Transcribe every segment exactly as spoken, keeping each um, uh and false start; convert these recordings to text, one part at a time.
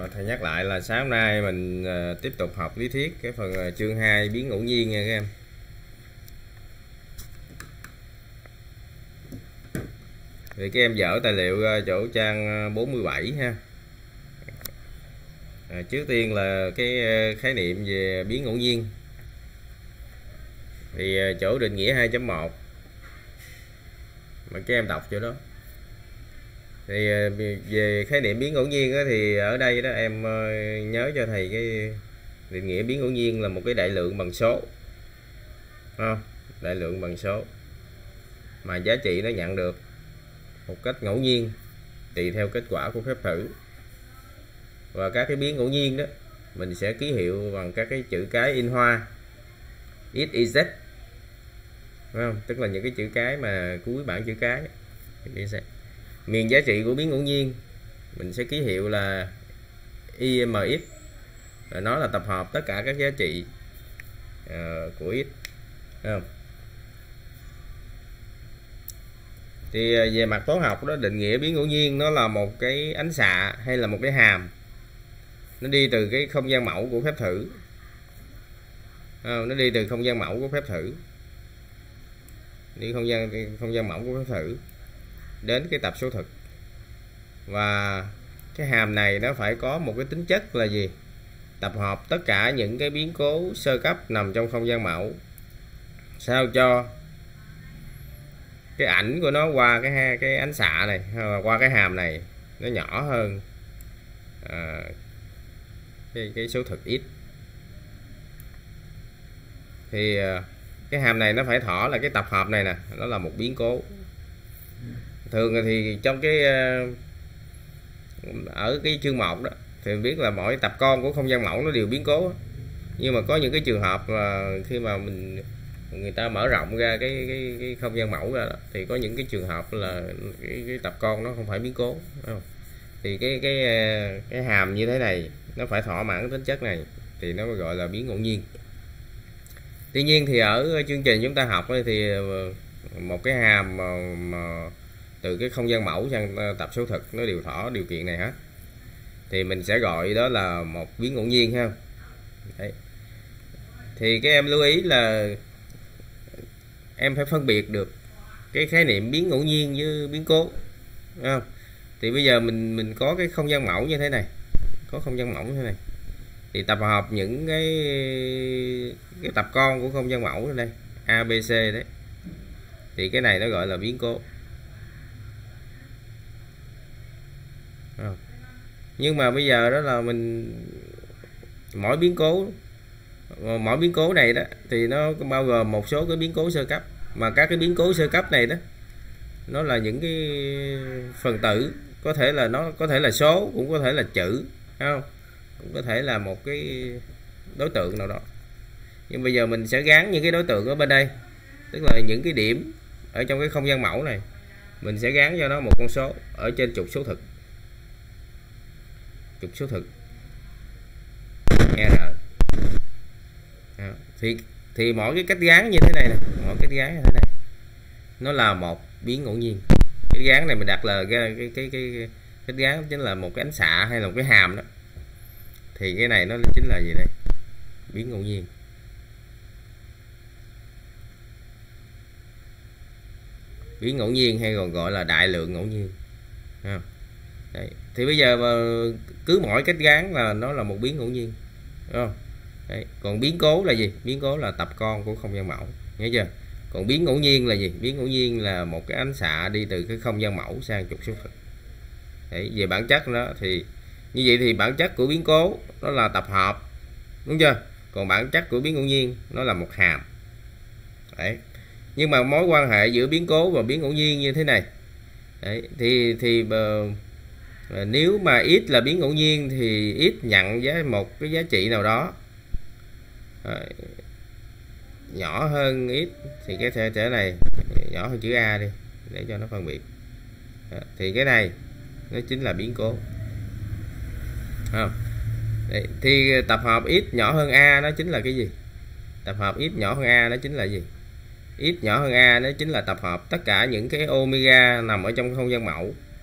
À, thầy nhắc lại là sáng nay mình à, tiếp tục học lý thuyết cái phần à, chương hai biến ngẫu nhiên nha các em. Thì các em dở tài liệu à, chỗ trang bốn mươi bảy ha. À, trước tiên là cái à, khái niệm về biến ngẫu nhiên. Thì à, chỗ định nghĩa hai chấm một mà các em đọc chỗ đó. Thì về khái niệm biến ngẫu nhiên đó, thì ở đây đó em nhớ cho thầy cái định nghĩa biến ngẫu nhiên là một cái đại lượng bằng số, không? Đại lượng bằng số mà giá trị nó nhận được một cách ngẫu nhiên tùy theo kết quả của phép thử. Và các cái biến ngẫu nhiên đó mình sẽ ký hiệu bằng các cái chữ cái in hoa x, y, z, không? Tức là những cái chữ cái mà cuối bảng chữ cái. Miền giá trị của biến ngẫu nhiên mình sẽ ký hiệu là i mx, và nó là tập hợp tất cả các giá trị uh, của x, không? Thì uh, về mặt toán học đó, định nghĩa biến ngẫu nhiên nó là một cái ánh xạ hay là một cái hàm, nó đi từ cái không gian mẫu của phép thử, không? Nó đi từ không gian mẫu của phép thử đi không gian không gian mẫu của phép thử đến cái tập số thực. Và cái hàm này nó phải có một cái tính chất là gì? Tập hợp tất cả những cái biến cố sơ cấp nằm trong không gian mẫu, sao cho cái ảnh của nó qua cái cái ánh xạ này, qua cái hàm này nó nhỏ hơn à, cái, cái số thực x. Thì cái hàm này nó phải thỏ là cái tập hợp này nè, nó là một biến cố. Thường thì trong cái ở cái chương một đó thì mình biết là mỗi tập con của không gian mẫu nó đều biến cố, nhưng mà có những cái trường hợp là khi mà mình người ta mở rộng ra cái cái, cái không gian mẫu ra đó, thì có những cái trường hợp là cái, cái tập con nó không phải biến cố, không? Thì cái cái cái hàm như thế này nó phải thỏa mãn tính chất này thì nó gọi là biến ngẫu nhiên. Tuy nhiên thì ở chương trình chúng ta học thì một cái hàm mà, mà từ cái không gian mẫu sang tập số thực nó đều thỏa điều kiện này hết, thì mình sẽ gọi đó là một biến ngẫu nhiên ha. Đấy. Thì các em lưu ý là em phải phân biệt được cái khái niệm biến ngẫu nhiên với biến cố, không? Thì bây giờ mình mình có cái không gian mẫu như thế này, có không gian mẫu như thế này, thì tập hợp những cái cái tập con của không gian mẫu ở đây a bê xê đấy, thì cái này nó gọi là biến cố. Không. Nhưng mà bây giờ đó là mình mỗi biến cố mỗi biến cố này đó thì nó bao gồm một số cái biến cố sơ cấp, mà các cái biến cố sơ cấp này đó nó là những cái phần tử, có thể là nó có thể là số, cũng có thể là chữ, không? Cũng có thể là một cái đối tượng nào đó. Nhưng bây giờ mình sẽ gắn những cái đối tượng ở bên đây, tức là những cái điểm ở trong cái không gian mẫu này, mình sẽ gắn cho nó một con số ở trên trục số thực, trục số thực R. À, thì thì mỗi cái cách gắn như thế này nè, mỗi cách gắn như thế này nó là một biến ngẫu nhiên. Cái gắn này mình đặt là cái cái cái cái cách gắn chính là một cái ánh xạ hay là một cái hàm đó, thì cái này nó chính là gì đây? Biến ngẫu nhiên. Biến ngẫu nhiên hay còn gọi là đại lượng ngẫu nhiên. À. Đấy. Thì bây giờ mà cứ mỗi cách gắn là nó là một biến ngẫu nhiên, đúng không? Đấy. Còn biến cố là gì? Biến cố là tập con của không gian mẫu, nhớ chưa? Còn biến ngẫu nhiên là gì? Biến ngẫu nhiên là một cái ánh xạ đi từ cái không gian mẫu sang trục số thực. Đấy. Về bản chất đó thì như vậy thì bản chất của biến cố nó là tập hợp, đúng chưa? Còn bản chất của biến ngẫu nhiên nó là một hàm. Đấy. Nhưng mà mối quan hệ giữa biến cố và biến ngẫu nhiên như thế này. Đấy. Thì thì uh, nếu mà x là biến ngẫu nhiên thì x nhận với một cái giá trị nào đó à, nhỏ hơn x, thì cái thể thể này nhỏ hơn chữ A đi để cho nó phân biệt. À, thì cái này nó chính là biến cố. À, đấy, thì tập hợp x nhỏ hơn A nó chính là cái gì? Tập hợp x nhỏ hơn A nó chính là gì? X nhỏ hơn A nó chính là tập hợp tất cả những cái omega nằm ở trong không gian mẫu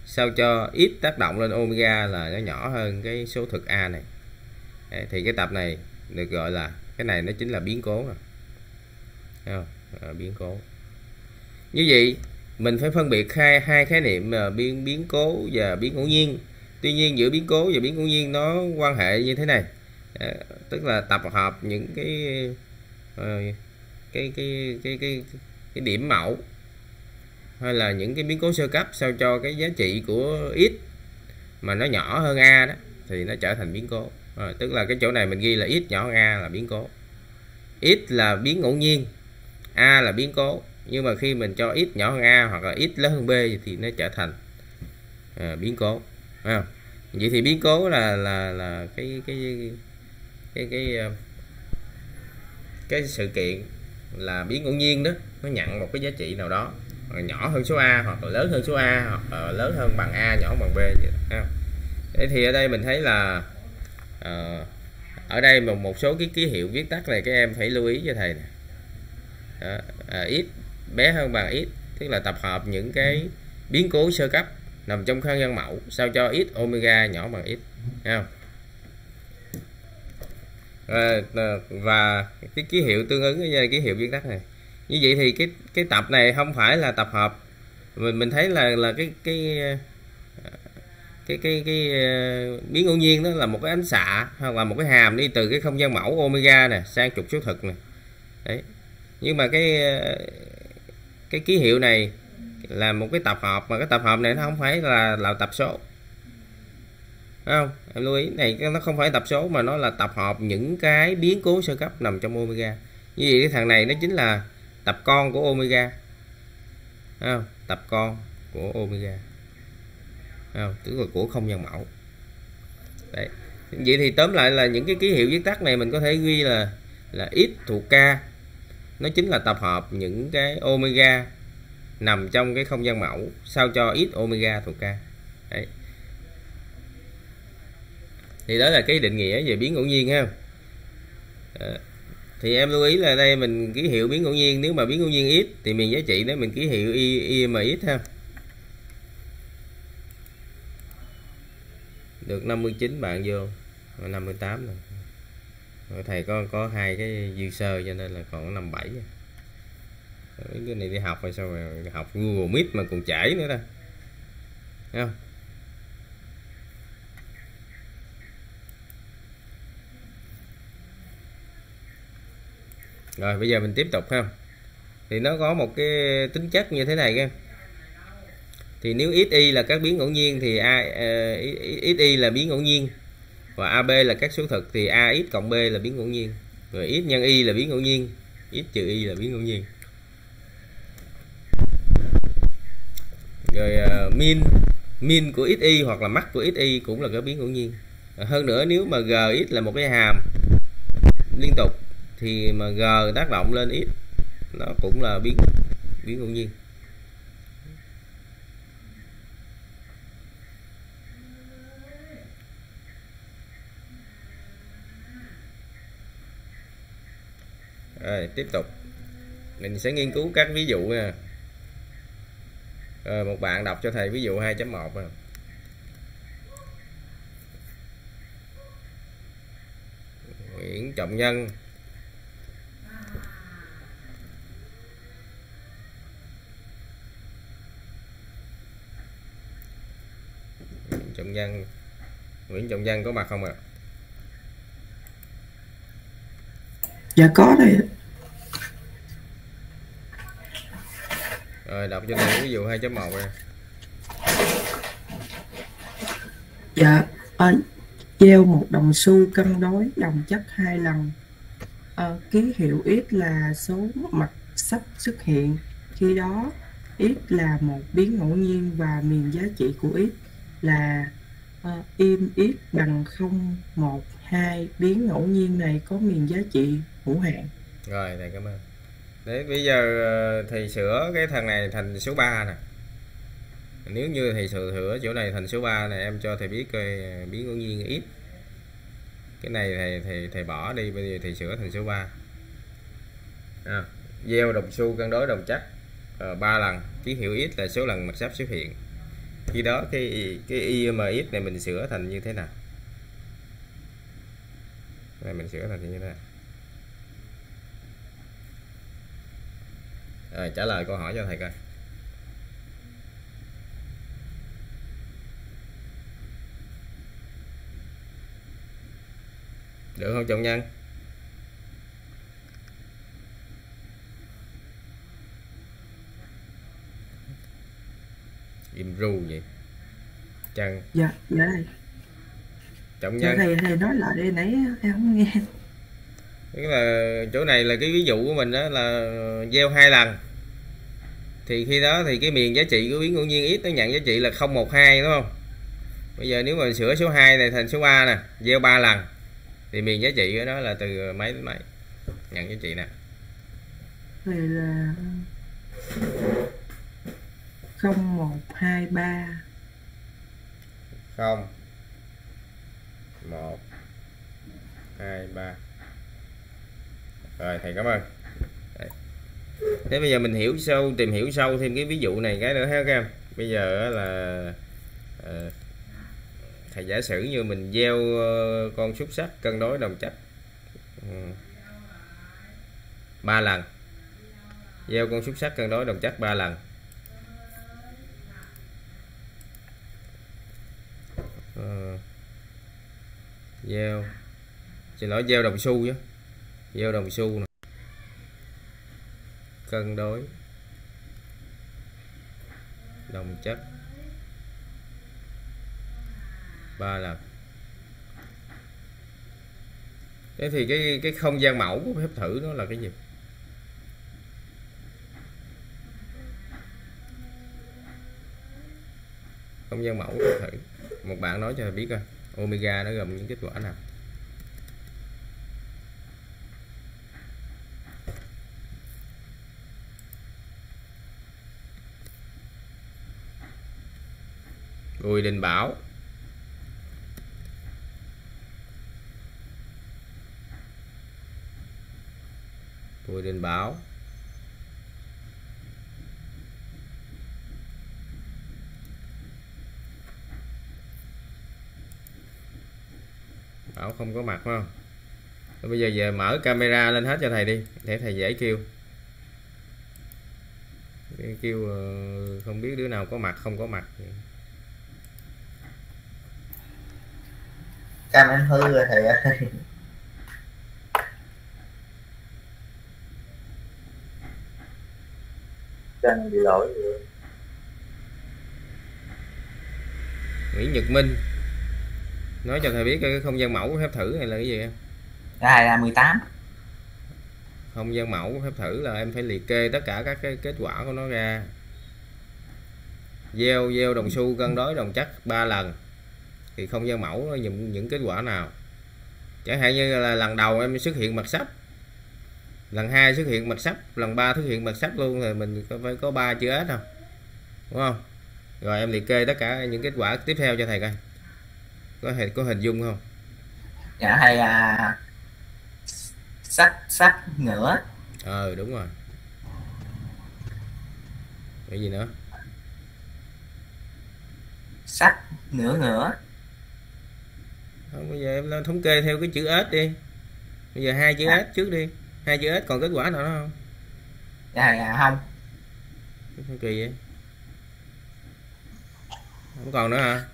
sao cho x tác động lên omega là nó nhỏ hơn cái số thực A này. Đấy, thì cái tập này được gọi là cái này nó chính là biến cố rồi. Thấy không? À, biến cố. Như vậy mình phải phân biệt hai hai khái niệm là biến biến cố và biến ngẫu nhiên. Tuy nhiên giữa biến cố và biến ngẫu nhiên nó quan hệ như thế này, à, tức là tập hợp những cái uh, cái, cái cái cái cái điểm mẫu hay là những cái biến cố sơ cấp sao cho cái giá trị của x mà nó nhỏ hơn A đó thì nó trở thành biến cố. À, tức là cái chỗ này mình ghi là x nhỏ hơn A là biến cố, x là biến ngẫu nhiên, A là biến cố. Nhưng mà khi mình cho x nhỏ hơn A hoặc là x lớn hơn B thì nó trở thành à, biến cố. Thấy không? Vậy thì biến cố là là là cái cái cái cái cái, cái sự kiện là biến ngẫu nhiên đó, nó nhận một cái giá trị nào đó nhỏ hơn số A hoặc là lớn hơn số A hoặc là lớn hơn bằng A nhỏ bằng B vậy. Thế thì ở đây mình thấy là à, ở đây một một số cái ký hiệu viết tắt này các em phải lưu ý cho thầy này. Đó, à, x bé hơn bằng x tức là tập hợp những cái biến cố sơ cấp nằm trong không gian mẫu sao cho x omega nhỏ bằng x. Thấy không? À, và cái ký hiệu tương ứng với ký hiệu viết tắt này. Như vậy thì cái cái tập này không phải là tập hợp, mình mình thấy là là cái cái cái cái cái, cái biến ngẫu nhiên đó là một cái ánh xạ hoặc là một cái hàm đi từ cái không gian mẫu omega này sang trục số thực này. Đấy. Nhưng mà cái cái ký hiệu này là một cái tập hợp, mà cái tập hợp này nó không phải là là tập số. Thấy không? Em lưu ý này, nó không phải tập số mà nó là tập hợp những cái biến cố sơ cấp nằm trong omega. Như vậy cái thằng này nó chính là tập con của omega. Thấy không? Tập con của omega. Thấy không? Tức là của không gian mẫu. Đấy. Vậy thì tóm lại là những cái ký hiệu viết tắt này mình có thể ghi là là x thuộc K, nó chính là tập hợp những cái omega nằm trong cái không gian mẫu sao cho x omega thuộc K. Đấy. Thì đó là cái định nghĩa về biến ngẫu nhiên ha. À, thì em lưu ý là đây mình ký hiệu biến ngẫu nhiên, nếu mà biến ngẫu nhiên x thì mình giá trị đó mình ký hiệu y i m x ha. Được năm mươi chín bạn vô, năm mươi tám rồi. Thầy có có hai cái dư sơ cho nên là còn năm mươi bảy. Cái này đi học rồi sao mà học Google Meet mà còn chảy nữa đó. Thấy không? Rồi bây giờ mình tiếp tục ha. Thì nó có một cái tính chất như thế này các em. Thì nếu xy là các biến ngẫu nhiên thì a uh, xy là biến ngẫu nhiên và ab là các số thực thì ax cộng b là biến ngẫu nhiên. Rồi x nhân y là biến ngẫu nhiên, x trừ y là biến ngẫu nhiên. Rồi uh, min min của xy hoặc là max của xy cũng là cái biến ngẫu nhiên. Hơn nữa nếu mà gx là một cái hàm liên tục thì mà g tác động lên x nó cũng là biến biến ngẫu nhiên. Rồi tiếp tục mình sẽ nghiên cứu các ví dụ nha. Rồi, một bạn đọc cho thầy ví dụ hai chấm một. Nguyễn Trọng Nhân Nguyễn Trọng Nhân Nguyễn Trọng Nhân có mặt không ạ? À? Dạ có đây. Rồi đọc cho thầy ví dụ hai chấm một này. Dạ à, gieo một đồng xu cân đối đồng chất hai lần. À, ký hiệu x là số mặt sắp xuất hiện, khi đó x là một biến ngẫu nhiên và miền giá trị của x là uh, im x bằng không, một, hai. Biến ngẫu nhiên này có miền giá trị hữu hạn. Rồi thầy cảm ơn. Đấy, bây giờ thầy sửa cái thằng này thành số ba nè. Nếu như thầy sửa sửa chỗ này thành số ba này, em cho thầy biết coi biến ngẫu nhiên x. Cái này thầy thầy thầy bỏ đi, bây giờ thầy sửa thành số ba. À, gieo đồng xu cân đối đồng chất ba lần, ký hiệu x là số lần mặt sắp xuất hiện. Khi đó cái cái i em x này mình sửa thành như thế nào? Này mình sửa thành như thế nào? Rồi, trả lời câu hỏi cho thầy coi. Được không trọng nhân? Im ru vậy. Chân. Dạ, dạ thầy. Trọng Dạ nhân. thầy, thầy nói lại đi, nãy em không nghe. Tức là chỗ này là cái ví dụ của mình đó là gieo hai lần. Thì khi đó thì cái miền giá trị của biến ngẫu nhiên x nó nhận giá trị là không một hai đúng không? Bây giờ nếu mà sửa số hai này thành số ba nè, gieo ba lần thì miền giá trị của nó là từ mấy đến mấy? Nhận giá trị nè. Thầy là không một hai ba. Không một hai ba. Rồi thầy cảm ơn. Đấy. Thế bây giờ mình hiểu sâu, tìm hiểu sâu thêm cái ví dụ này cái nữa ha các em. Bây giờ là à, thầy giả sử như mình gieo con xúc xắc cân đối đồng chất ba lần, gieo con xúc xắc cân đối đồng chất ba lần. Uh, gieo xin lỗi gieo đồng xu chứ, gieo đồng xu này. Cân đối đồng chất ba lần. Thế thì cái cái không gian mẫu của phép thử nó là cái gì? Không gian mẫu của phép thử, một bạn nói cho biết coi omega nó gồm những kết quả nào? Bùi Đình Bảo. Bùi Đình Bảo. Bảo không có mặt phải không? Rồi bây giờ về mở camera lên hết cho thầy đi để thầy dễ kêu. Để kêu không biết đứa nào có mặt không có mặt. Cam em hư rồi thầy ơi. Cam bị lỗi rồi. Nguyễn Nhật Minh nói cho thầy biết cái không gian mẫu của phép thử này là cái gì em? Đây là mười tám. Không gian mẫu của phép thử là em phải liệt kê tất cả các cái kết quả của nó ra. Gieo gieo đồng xu cân đối đồng chất ba lần thì không gian mẫu nó những những kết quả nào? Chẳng hạn như là lần đầu em xuất hiện mặt sắp, lần hai xuất hiện mặt sắp, lần ba xuất hiện mặt sắp luôn, thì mình có phải có ba chữ S không? Đúng không? Rồi em liệt kê tất cả những kết quả tiếp theo cho thầy coi. Có hình có hình dung không? Dạ thầy à, sắc sắc ngửa. Ờ đúng rồi. Cái gì nữa? Sắc ngửa ngửa. Không, bây giờ em lên thống kê theo cái chữ S đi. Bây giờ hai chữ À. S trước đi. Hai chữ S còn kết quả nào đó không? Dạ thầy à, không. Không kỳ vậy. Không còn nữa hả?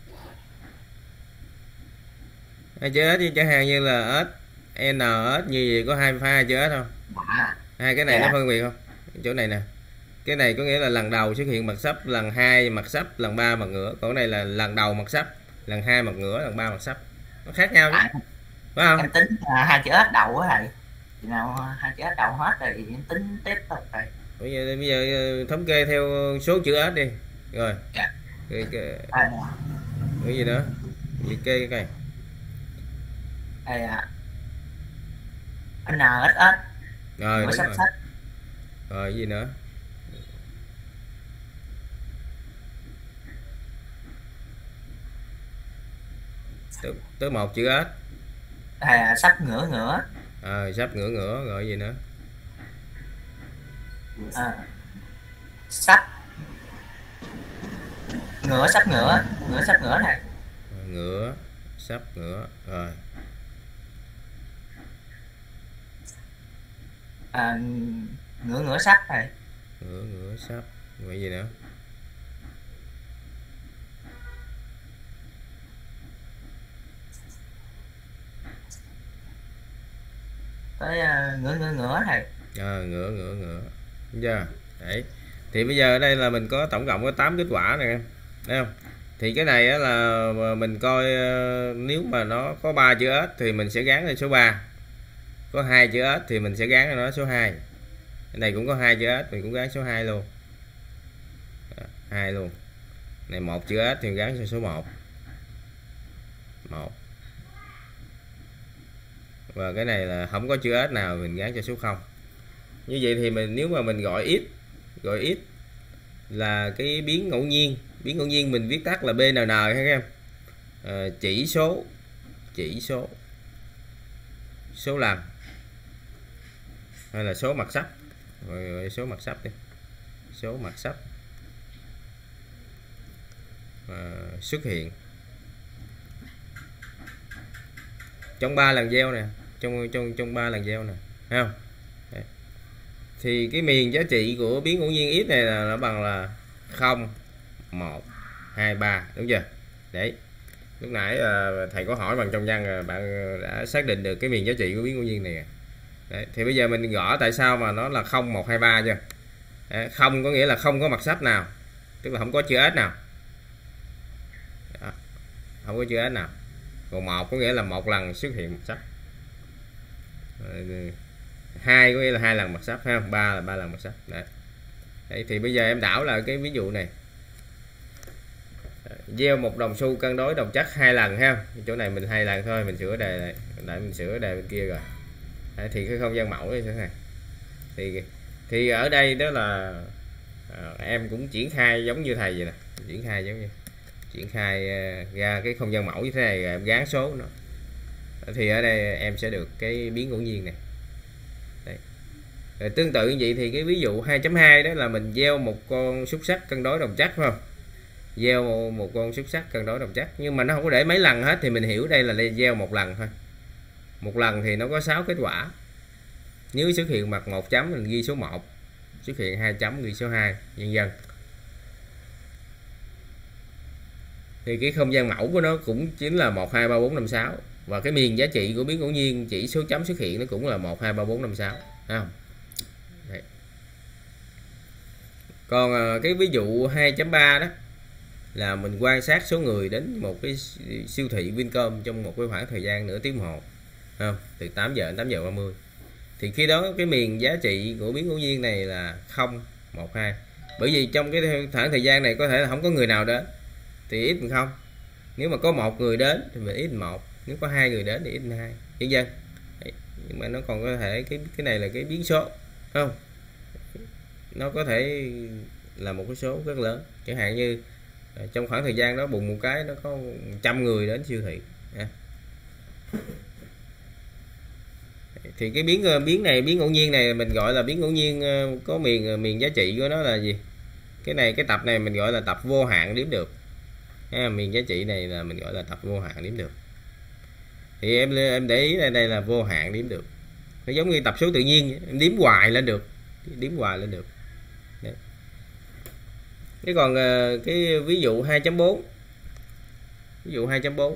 Hai chữ S chẳng hạn như là S, N, S như vậy có hai hai chữ S không? Dạ. Hai cái này Dạ. nó phân biệt không? Chỗ này nè. Cái này có nghĩa là lần đầu xuất hiện mặt sắp, lần hai mặt sắp, lần ba mặt ngửa. Còn cái này là lần đầu mặt sắp, lần hai mặt ngửa, lần ba mặt sắp. Nó khác nhau chứ. À, Phải không? em tính à, hai chữ S đầu á thầy. Chị nào hai chữ S đầu hết rồi thì em tính tiếp thôi thầy. Bây giờ bây giờ thống kê theo số chữ S đi. Rồi. Dạ. Cái, cái, À, cái gì nữa? Liệt kê cái này. thầy à, N S S. Rồi đúng sắp rồi. sách. Rồi gì nữa? Tới, tới một chữ S. Thầy à, sắc ngửa ngửa. À, sắp ngửa ngửa rồi gì nữa? À, sắc ngựa sắp ngựa ngựa sắp ngựa này. Ngựa sắp ngựa rồi. À, ngựa ngựa sắp này. Ngựa ngựa sắp vậy gì nữa? Tới uh, ngựa ngựa ngựa này. À, ngựa ngựa ngựa chưa? Đấy. Thì bây giờ ở đây là mình có tổng cộng có tám kết quả này em. Thấy không? Thì cái này á là mình coi nếu mà nó có ba chữ S thì mình sẽ gắn lên số ba. Có hai chữ S thì mình sẽ gắn lên nó số hai. Cái này cũng có hai chữ S mình cũng gắn số hai luôn. hai luôn. Này một chữ S thì gắn cho số một. một. Và cái này là không có chữ S nào mình gắn cho số không. Như vậy thì mình nếu mà mình gọi x, gọi x là cái biến ngẫu nhiên, biến ngẫu nhiên mình viết tắt là bê en en ha các em. À, chỉ số chỉ số số lần hay là số mặt sắp, rồi số mặt sắp đi, số mặt sắp à, xuất hiện trong ba lần gieo nè, trong trong trong ba lần gieo nè, thấy không? Đấy. Thì cái miền giá trị của biến ngẫu nhiên x này là nó bằng là không, một, hai, ba, đúng chưa? Đấy. Lúc nãy uh, thầy có hỏi bằng trong văn, uh, bạn đã xác định được cái miền giá trị của biến ngẫu nhiên này. Đấy. Thì bây giờ mình gõ tại sao mà nó là không, một, hai, ba chưa? Đấy. Không có nghĩa là không có mặt sắp nào, tức là không có chữ S nào. Đó. Không có chữ S nào. Còn một có nghĩa là một lần xuất hiện mặt sắp. Hai có nghĩa là hai lần mặt sắp, ha, ba là ba lần mặt sắp. Đấy. Đấy, thì bây giờ em đảo lại cái ví dụ này. Gieo một đồng xu cân đối đồng chất hai lần ha. Chỗ này mình hai lần thôi, mình sửa đề lại, lại mình sửa đề bên kia rồi. Đấy, thì cái không gian mẫu như thế này. Thì thì ở đây đó là à, em cũng triển khai giống như thầy vậy nè, triển khai giống như triển khai uh, ra cái không gian mẫu như thế này rồi em gán số nó. Thì ở đây em sẽ được cái biến ngẫu nhiên này. Đấy. Rồi tương tự như vậy thì cái ví dụ hai chấm hai đó là mình gieo một con xúc xắc cân đối đồng chất, phải không? Gieo một, một con xúc xắc cân đối đồng chất, nhưng mà nó không có để mấy lần hết thì mình hiểu đây là gieo một lần thôi. Một lần thì nó có sáu kết quả. Nếu xuất hiện mặt một chấm mình ghi số một, xuất hiện hai chấm ghi số hai, vân vân. Thì cái không gian mẫu của nó cũng chính là một, hai, ba, bốn, năm, sáu. Và cái miền giá trị của biến ngẫu nhiên chỉ số chấm xuất hiện nó cũng là một, hai, ba, bốn, năm, sáu. Thấy không? Đấy. Còn cái ví dụ hai chấm ba đó là mình quan sát số người đến một cái siêu thị Vincom trong một cái khoảng thời gian nửa tiếng đồng hồ, không? Từ tám giờ đến tám giờ ba mươi. Thì khi đó cái miền giá trị của biến ngẫu nhiên này là không, một, hai. Bởi vì trong cái khoảng thời gian này có thể là không có người nào đến thì x bằng không. Nếu mà có một người đến thì mình x một, nếu có hai người đến thì x hai, nhân dân. Nhưng mà nó còn có thể cái cái này là cái biến số, không? Nó có thể là một cái số rất lớn, chẳng hạn như trong khoảng thời gian đó bùng một cái nó có trăm người đến siêu thị. Thì cái biến biến này, biến ngẫu nhiên này mình gọi là biến ngẫu nhiên có miền miền giá trị của nó là gì? Cái này cái tập này mình gọi là tập vô hạn đếm được. À, miền giá trị này là mình gọi là tập vô hạn đếm được. Thì em em để ý đây, đây là vô hạn đếm được. Nó giống như tập số tự nhiên, em đếm hoài lên được, đếm hoài lên được. Đấy. Cái còn cái ví dụ hai chấm bốn, ví dụ hai chấm bốn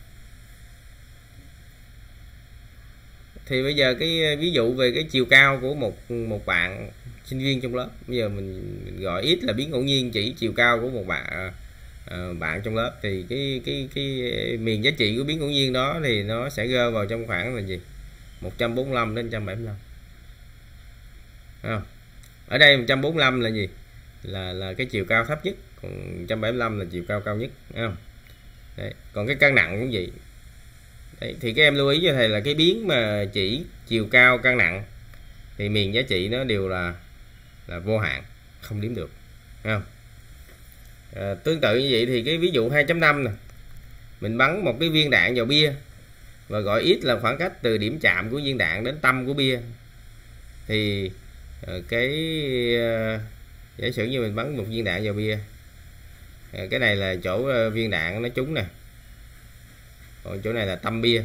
thì bây giờ cái ví dụ về cái chiều cao của một một bạn sinh viên trong lớp, bây giờ mình, mình gọi x là biến ngẫu nhiên chỉ chiều cao của một bạn uh, bạn trong lớp, thì cái cái cái miền giá trị của biến ngẫu nhiên đó thì nó sẽ rơi vào trong khoảng là gì? một trăm bốn mươi lăm đến một trăm bảy mươi lăm. Không? Ở đây một trăm bốn mươi lăm là gì? Là là cái chiều cao thấp nhất, còn một trăm bảy mươi lăm là chiều cao cao nhất, thấy không? Đấy. Còn cái cân nặng cũng vậy. Đấy. Thì các em lưu ý cho thầy là cái biến mà chỉ chiều cao cân nặng thì miền giá trị nó đều là là vô hạn, không đếm được, thấy không? À, tương tự như vậy thì cái ví dụ hai chấm năm nè, mình bắn một cái viên đạn vào bia và gọi x là khoảng cách từ điểm chạm của viên đạn đến tâm của bia. Thì cái uh, giả sử như mình bắn một viên đạn vào bia, Cái này là chỗ viên đạn nó trúng nè, còn chỗ này là tâm bia.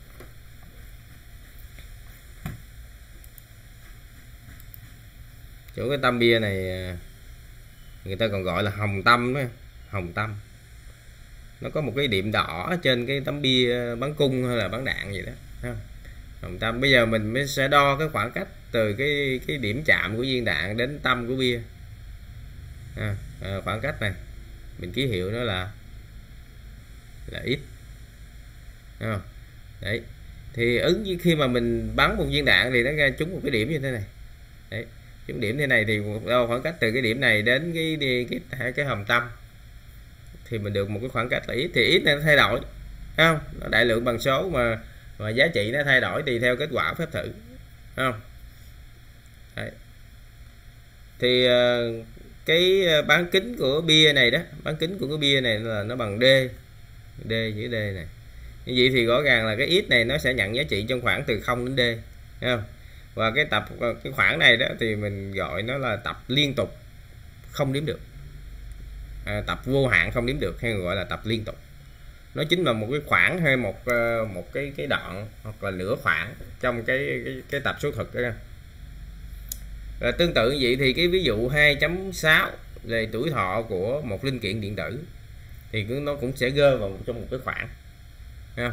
Chỗ cái tâm bia này người ta còn gọi là hồng tâm đó, hồng tâm. Nó có một cái điểm đỏ trên cái tấm bia bắn cung hay là bắn đạn gì đó. Hồng tâm. Bây giờ mình mới sẽ đo cái khoảng cách từ cái cái điểm chạm của viên đạn đến tâm của bia. À, à, khoảng cách này mình ký hiệu nó là là x. À, đấy. Thì ứng với khi mà mình bắn một viên đạn thì nó ra trúng một cái điểm như thế này. Đấy. Trúng điểm thế này thì đo khoảng cách từ cái điểm này đến cái cái cái, cái hồng tâm thì mình được một cái khoảng cách là x. Thì x này nó thay đổi, thấy không? Nó đại lượng bằng số mà mà giá trị nó thay đổi tùy theo kết quả phép thử, thấy không? Đấy. Thì cái bán kính của bia này đó, bán kính của cái bia này là nó bằng d, d chữ d này. Như vậy thì rõ ràng là cái x này nó sẽ nhận giá trị trong khoảng từ không đến d, thấy không? Và cái tập cái khoảng này đó thì mình gọi nó là tập liên tục không đếm được, à, tập vô hạn không đếm được, hay gọi là tập liên tục. Nó chính là một cái khoảng hay một một cái cái đoạn hoặc là nửa khoảng trong cái cái, cái tập số thực đó. Và tương tự như vậy thì cái ví dụ hai chấm sáu về tuổi thọ của một linh kiện điện tử thì nó cũng sẽ rơi vào trong một cái khoảng. Ha.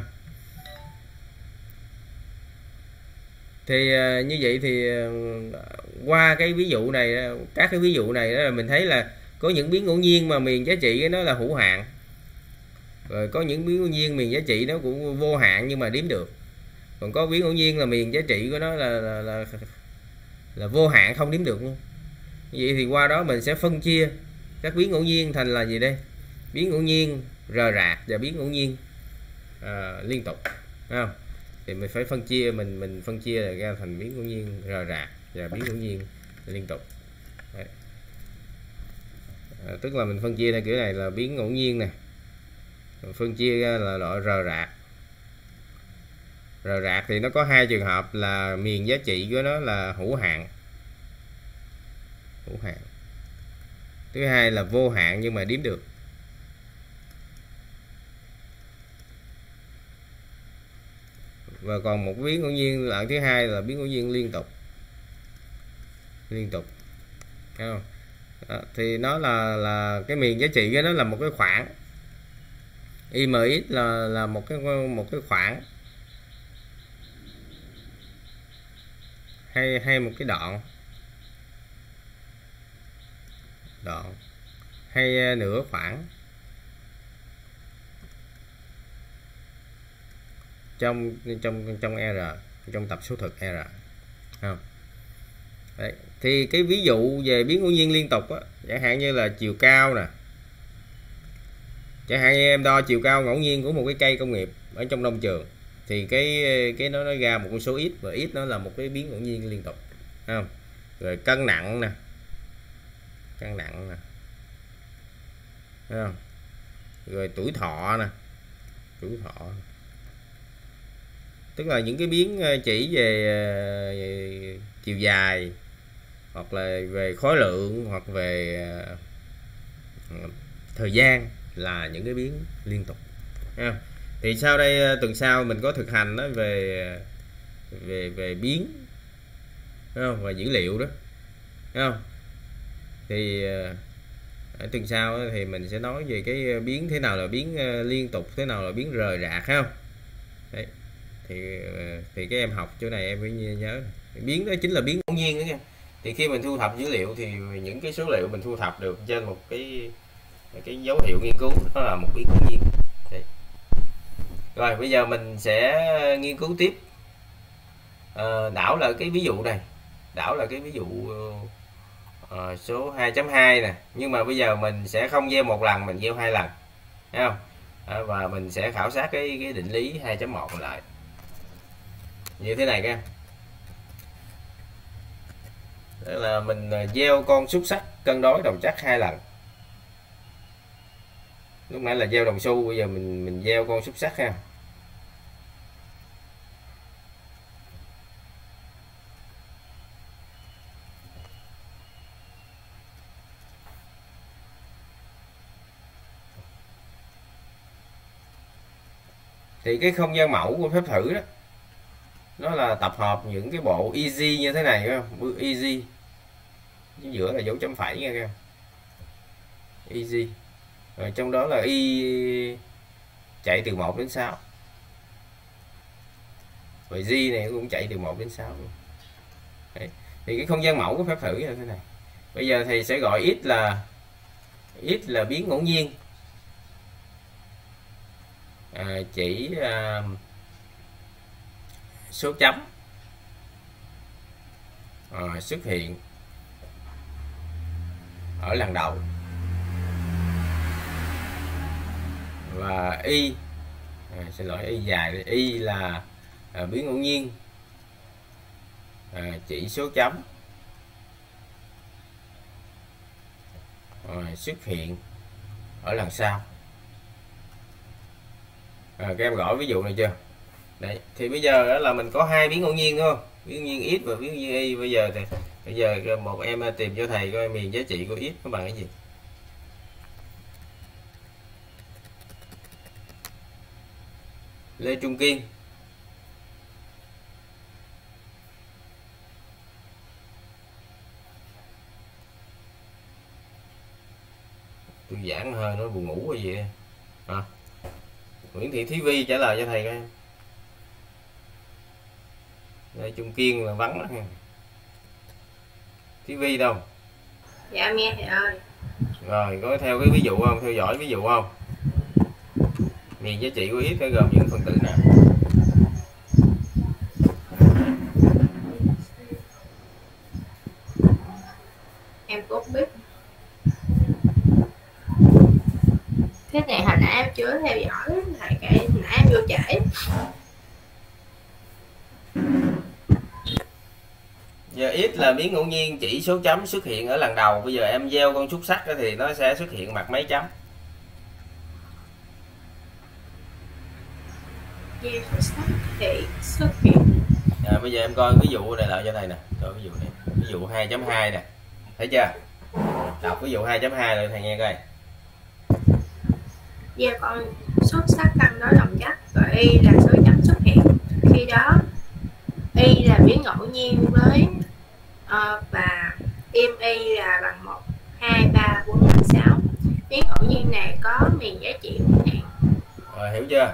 Thì như vậy thì qua cái ví dụ này, các cái ví dụ này đó, mình thấy là có những biến ngẫu nhiên mà miền giá trị nó là hữu hạn, rồi có những biến ngẫu nhiên miền giá trị nó cũng vô hạn nhưng mà đếm được, còn có biến ngẫu nhiên là miền giá trị của nó là là, là, là vô hạn không đếm được luôn. Vậy thì qua đó mình sẽ phân chia các biến ngẫu nhiên thành là gì đây? Biến ngẫu nhiên rời rạc và biến ngẫu nhiên à, liên tục, thấy không? Thì mình phải phân chia mình mình phân chia ra thành biến ngẫu nhiên rời rạc và biến ngẫu nhiên liên tục. Đấy. À, tức là mình phân chia theo kiểu này là biến ngẫu nhiên này, phân chia ra là loại rời rạc. Rời rạc thì nó có hai trường hợp là miền giá trị của nó là hữu hạn, hữu hạn. Thứ hai là vô hạn nhưng mà đếm được. Và còn một biến ngẫu nhiên loại thứ hai là biến ngẫu nhiên liên tục, liên tục, thấy không? Đó, thì nó là là cái miền giá trị của nó là một cái khoảng, i em ích là là một cái một cái khoảng hay hay một cái đoạn đoạn hay nửa khoảng trong trong trong R, trong tập số thực R, không? Đấy. Thì cái ví dụ về biến ngẫu nhiên liên tục á, chẳng hạn như là chiều cao nè, chẳng hạn như em đo chiều cao ngẫu nhiên của một cái cây công nghiệp ở trong nông trường thì cái cái nó nó ra một con số x, và x nó là một cái biến ngẫu nhiên liên tục, không? Rồi cân nặng nè, cân nặng nè, thấy không? Rồi tuổi thọ nè, tuổi thọ, tức là những cái biến chỉ về, về chiều dài hoặc là về khối lượng hoặc về uh, thời gian là những cái biến liên tục. Ha. Thì sau đây tuần sau mình có thực hành đó về về về biến, không? Và dữ liệu đó, không? Thì ở tuần sau thì mình sẽ nói về cái biến thế nào là biến liên tục, thế nào là biến rời rạc, không? Đấy. Thì thì cái em học chỗ này em phải nhớ biến đó chính là biến ngẫu nhiên đó nha. Thì khi mình thu thập dữ liệu thì những cái số liệu mình thu thập được trên một cái cái dấu hiệu nghiên cứu đó là một biến ngẫu nhiên. Đấy. Rồi bây giờ mình sẽ nghiên cứu tiếp, à, đảo là cái ví dụ này, đảo là cái ví dụ uh, số hai chấm hai nè, nhưng mà bây giờ mình sẽ không gieo một lần, mình gieo hai lần, thấy không? À, và mình sẽ khảo sát cái cái định lý hai chấm một lại như thế này các. Đó là mình gieo con xúc xắc cân đối đồng chắc hai lần. Lúc nãy là gieo đồng xu, bây giờ mình mình gieo con xúc xắc ha. Thì cái không gian mẫu của phép thử đó nó là tập hợp những cái bộ easy như thế này, phải không? Easy chính giữa là dấu chấm phẩy nghe không? Easy. Rồi trong đó là y chạy từ một đến sáu. Rồi G này cũng chạy từ một đến sáu. Đấy. Thì cái không gian mẫu của phép thử như thế này. Bây giờ thầy sẽ gọi x là x là biến ngẫu nhiên. À, chỉ à, số chấm à, xuất hiện ở lần đầu, và y à, xin lỗi y dài, y là à, biến ngẫu nhiên à, chỉ số chấm à, xuất hiện ở lần sau. À, các em gọi ví dụ này chưa? Đấy, thì bây giờ đó là mình có hai biến ngẫu nhiên đúng không? Biến ngẫu nhiên x và biến ngẫu nhiên y. Bây giờ thì bây giờ một em tìm cho thầy coi miền giá trị của x nó bằng cái gì. Lê Trung Kiên. Tôi giảng hơi nó buồn ngủ hay gì à. Nguyễn Thị Thúy Vi trả lời cho thầy coi. Lê Trung Kiên là vắng đó. Thúy Vi đâu? Dạ nghe thầy ơi. Rồi có theo cái ví dụ không? Theo dõi ví dụ không? Miền giá trị của x phải gồm những phần tử nào? Em cũng không biết. Cái này hồi nãy em chưa theo dõi, thầy kể hồi nãy em vô trễ. Giờ x là biến ngẫu nhiên chỉ số chấm xuất hiện ở lần đầu. Bây giờ em gieo con xúc xắc thì nó sẽ xuất hiện mặt mấy chấm? Gieo xúc xắc thì xuất hiện. À, bây giờ em coi ví dụ này lại cho thầy nè. Coi ví dụ này. Ví dụ hai chấm hai nè. Thấy chưa? Đọc ví dụ hai chấm hai rồi thầy nghe coi. Gieo con xúc xắc cân đối đồng chất, rồi y là số chấm xuất hiện. Khi đó y là biến ngẫu nhiên với uh, và im y là bằng một, hai, ba, bốn, năm, sáu. Biến ngẫu nhiên này có miền giá trị無hạn. Rồi hiểu chưa?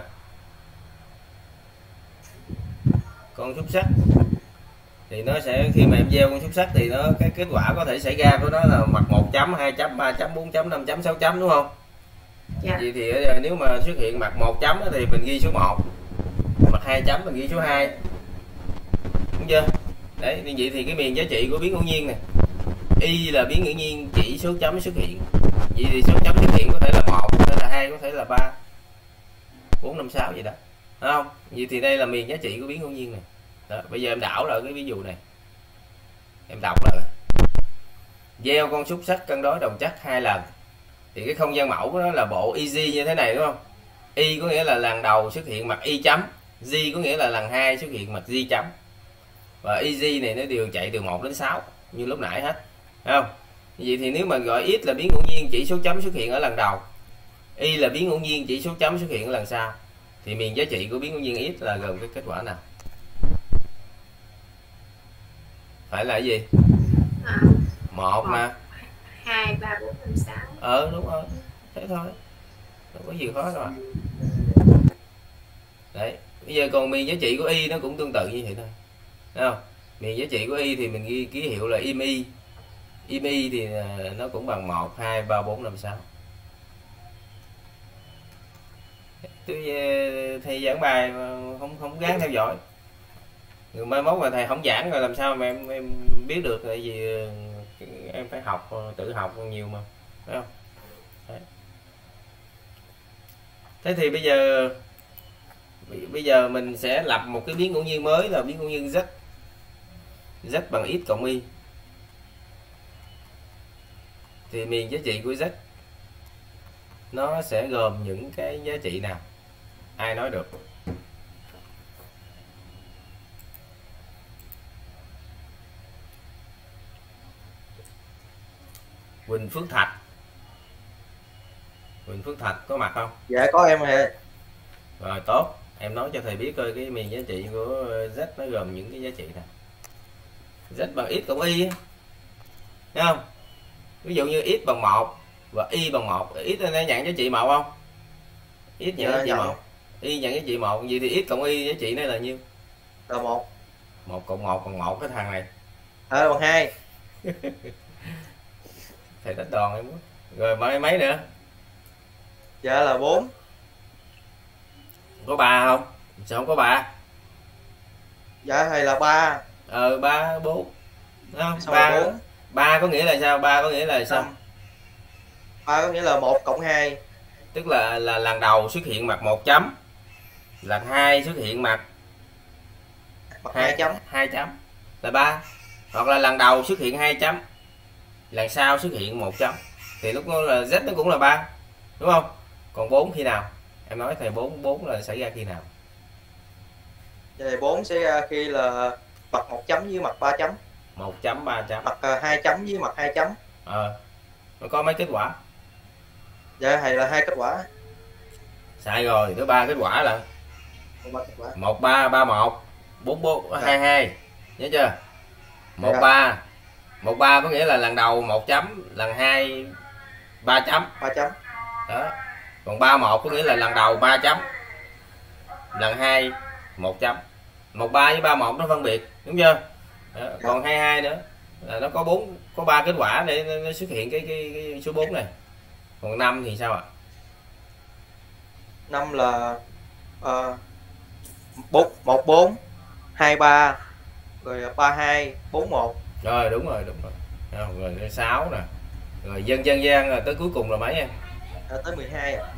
Con xúc xắc thì nó sẽ khi mà em gieo con xúc xắc thì nó cái kết quả có thể xảy ra của nó là mặt một chấm, hai chấm, ba chấm, bốn chấm, năm chấm, sáu chấm đúng không? Dạ. Vậy thì nếu mà xuất hiện mặt một chấm thì mình ghi số một, mặt hai chấm mình ghi số hai. Đúng chưa? Đấy, như vậy thì cái miền giá trị của biến ngẫu nhiên này, y là biến ngẫu nhiên chỉ số chấm xuất hiện. Vậy thì số chấm xuất hiện có thể là một, có thể là hai, có thể là ba, bốn, năm, sáu vậy đó. Đúng không? Vậy thì đây là miền giá trị của biến ngẫu nhiên này. Đó, bây giờ em đảo lại cái ví dụ này. Em đọc lại. Gieo con xúc xắc cân đối đồng chất hai lần. Thì cái không gian mẫu của nó là bộ easy như thế này đúng không? Y có nghĩa là lần đầu xuất hiện mặt y chấm, G có nghĩa là lần hai xuất hiện mặt G chấm. Và easy này nó đều chạy từ một đến sáu như lúc nãy hết. Thấy không? Vậy thì nếu mà gọi x là biến ngẫu nhiên chỉ số chấm xuất hiện ở lần đầu, y là biến ngẫu nhiên chỉ số chấm xuất hiện ở lần sau, thì miền giá trị của biến ngẫu nhiên x là gồm cái kết quả nào? Phải là cái gì? À, một mà. hai, ba, bốn, năm, sáu. Ờ đúng rồi. Thế thôi. Không có gì khó đâu. Đấy. Bây giờ còn miền giá trị của y nó cũng tương tự như vậy thôi. Thấy không? Miền giá trị của y thì mình ghi ký hiệu là im y. Im y thì nó cũng bằng một, hai, ba, bốn, năm, sáu. Tôi thầy giảng bài mà không không gắng theo dõi. Người mai mốt mà thầy không giảng rồi làm sao mà em em biết được, tại vì em phải học, tự học nhiều mà, phải không? Đấy. Thế thì bây giờ bây giờ mình sẽ lập một cái biến ngẫu nhiên mới là biến ngẫu nhiên z z bằng x cộng y. Thì miền giá trị của z nó sẽ gồm những cái giá trị nào? Ai nói được? Quỳnh Phước Thạch. Quỳnh Phước Thạch có mặt không? Dạ có em hề. Rồi tốt. Em nói cho thầy biết coi cái miền giá trị của Z nó gồm những cái giá trị nào. Z bằng x cộng y á, thấy không? Ví dụ như x bằng một và y bằng một, x nó nhận giá trị một không? X nhận giá trị một, y nhận giá trị một, vậy thì x cộng y giá trị này là nhiêu? Là một. Một cộng một bằng một, cái thằng này. Ờ bằng hai. Thầy đánh đòn em. Rồi mấy mấy nữa? Dạ là bốn. Có ba không? Sao không có ba? Dạ thầy là ba. Ờ ba bốn. Không? Sao ba là bốn? ba có nghĩa là sao? Ba có nghĩa là sao? ba có nghĩa là một cộng hai. Tức là là lần đầu xuất hiện mặt một chấm. Lần hai xuất hiện mặt Mặt hai chấm. hai chấm là ba. Hoặc là lần đầu xuất hiện hai chấm. Lần sau xuất hiện một chấm. Thì lúc đó là Z nó cũng là ba. Đúng không? Còn bốn khi nào? Em nói thầy bốn bốn là xảy ra khi nào? Vậy thì bốn sẽ ra khi là mặt một chấm với mặt ba chấm. một chấm ba chấm. Mặt uh, hai chấm với mặt hai chấm. Ờ. Nó có mấy kết quả? Dạ thầy là hai kết quả. Sai rồi, thứ ba kết quả là ba kết quả. một ba ba một, bốn bốn hai hai. Nhớ chưa? một Dạ. ba. một ba có nghĩa là lần đầu một chấm, lần hai ba chấm. ba chấm. Đó. Còn ba một có nghĩa là lần đầu ba chấm. Lần hai một chấm. một ba với ba một nó phân biệt, đúng chưa? Đó. Còn hai hai nữa là nó có bốn có ba kết quả để nó xuất hiện cái cái, cái số bốn này. Còn năm thì sao ạ? năm là uh, bốn một bốn hai ba rồi ba hai bốn một. Rồi đúng rồi, đúng rồi. Rồi, rồi sáu nè. Rồi dân dân gian rồi tới cuối cùng là mấy em? À, tới mười hai à.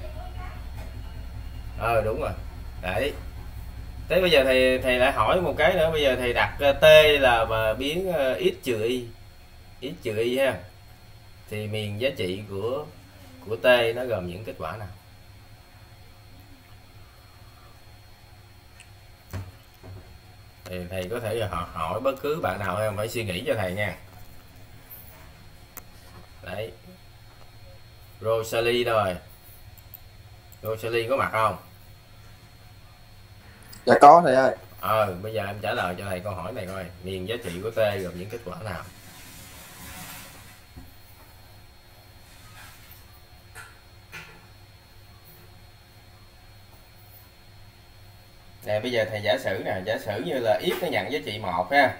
Ờ đúng rồi. Đấy. Thế bây giờ thầy thầy lại hỏi một cái nữa, bây giờ thầy đặt T là mà biến x trừ y. X trừ y ha. Thì miền giá trị của của T nó gồm những kết quả nào? Thì thầy có thể hỏi, hỏi bất cứ bạn nào hay không phải suy nghĩ cho thầy nha. Đấy. Rosalie rồi. Rosalie có mặt không? Dạ có thầy ơi. Ờ, bây giờ em trả lời cho thầy câu hỏi này coi. Miền giá trị của T gồm những kết quả nào? Nè bây giờ thầy giả sử nè, giả sử như là x nó nhận giá trị một ha.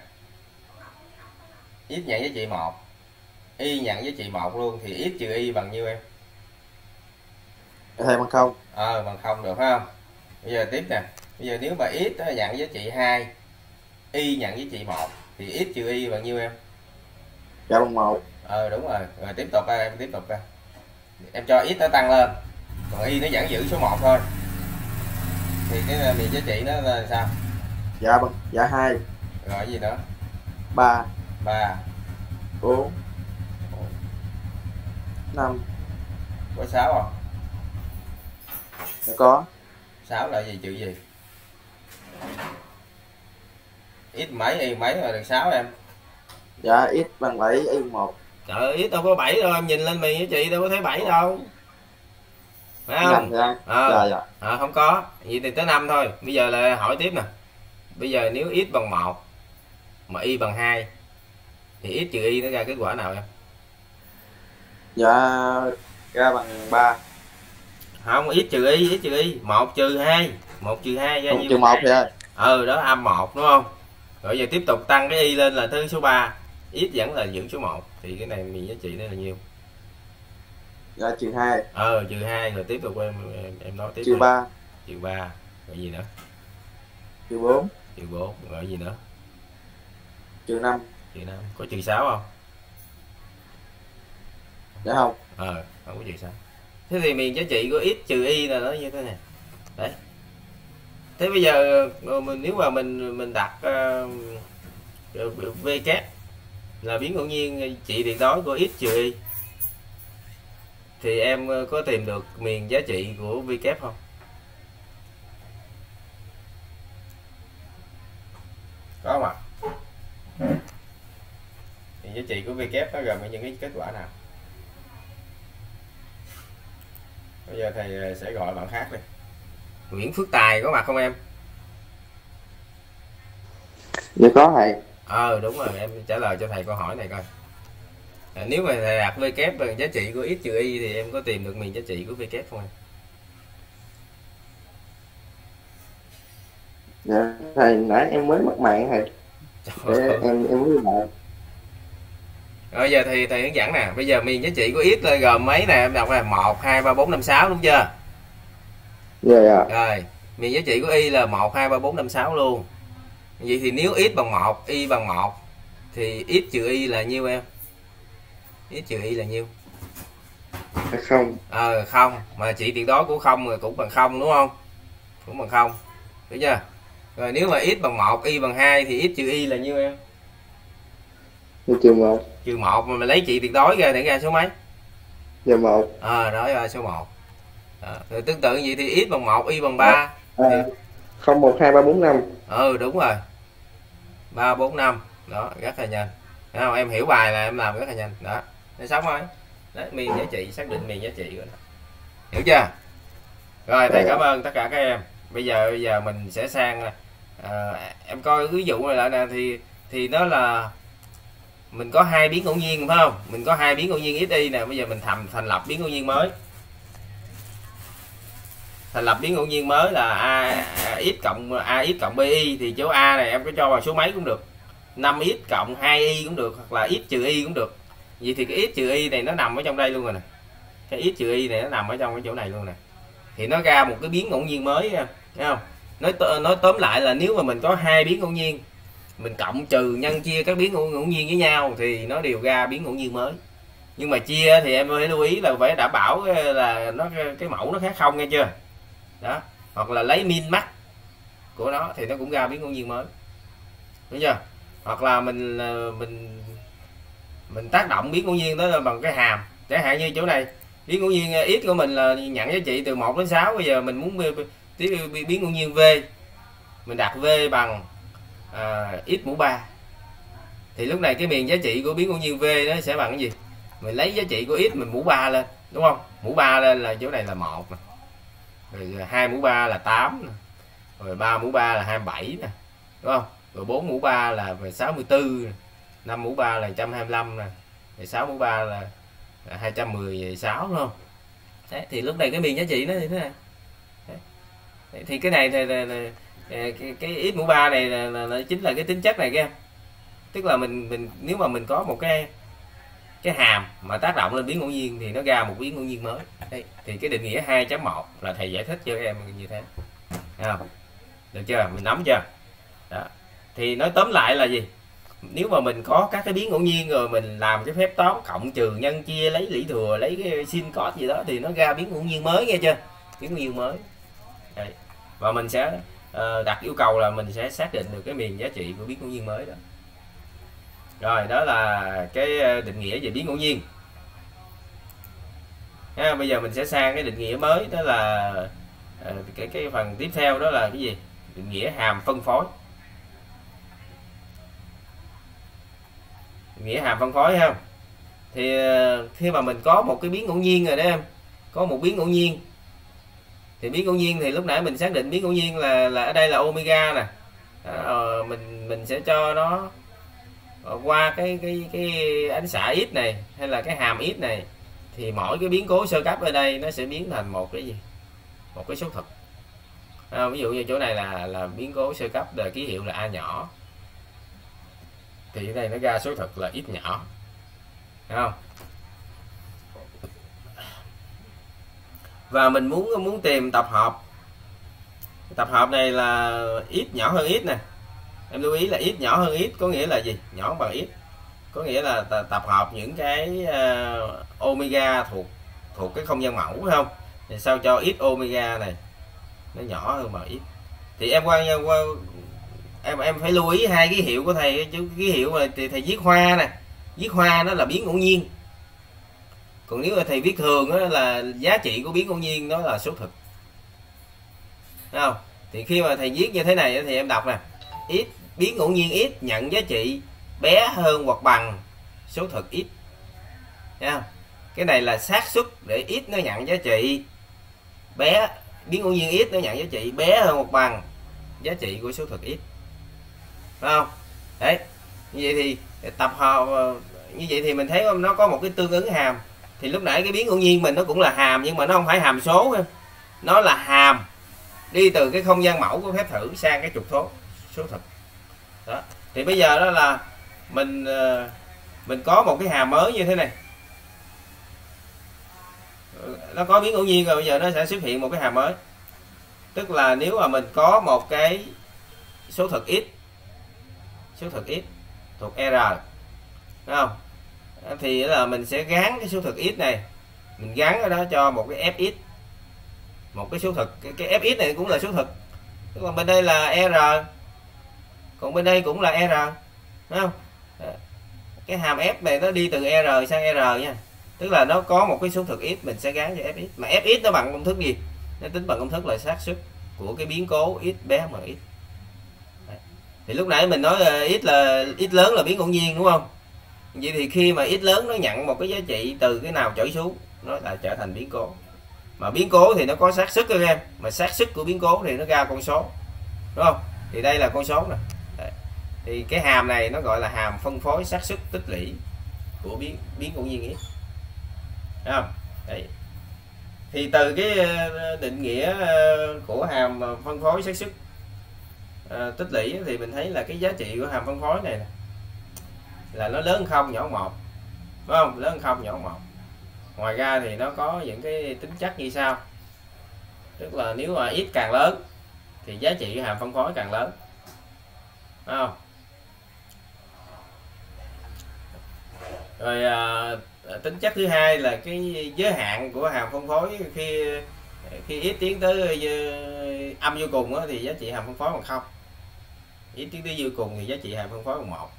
X nhận giá trị một. Y nhận giá trị một luôn thì x trừ y bằng nhiêu em? Thầy bằng không. Ờ bằng không được phải không? Bây giờ tiếp nè. Bây giờ nếu mà x nó nhận giá trị hai, y nhận giá trị một thì x trừ y bằng nhiêu em? Dạ bằng một. Ờ đúng rồi. Rồi tiếp tục ra, em tiếp tục ra. Em cho x nó tăng lên. Còn y nó vẫn giữ số một thôi. Thì cái miền giá trị nó là sao? Dạ bằng dạ hai. Rồi cái gì nữa? ba. ba. bốn. năm. Có sáu không? Dạ có. sáu là gì, chữ gì? X mấy y mấy rồi được sáu em? Dạ x bằng bảy, y bằng một. Trời ơi, x đâu có bảy đâu, em nhìn lên miền giá trị đâu có thấy bảy đâu. Phải không? Dạ, À, dạ, dạ. À, không có. Vậy thì tới năm thôi. Bây giờ là hỏi tiếp nè. Bây giờ nếu x bằng một mà y bằng hai thì x trừ y nó ra kết quả nào em? Dạ ra bằng ba. Không, x trừ y, x trừ y, một trừ hai, một trừ hai ra nhiêu? Trừ một thì ơi. Ừ đó, âm một đúng không? Rồi giờ tiếp tục tăng cái y lên là thứ số ba, x vẫn là giữ số một thì cái này miền giá trị nó là nhiêu? Dạ trừ hai. Ờ trừ hai, rồi tiếp tục em em, em nói tiếp. Trừ ba. Trừ ba, rồi gì nữa? Trừ bốn. Trừ bốn, rồi gì nữa? Trừ năm. Trừ năm, có trừ sáu không? Dạ không. Ờ không có trừ sáu. Thế thì miền giá trị của x trừ y là nó như thế này. Đấy. Thế bây giờ nếu mà mình mình đặt uh, v kép là biến ngẫu nhiên trị tuyệt đối của x trừ y thì em có tìm được miền giá trị của v kép không? Có mà. Miền giá trị của v kép nó gồm những cái kết quả nào? Bây giờ thầy sẽ gọi bạn khác đi. Nguyễn Phước Tài có mặt không em? Dạ có thầy. Ờ đúng rồi, em trả lời cho thầy câu hỏi này coi. À, nếu mà thầy đặt V kép bằng giá trị của x trừ y thì em có tìm được miền giá trị của V kép không em? Dạ thầy, nãy em mới mất mạng thầy. Để em em mới lại. Rồi giờ thì thầy hướng dẫn nè, bây giờ miền giá trị của x là gồm mấy nè, em đọc là một, hai, ba, bốn, năm, sáu đúng chưa? Dạ dạ. Rồi, miền giá trị của y là một, hai, ba, bốn, năm, sáu luôn. Vậy thì nếu x bằng một, y bằng một thì x trừ y là nhiêu em? X trừ y là nhiêu? Không. Ờ không, mà trị tuyệt đối của không rồi cũng bằng không đúng không? Cũng bằng không. Đúng chưa? Rồi nếu mà x bằng một, y bằng hai thì x trừ y là nhiêu em? Trừ một. Trừ một, mà mình lấy trị tuyệt đối ra để ra số mấy? Dạ một. Ờ à, đó ra số một. À, rồi tương tự vậy thì x bằng một, y bằng ba à, thì... không, một, hai, ba, bốn, năm. Ừ đúng rồi. ba, bốn, năm. Đó, rất là nhanh. Thấy không? Em hiểu bài là em làm rất là nhanh. Đó. Nó sống rồi. Đấy, miền giá trị, xác định miền giá trị rồi đó. Hiểu chưa? Rồi thầy cảm ơn tất cả các em. Bây giờ bây giờ mình sẽ sang à, em coi ví dụ này lại nè, thì thì nó là mình có hai biến ngẫu nhiên phải không? Mình có hai biến ngẫu nhiên x y nè, bây giờ mình thành thành lập biến ngẫu nhiên mới. Thành lập biến ngẫu nhiên mới là a x cộng ax cộng bi, thì chỗ a này em có cho vào số mấy cũng được. năm x cộng hai y cũng được, hoặc là x trừ y cũng được. Vậy thì cái x trừ y này nó nằm ở trong đây luôn rồi nè. Cái x trừ y này nó nằm ở trong cái chỗ này luôn nè. Thì nó ra một cái biến ngẫu nhiên mới, thấy không? Nói nói tóm lại là nếu mà mình có hai biến ngẫu nhiên, mình cộng trừ nhân chia các biến ngẫu, ngẫu nhiên với nhau thì nó đều ra biến ngẫu nhiên mới. Nhưng mà chia thì em phải lưu ý là phải đảm bảo là nó cái mẫu nó khác không, nghe chưa? Đó, hoặc là lấy min max của nó thì nó cũng ra biến ngẫu nhiên mới, đúng chưa? Hoặc là mình mình mình tác động biến ngẫu nhiên đó là bằng cái hàm, chẳng hạn như chỗ này biến ngẫu nhiên x của mình là nhận giá trị từ một đến sáu, bây giờ mình muốn biến ngẫu nhiên v, mình đặt v bằng à, x mũ ba, thì lúc này cái miền giá trị của biến ngẫu nhiên v nó sẽ bằng cái gì? Mình lấy giá trị của x mình mũ ba lên, đúng không? Mũ ba lên là chỗ này là một nè, rồi hai mũ ba là tám nè, rồi ba mũ ba là hai mươi bảy nè, đúng không? Rồi bốn mũ ba là về sáu mươi tư nè, năm mũ ba là một trăm hai mươi lăm nè, rồi sáu mũ ba là hai trăm mười sáu, đúng không? Đấy, thì lúc này cái miền giá trị nó như thế này. Đấy, thì cái này thì, thì, thì cái, cái x mũ ba này là, là, là chính là cái tính chất này các em. Tức là mình mình nếu mà mình có một cái cái hàm mà tác động lên biến ngẫu nhiên thì nó ra một biến ngẫu nhiên mới. Đây, thì cái định nghĩa hai chấm một là thầy giải thích cho các em như thế. Thấy không? Được chưa? Mình nắm chưa? Đó. Thì nói tóm lại là gì? Nếu mà mình có các cái biến ngẫu nhiên rồi mình làm cái phép toán cộng trừ nhân chia lấy lũy thừa lấy cái sin cos gì đó thì nó ra biến ngẫu nhiên mới, nghe chưa? Biến ngẫu nhiên mới. Đây. Và mình sẽ uh, đặt yêu cầu là mình sẽ xác định được cái miền giá trị của biến ngẫu nhiên mới đó. Rồi đó là cái định nghĩa về biến ngẫu nhiên. À, bây giờ mình sẽ sang cái định nghĩa mới, đó là à, cái cái phần tiếp theo đó là cái gì? Định nghĩa hàm phân phối. Định nghĩa hàm phân phối không? Thì khi mà mình có một cái biến ngẫu nhiên rồi đó em, có một biến ngẫu nhiên thì biến ngẫu nhiên thì lúc nãy mình xác định biến ngẫu nhiên là là ở đây là omega nè. À, mình mình sẽ cho nó qua cái cái cái ánh xạ x này hay là cái hàm x này, thì mỗi cái biến cố sơ cấp ở đây nó sẽ biến thành một cái gì? Một cái số thực. À, ví dụ như chỗ này là là biến cố sơ cấp đời ký hiệu là a nhỏ, thì ở đây nó ra số thực là x nhỏ. Thấy không? Và mình muốn muốn tìm tập hợp. Tập hợp này là x nhỏ hơn x nè. Em lưu ý là x nhỏ hơn x có nghĩa là gì? Nhỏ bằng x có nghĩa là tập hợp những cái uh, omega thuộc thuộc cái không gian mẫu, phải không? Thì sao cho x omega này nó nhỏ hơn bằng x. Thì em quan qua em em phải lưu ý hai ký hiệu của thầy chứ. Ký hiệu này thì thầy viết hoa nè, viết hoa nó là biến ngẫu nhiên, còn nếu mà thầy viết thường đó là giá trị của biến ngẫu nhiên đó là số thực. Thấy không? Thì khi mà thầy viết như thế này thì em đọc nè, x biến ngẫu nhiên x nhận giá trị bé hơn hoặc bằng số thực x. Thấy không? Cái này là xác suất để x nó nhận giá trị bé biến ngẫu nhiên x nó nhận giá trị bé hơn hoặc bằng giá trị của số thực x, phải không? Đấy, như vậy thì tập hợp như vậy thì mình thấy nó có một cái tương ứng hàm. Thì lúc nãy cái biến ngẫu nhiên mình nó cũng là hàm, nhưng mà nó không phải hàm số, nó là hàm đi từ cái không gian mẫu của phép thử sang cái trục số số thực. Đó. Thì bây giờ đó là mình mình có một cái hàm mới như thế này, nó có biến ngẫu nhiên rồi, bây giờ nó sẽ xuất hiện một cái hàm mới. Tức là nếu mà mình có một cái số thực x, số thực x thuộc R, đúng không? Thì là mình sẽ gắn cái số thực x này, mình gắn ở đó cho một cái fx, một cái số thực. Cái, cái fx này cũng là số thực, tức là bên đây là R, còn bên đây cũng là R, đúng không? Cái hàm f này nó đi từ R sang R nha, tức là nó có một cái số thực x mình sẽ gắn cho fx, mà fx nó bằng công thức gì? Nó tính bằng công thức là xác suất của cái biến cố x bé hơn x. Đấy. Thì lúc nãy mình nói x là x lớn là biến ngẫu nhiên, đúng không? Vậy thì khi mà x lớn nó nhận một cái giá trị từ cái nào trở xuống, nó lại trở thành biến cố. Mà biến cố thì nó có xác suất các em, mà xác suất của biến cố thì nó ra con số, đúng không? Thì đây là con số nè. Đấy. Thì cái hàm này nó gọi là hàm phân phối xác suất tích lũy của biến biến ngẫu nhiên x. Thấy không? Đấy. Thì từ cái định nghĩa của hàm phân phối xác suất tích lũy thì mình thấy là cái giá trị của hàm phân phối này nè, là nó lớn hơn không nhỏ hơn một, đúng không? Lớn hơn không nhỏ hơn một. Ngoài ra thì nó có những cái tính chất như sau, tức là nếu mà x càng lớn thì giá trị của hàm phân phối càng lớn, đúng không? Rồi à, tính chất thứ hai là cái giới hạn của hàm phân phối, khi khi x tiến tới âm vô cùng thì giá trị hàm phân phối bằng không, x tiến tới vô cùng thì giá trị hàm phân phối bằng một.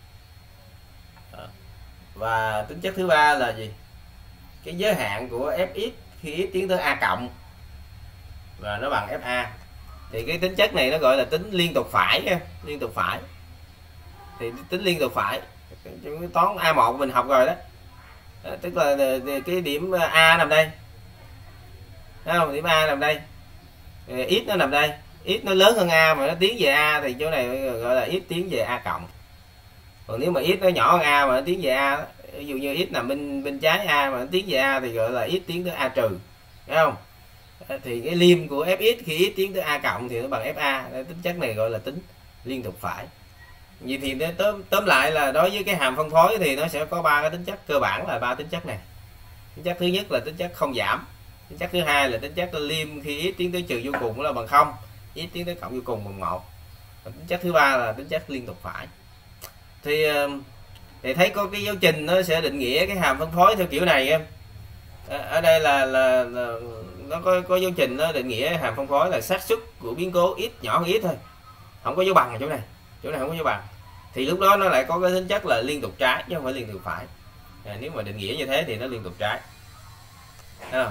Và tính chất thứ ba là gì? Cái giới hạn của fx khi x tiến tới a cộng và nó bằng fa. Thì cái tính chất này nó gọi là tính liên tục phải nha, liên tục phải. Thì tính liên tục phải trong toán a một mình học rồi đó. Đó, tức là cái điểm A nằm đây, thấy không? Điểm A nằm đây, x nó nằm đây, x nó lớn hơn A mà nó tiến về A thì chỗ này gọi là x tiến về A cộng. Còn nếu mà x nó nhỏ hơn A mà nó tiến về A, ví dụ như x nằm bên bên trái A mà nó tiến về A thì gọi là x tiến tới A trừ, thấy không? Thì cái lim của fx khi x tiến tới A cộng thì nó bằng fa. Tính chất này gọi là tính liên tục phải. Vậy thì tóm, tóm lại là đối với cái hàm phân phối thì nó sẽ có ba cái tính chất cơ bản, là ba tính chất này. Tính chất thứ nhất là tính chất không giảm, tính chất thứ hai là tính chất lim khi x tiến tới trừ vô cùng là bằng không, x tiến tới cộng vô cùng bằng một. Và tính chất thứ ba là tính chất liên tục phải. Thì thì thấy có cái giáo trình nó sẽ định nghĩa cái hàm phân phối theo kiểu này em. Ở đây là là, là nó có có giáo trình nó định nghĩa hàm phân phối là xác suất của biến cố x nhỏ hơn x thôi, không có dấu bằng ở chỗ này, chỗ này không có dấu bằng. Thì lúc đó nó lại có cái tính chất là liên tục trái chứ không phải liên tục phải. À, nếu mà định nghĩa như thế thì nó liên tục trái. À.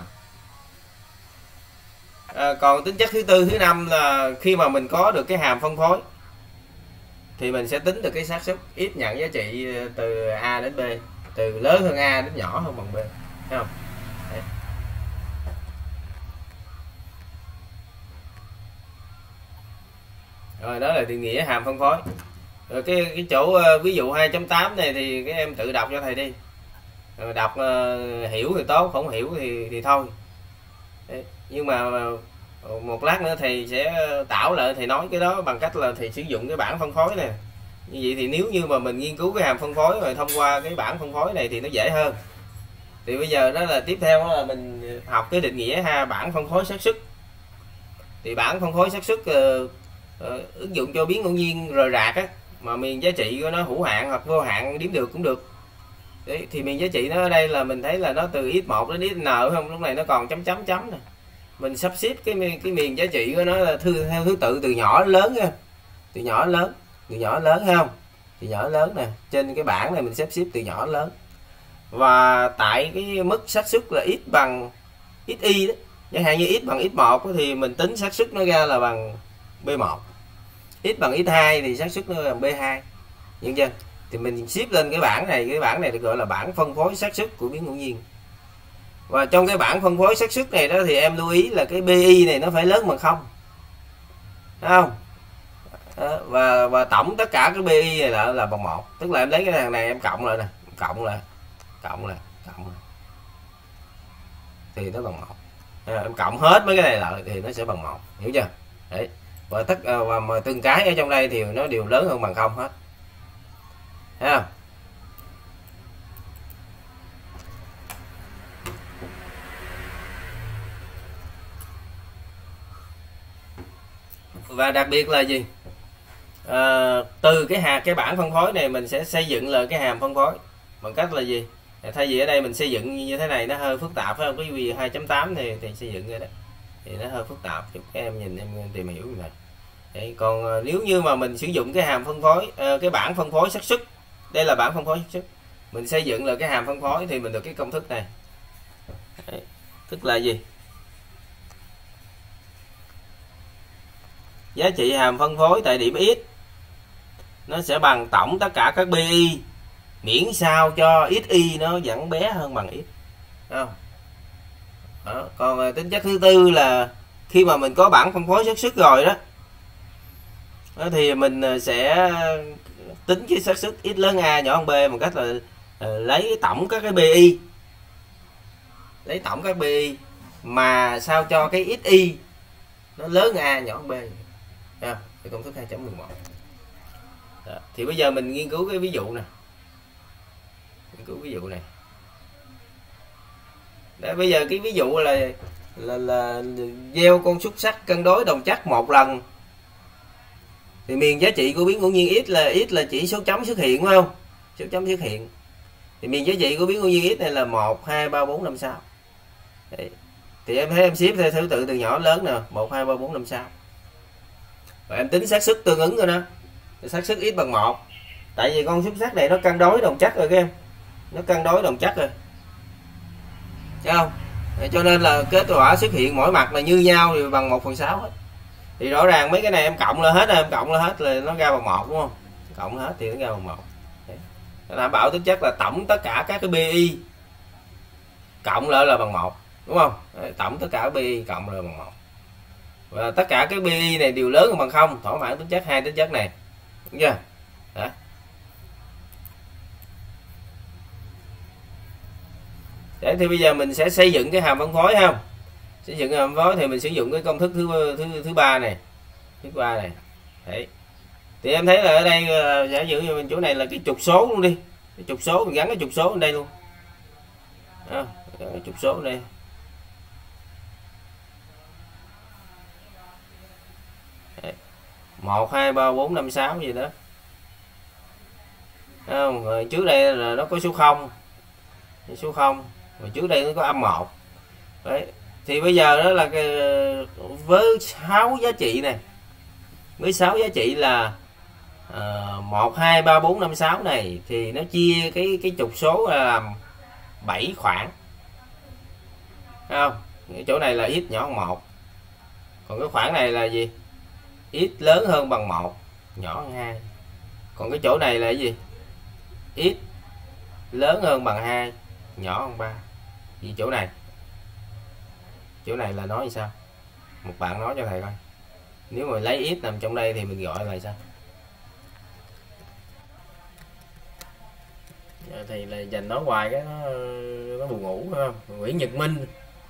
À, còn tính chất thứ tư, thứ năm là khi mà mình có được cái hàm phân phối thì mình sẽ tính được cái xác suất x nhận giá trị từ A đến B, từ lớn hơn A đến nhỏ hơn bằng B, thấy không? Đấy. Rồi đó là định nghĩa hàm phân phối. Rồi cái cái chỗ ví dụ hai chấm tám này thì các em tự đọc cho thầy đi. Rồi đọc uh, hiểu thì tốt, không hiểu thì thì thôi. Đấy. Nhưng mà một lát nữa thầy sẽ tạo lại, thầy nói cái đó bằng cách là thầy sử dụng cái bảng phân phối nè. Như vậy thì nếu như mà mình nghiên cứu cái hàm phân phối rồi thông qua cái bảng phân phối này thì nó dễ hơn. Thì bây giờ đó là tiếp theo đó là mình học cái định nghĩa ha, bảng phân phối xác suất. Thì bảng phân phối xác suất uh, uh, ứng dụng cho biến ngẫu nhiên rời rạc á, mà miền giá trị của nó hữu hạn hoặc vô hạn đếm được cũng được. Đấy, thì miền giá trị nó ở đây là mình thấy là nó từ x một đến xn không, lúc này nó còn chấm chấm chấm nè. Mình sắp xếp cái cái miền giá trị của nó là thư theo thứ tự từ nhỏ đến lớn nha, từ nhỏ đến lớn, từ nhỏ đến lớn, thấy không? Từ nhỏ đến lớn nè, trên cái bảng này mình sắp xếp từ nhỏ đến lớn. Và tại cái mức xác suất là x bằng xy đó, chẳng hạn như x bằng x một thì mình tính xác suất nó ra là bằng b một, x bằng x hai thì xác suất nó bằng b hai, nhận chưa? Thì mình xếp lên cái bảng này, cái bảng này được gọi là bảng phân phối xác suất của biến ngẫu nhiên. Và trong cái bảng phân phối xác suất này đó thì em lưu ý là cái bê i này nó phải lớn bằng không, thấy không? Đó, và và tổng tất cả cái bê i này là là bằng một, tức là em lấy cái thằng này em cộng lại nè, cộng lại cộng lại cộng lại thì nó bằng một. À, em cộng hết mấy cái này lại thì nó sẽ bằng một, hiểu chưa? Đấy. Và tất và mà từng cái ở trong đây thì nó đều lớn hơn bằng không hết, thấy không? Và đặc biệt là gì, à, từ cái hạt cái bảng phân phối này mình sẽ xây dựng là cái hàm phân phối bằng cách là gì, thay vì ở đây mình xây dựng như thế này nó hơi phức tạp, phải không? Cái vì hai chấm tám thì thì xây dựng rồi đó thì nó hơi phức tạp chút, các em nhìn em tìm hiểu như này. Đấy, còn nếu như mà mình sử dụng cái hàm phân phối, cái bảng phân phối xác suất, đây là bảng phân phối xác suất, mình xây dựng là cái hàm phân phối thì mình được cái công thức này. Đấy, tức là gì, giá trị hàm phân phối tại điểm X nó sẽ bằng tổng tất cả các bê i miễn sao cho xy nó vẫn bé hơn bằng x, không? Đó. Còn tính chất thứ tư là khi mà mình có bảng phân phối xác suất rồi đó, đó thì mình sẽ tính cái xác suất x lớn a nhỏ hơn b bằng cách là lấy tổng các cái bê i, lấy tổng các bê i mà sao cho cái xy nó lớn a nhỏ hơn b. À, cái công thức hai chấm mười một. Thì bây giờ mình nghiên cứu cái ví dụ nè, nghiên cứu ví dụ này. Đấy, bây giờ cái ví dụ là là là gieo con xúc xắc cân đối đồng chắc một lần thì miền giá trị của biến ngẫu nhiên x là x là chỉ số chấm xuất hiện, phải không? Số chấm xuất hiện thì miền giá trị của biến ngẫu nhiên x này là một hai ba bốn năm sáu. Đấy. Thì em thấy em xếp theo thứ tự từ nhỏ đến lớn nè, một hai ba bốn năm sáu. Và em tính xác suất tương ứng rồi đó, xác suất x bằng một, tại vì con xúc xắc này nó cân đối đồng chắc rồi các em, nó cân đối đồng chắc rồi, thấy không? Cho nên là kết quả xuất hiện mỗi mặt là như nhau thì bằng một phần sáu hết. Thì rõ ràng mấy cái này em cộng lên hết, em cộng lên hết là nó ra bằng một, đúng không? Cộng hết thì nó ra bằng một. Nó đảm bảo tính chất là tổng tất cả các cái bê i cộng lại là bằng một, đúng không? Đấy, tổng tất cả bê i cộng lại bằng một. Và tất cả cái bê i này đều lớn hơn bằng không, thỏa mãn tính chất hai tính chất này, đúng chưa? Đó. Đấy, thì bây giờ mình sẽ xây dựng cái hàm phân phối, không? Xây dựng hàm phân phối thì mình sử dụng cái công thức thứ thứ thứ ba này, thứ ba này. Đấy. Thì em thấy là ở đây giả sử như chỗ này là cái trục số luôn đi, cái trục số mình gắn cái trục số ở đây luôn. Đó, gắn cái trục số ở đây. một hai ba bốn năm sáu gì đó. Không, rồi trước đây là nó có số không, số không, rồi trước đây nó có âm một. Đấy. Thì bây giờ đó là cái, với sáu giá trị này, với sáu giá trị là uh, một hai ba bốn năm sáu này thì nó chia cái cái trục số là làm bảy khoảng. Thấy không? Cái chỗ này là x nhỏ hơn một. Còn cái khoảng này là gì? X lớn hơn bằng một, nhỏ hơn hai. Còn cái chỗ này là cái gì? X lớn hơn bằng hai, nhỏ hơn ba. Vì chỗ này, chỗ này là nói như sao? Một bạn nói cho thầy coi. Nếu mà lấy x nằm trong đây thì mình gọi là sao? Thì là dành nói hoài cái nó, nó buồn ngủ, phải không? Nguyễn Nhật Minh.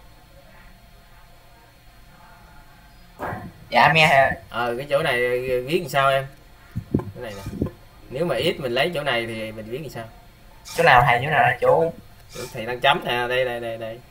Dạ em nghe. Ờ, cái chỗ này viết làm sao em? Cái này nè. Nếu mà x mình lấy chỗ này thì mình viết làm sao? Chỗ nào thầy, chỗ nào là chỗ? Thầy đang chấm nè, đây đây đây đây.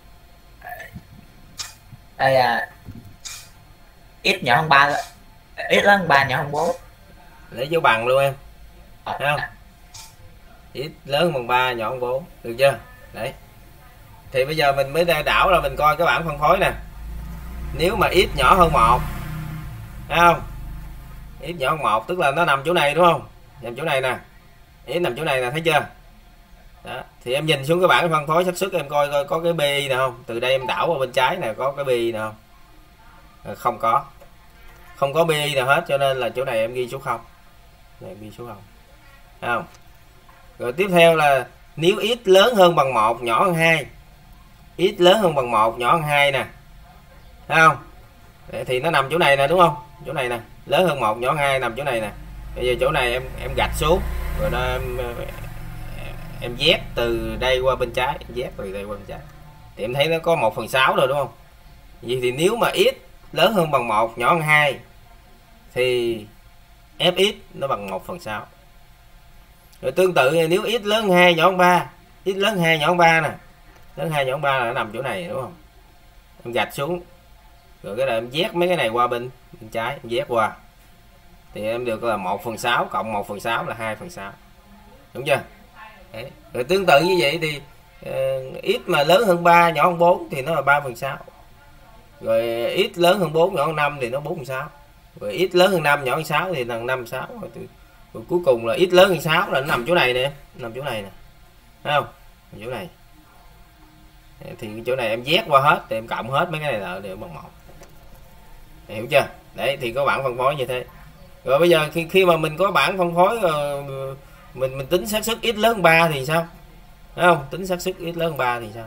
Đây à. X nhỏ hơn ba, x lớn hơn ba, nhỏ hơn bốn. Lấy dấu bằng luôn em. Thấy không? X lớn bằng ba, nhỏ hơn bốn, được chưa? Đấy. Thì bây giờ mình mới ra đảo là mình coi cái bảng phân phối nè. Nếu mà x nhỏ hơn một, thấy không? X nhỏ hơn một tức là nó nằm chỗ này, đúng không? Nằm chỗ này nè. X nằm chỗ này nè, thấy chưa? Đó. Thì em nhìn xuống cái bảng phân phối xác suất em coi coi có cái bê i nào không? Từ đây em đảo qua bên trái nè, có cái bê i nào không? Không có. Không có bê i nào hết, cho nên là chỗ này em ghi số không. Này em ghi số không. Thấy không? Rồi tiếp theo là nếu x lớn hơn bằng một, nhỏ hơn hai x lớn hơn bằng một nhỏ hơn hai nè, thấy không? Đấy, thì nó nằm chỗ này nè đúng không? Chỗ này nè, lớn hơn một nhỏ hơn hai nằm chỗ này nè. Bây giờ chỗ này em em gạch xuống rồi đó em em dép từ đây qua bên trái, em dép từ đây qua bên trái. Thì em thấy nó có một phần sáu rồi đúng không? Vậy thì nếu mà x lớn hơn bằng một nhỏ hơn hai thì fx nó bằng một phần sáu. Rồi tương tự nếu x lớn hơn hai nhỏ hơn ba, x lớn hơn hai nhỏ hơn ba nè, lớn hơn hai nhỏ hơn ba là nó nằm chỗ này đúng không? Em gạch xuống rồi cái này em vét mấy cái này qua bên bên trái, em vét qua thì em được là một phần sáu cộng một phần sáu là hai phần sáu, đúng chưa? Đấy. Rồi tương tự như vậy thì uh, x mà lớn hơn ba nhỏ hơn bốn thì nó là ba phần sáu, rồi x lớn hơn bốn nhỏ hơn năm thì nó bốn phần sáu, rồi x lớn hơn năm nhỏ hơn sáu thì là năm phần sáu, rồi, rồi cuối cùng là x lớn hơn sáu là nó nằm chỗ này nè, nằm chỗ này nè, thấy không? Nằm chỗ này thì chỗ này em vét qua hết thì em cộng hết mấy cái này lại đều bằng một, hiểu chưa? Đấy thì có bảng phân phối như thế. Rồi bây giờ khi khi mà mình có bảng phân phối rồi mình mình tính xác suất x lớn hơn ba thì sao? Thấy không? Tính xác suất x lớn hơn ba thì sao?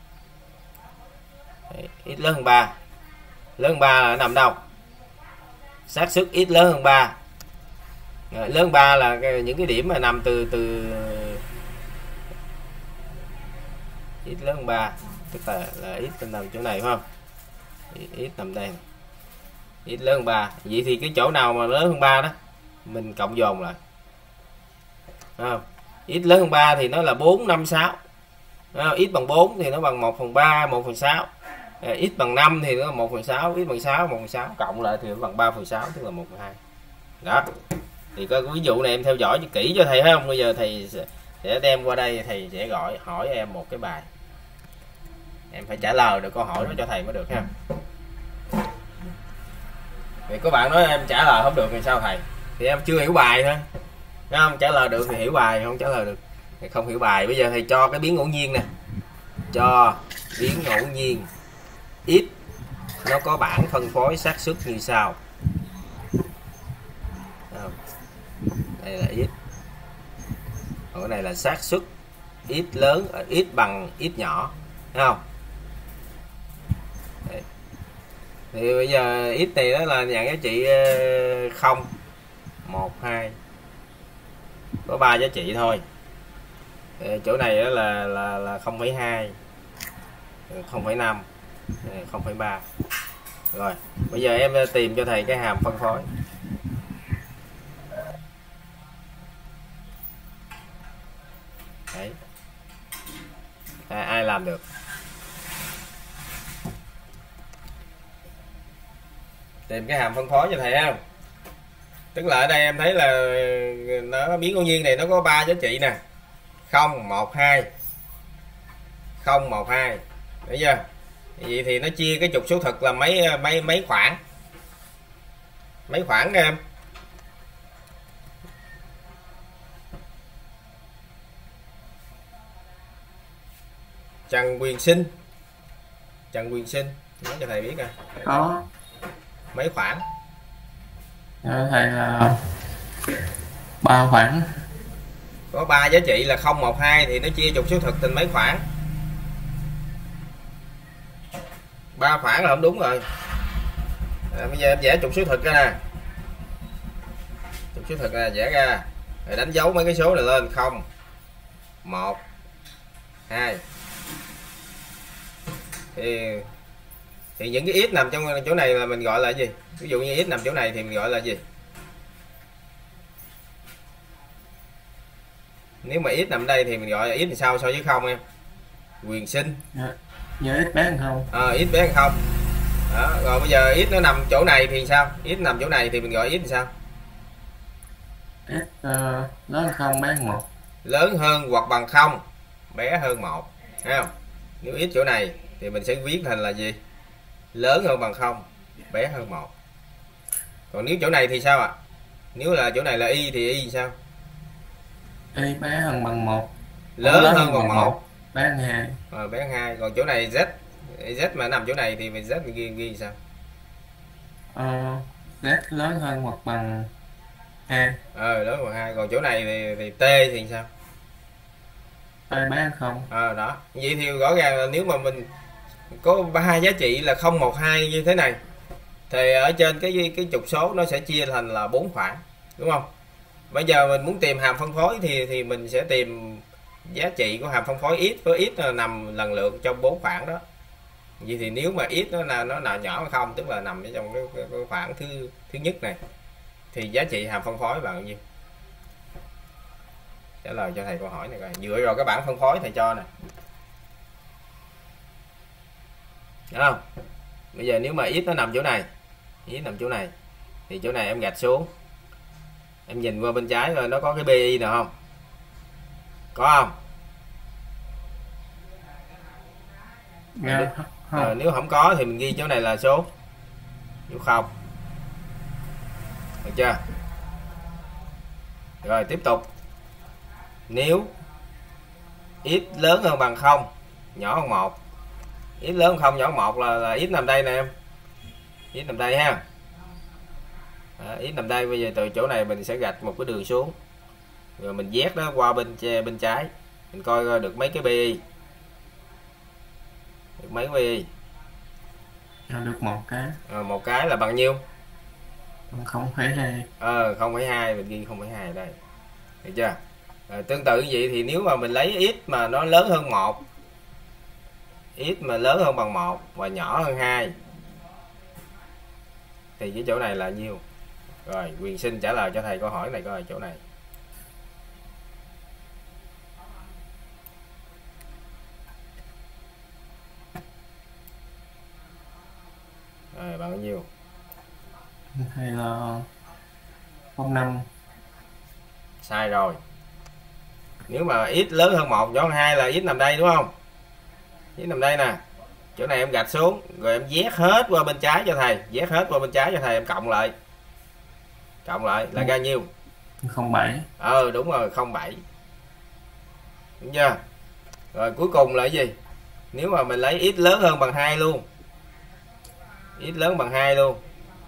Đấy, x lớn hơn ba. Lớn hơn ba là nằm đâu? Xác suất x lớn hơn ba. Lớn hơn ba là những cái điểm mà nằm từ từ x lớn hơn ba, tức là là x nằm chỗ này phải không? X nằm đây. X lớn hơn ba. Vậy thì cái chỗ nào mà lớn hơn ba đó mình cộng dồn lại. Đúng không? X lớn hơn ba thì nó là bốn, năm, sáu. X bằng bốn thì nó bằng một phần ba, một phần sáu. X bằng năm thì nó là một phần sáu, x bằng sáu, một phần sáu, cộng lại thì nó bằng ba phần sáu, tức là một phần hai. Đó. Thì cái ví dụ này em theo dõi kỹ cho thầy thấy không? Bây giờ thầy sẽ đem qua đây, thầy sẽ gọi hỏi em một cái bài. Em phải trả lời được câu hỏi đó cho thầy mới được ha. Thì các bạn nói em trả lời không được thì sao thầy? Thì em chưa hiểu bài thôi. Đúng không? Trả lời được thì hiểu bài, không trả lời được thì không hiểu bài. Bây giờ thầy cho cái biến ngẫu nhiên nè. Cho biến ngẫu nhiên x nó có bảng phân phối xác suất như sau. Đây là x. Còn cái này là xác suất x lớn, x bằng x nhỏ, thấy không? Đây. Thì bây giờ x này đó là nhận giá trị không, một, hai, có ba giá trị thôi. Chỗ này đó là là là không phẩy hai, không phẩy năm, không phẩy ba. Rồi bây giờ em tìm cho thầy cái hàm phân phối. Đấy. À, ai làm được? Tìm cái hàm phân phối cho thầy không? Tức là ở đây em thấy là nó biến ngẫu nhiên này nó có ba giá trị nè. không, một, hai. không, một, hai. Thấy chưa? Vậy thì nó chia cái trục số thực là mấy mấy mấy khoảng? Mấy khoảng các em? Trần Quyền Sinh. Trần Quyền Sinh nói cho thầy biết coi. Có. Mấy khoảng? Dạ, thầy là ba khoảng. Có ba giá trị là không, một, hai thì nó chia trục số thực thành mấy khoảng? ba khoảng là không đúng rồi. À, bây giờ em vẽ trục số thực ra nè. Trục số thực là vẽ ra. Rồi đánh dấu mấy cái số này lên, không, một, hai. Thì thì những cái x nằm trong chỗ này là mình gọi là gì? Ví dụ như x nằm chỗ này thì mình gọi là gì? Nếu mà x nằm đây thì mình gọi là x thì sao so với không em? Quyền Sinh. Dạ. Giờ x bé hơn không? Ờ, x bé hơn không. Đó, rồi bây giờ x nó nằm chỗ này thì sao? X nằm chỗ này thì mình gọi x thì sao? X uh, lớn hơn không, bé hơn một. Lớn hơn hoặc bằng không, bé hơn một, thấy không? Nếu x chỗ này thì mình sẽ viết thành là gì? Lớn hơn bằng không, bé hơn một. Còn nếu chỗ này thì sao ạ? À? Nếu là chỗ này là y thì y thì sao? Y bé hơn bằng một. Lớn, lớn hơn bằng một, bé hơn hai. Ờ, bé hơn hai. Còn chỗ này z, z mà nằm chỗ này thì mình z mình ghi ghi sao? Ờ, z lớn hơn hoặc bằng hai. Ờ, lớn hơn hai. Còn chỗ này thì, thì t thì sao? ba bán không. À, đó vậy thì rõ ràng là nếu mà mình có ba giá trị là không một hai như thế này thì ở trên cái cái trục số nó sẽ chia thành là bốn khoảng, đúng không? Bây giờ mình muốn tìm hàm phân phối thì thì mình sẽ tìm giá trị của hàm phân phối x với x là nằm lần lượt trong bốn khoảng đó. Vậy thì nếu mà x nó là nó là nhỏ hay không, tức là nằm ở trong cái, cái, cái khoảng thứ thứ nhất này, thì giá trị hàm phân phối bằng bao nhiêu? Trả lời cho thầy câu hỏi này coi. Dựa vào cái bảng phân phối thầy cho nè. Đúng không? Bây giờ nếu mà x nó nằm chỗ này, x nằm chỗ này thì chỗ này em gạch xuống. Em nhìn qua bên trái rồi nó có cái bi nào không? Có không? Dạ, không. À, nếu không có thì mình ghi chỗ này là số số không. Được chưa? Rồi tiếp tục. Nếu x lớn hơn bằng không, nhỏ hơn một. X lớn hơn không, nhỏ hơn một là, là x nằm đây nè em. X nằm đây ha. À, x nằm đây, bây giờ từ chỗ này mình sẽ gạch một cái đường xuống. Rồi mình vét nó qua bên bên trái. Mình coi coi được mấy cái bi. Được mấy bi? Được một cái. À, một cái là bằng nhiêu? không phẩy hai. Ờ, không phẩy hai, mình ghi không phẩy hai đây. Được chưa? À, tương tự như vậy thì nếu mà mình lấy x mà nó lớn hơn một, x mà lớn hơn bằng một và nhỏ hơn hai thì cái chỗ này là nhiêu? Rồi, Quyền Sinh trả lời cho thầy câu hỏi này coi chỗ này. Rồi, bằng bao nhiêu? Hay là không năm. Sai rồi. Nếu mà x lớn hơn một, nhỏ hơn hai là x nằm đây đúng không? X nằm đây nè. Chỗ này em gạch xuống rồi em vét hết qua bên trái cho thầy, vét hết qua bên trái cho thầy, em cộng lại. Cộng lại là ra nhiêu? không bảy. Ờ đúng rồi, không bảy. Đúng chưa? Rồi cuối cùng là cái gì? Nếu mà mình lấy x lớn hơn bằng hai luôn. X lớn bằng hai luôn.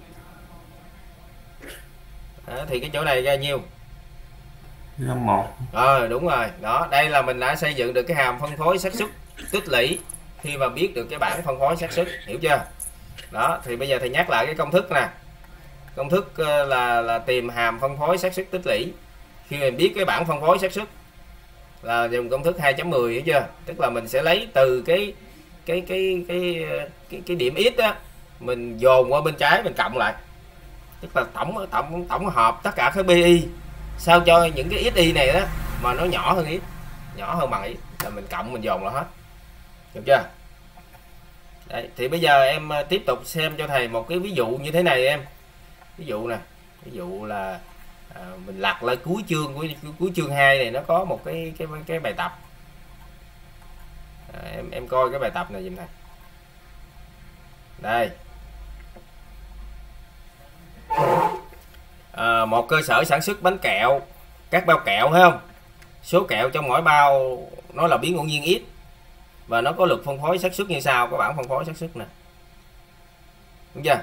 Đó, thì cái chỗ này ra nhiêu? Ra một. Ờ đúng rồi. Đó, đây là mình đã xây dựng được cái hàm phân phối xác suất tích lũy khi mà biết được cái bảng phân phối xác suất, hiểu chưa? Đó, thì bây giờ thầy nhắc lại cái công thức nè. Công thức là là tìm hàm phân phối xác suất tích lũy khi mình biết cái bảng phân phối xác suất là dùng công thức hai chấm mười, hiểu chưa? Tức là mình sẽ lấy từ cái cái cái cái cái, cái điểm x đó, mình dồn qua bên trái mình cộng lại. Tức là tổng tổng tổng hợp tất cả cái pi sao cho những cái xy này đó mà nó nhỏ hơn x, nhỏ hơn bằng x là mình cộng mình dồn là hết. Được chưa? Đấy, thì bây giờ em tiếp tục xem cho thầy một cái ví dụ như thế này em. Ví dụ nè, ví dụ là à, mình lật lại cuối chương của cuối chương hai này nó có một cái cái cái bài tập. À, em em coi cái bài tập này giùm thầy. Đây. À, một cơ sở sản xuất bánh kẹo, các bao kẹo thấy không? Số kẹo trong mỗi bao nó là biến ngẫu nhiên x và nó có lực phân phối xác suất như sau, các bảng phân phối xác suất nè. Đúng chưa?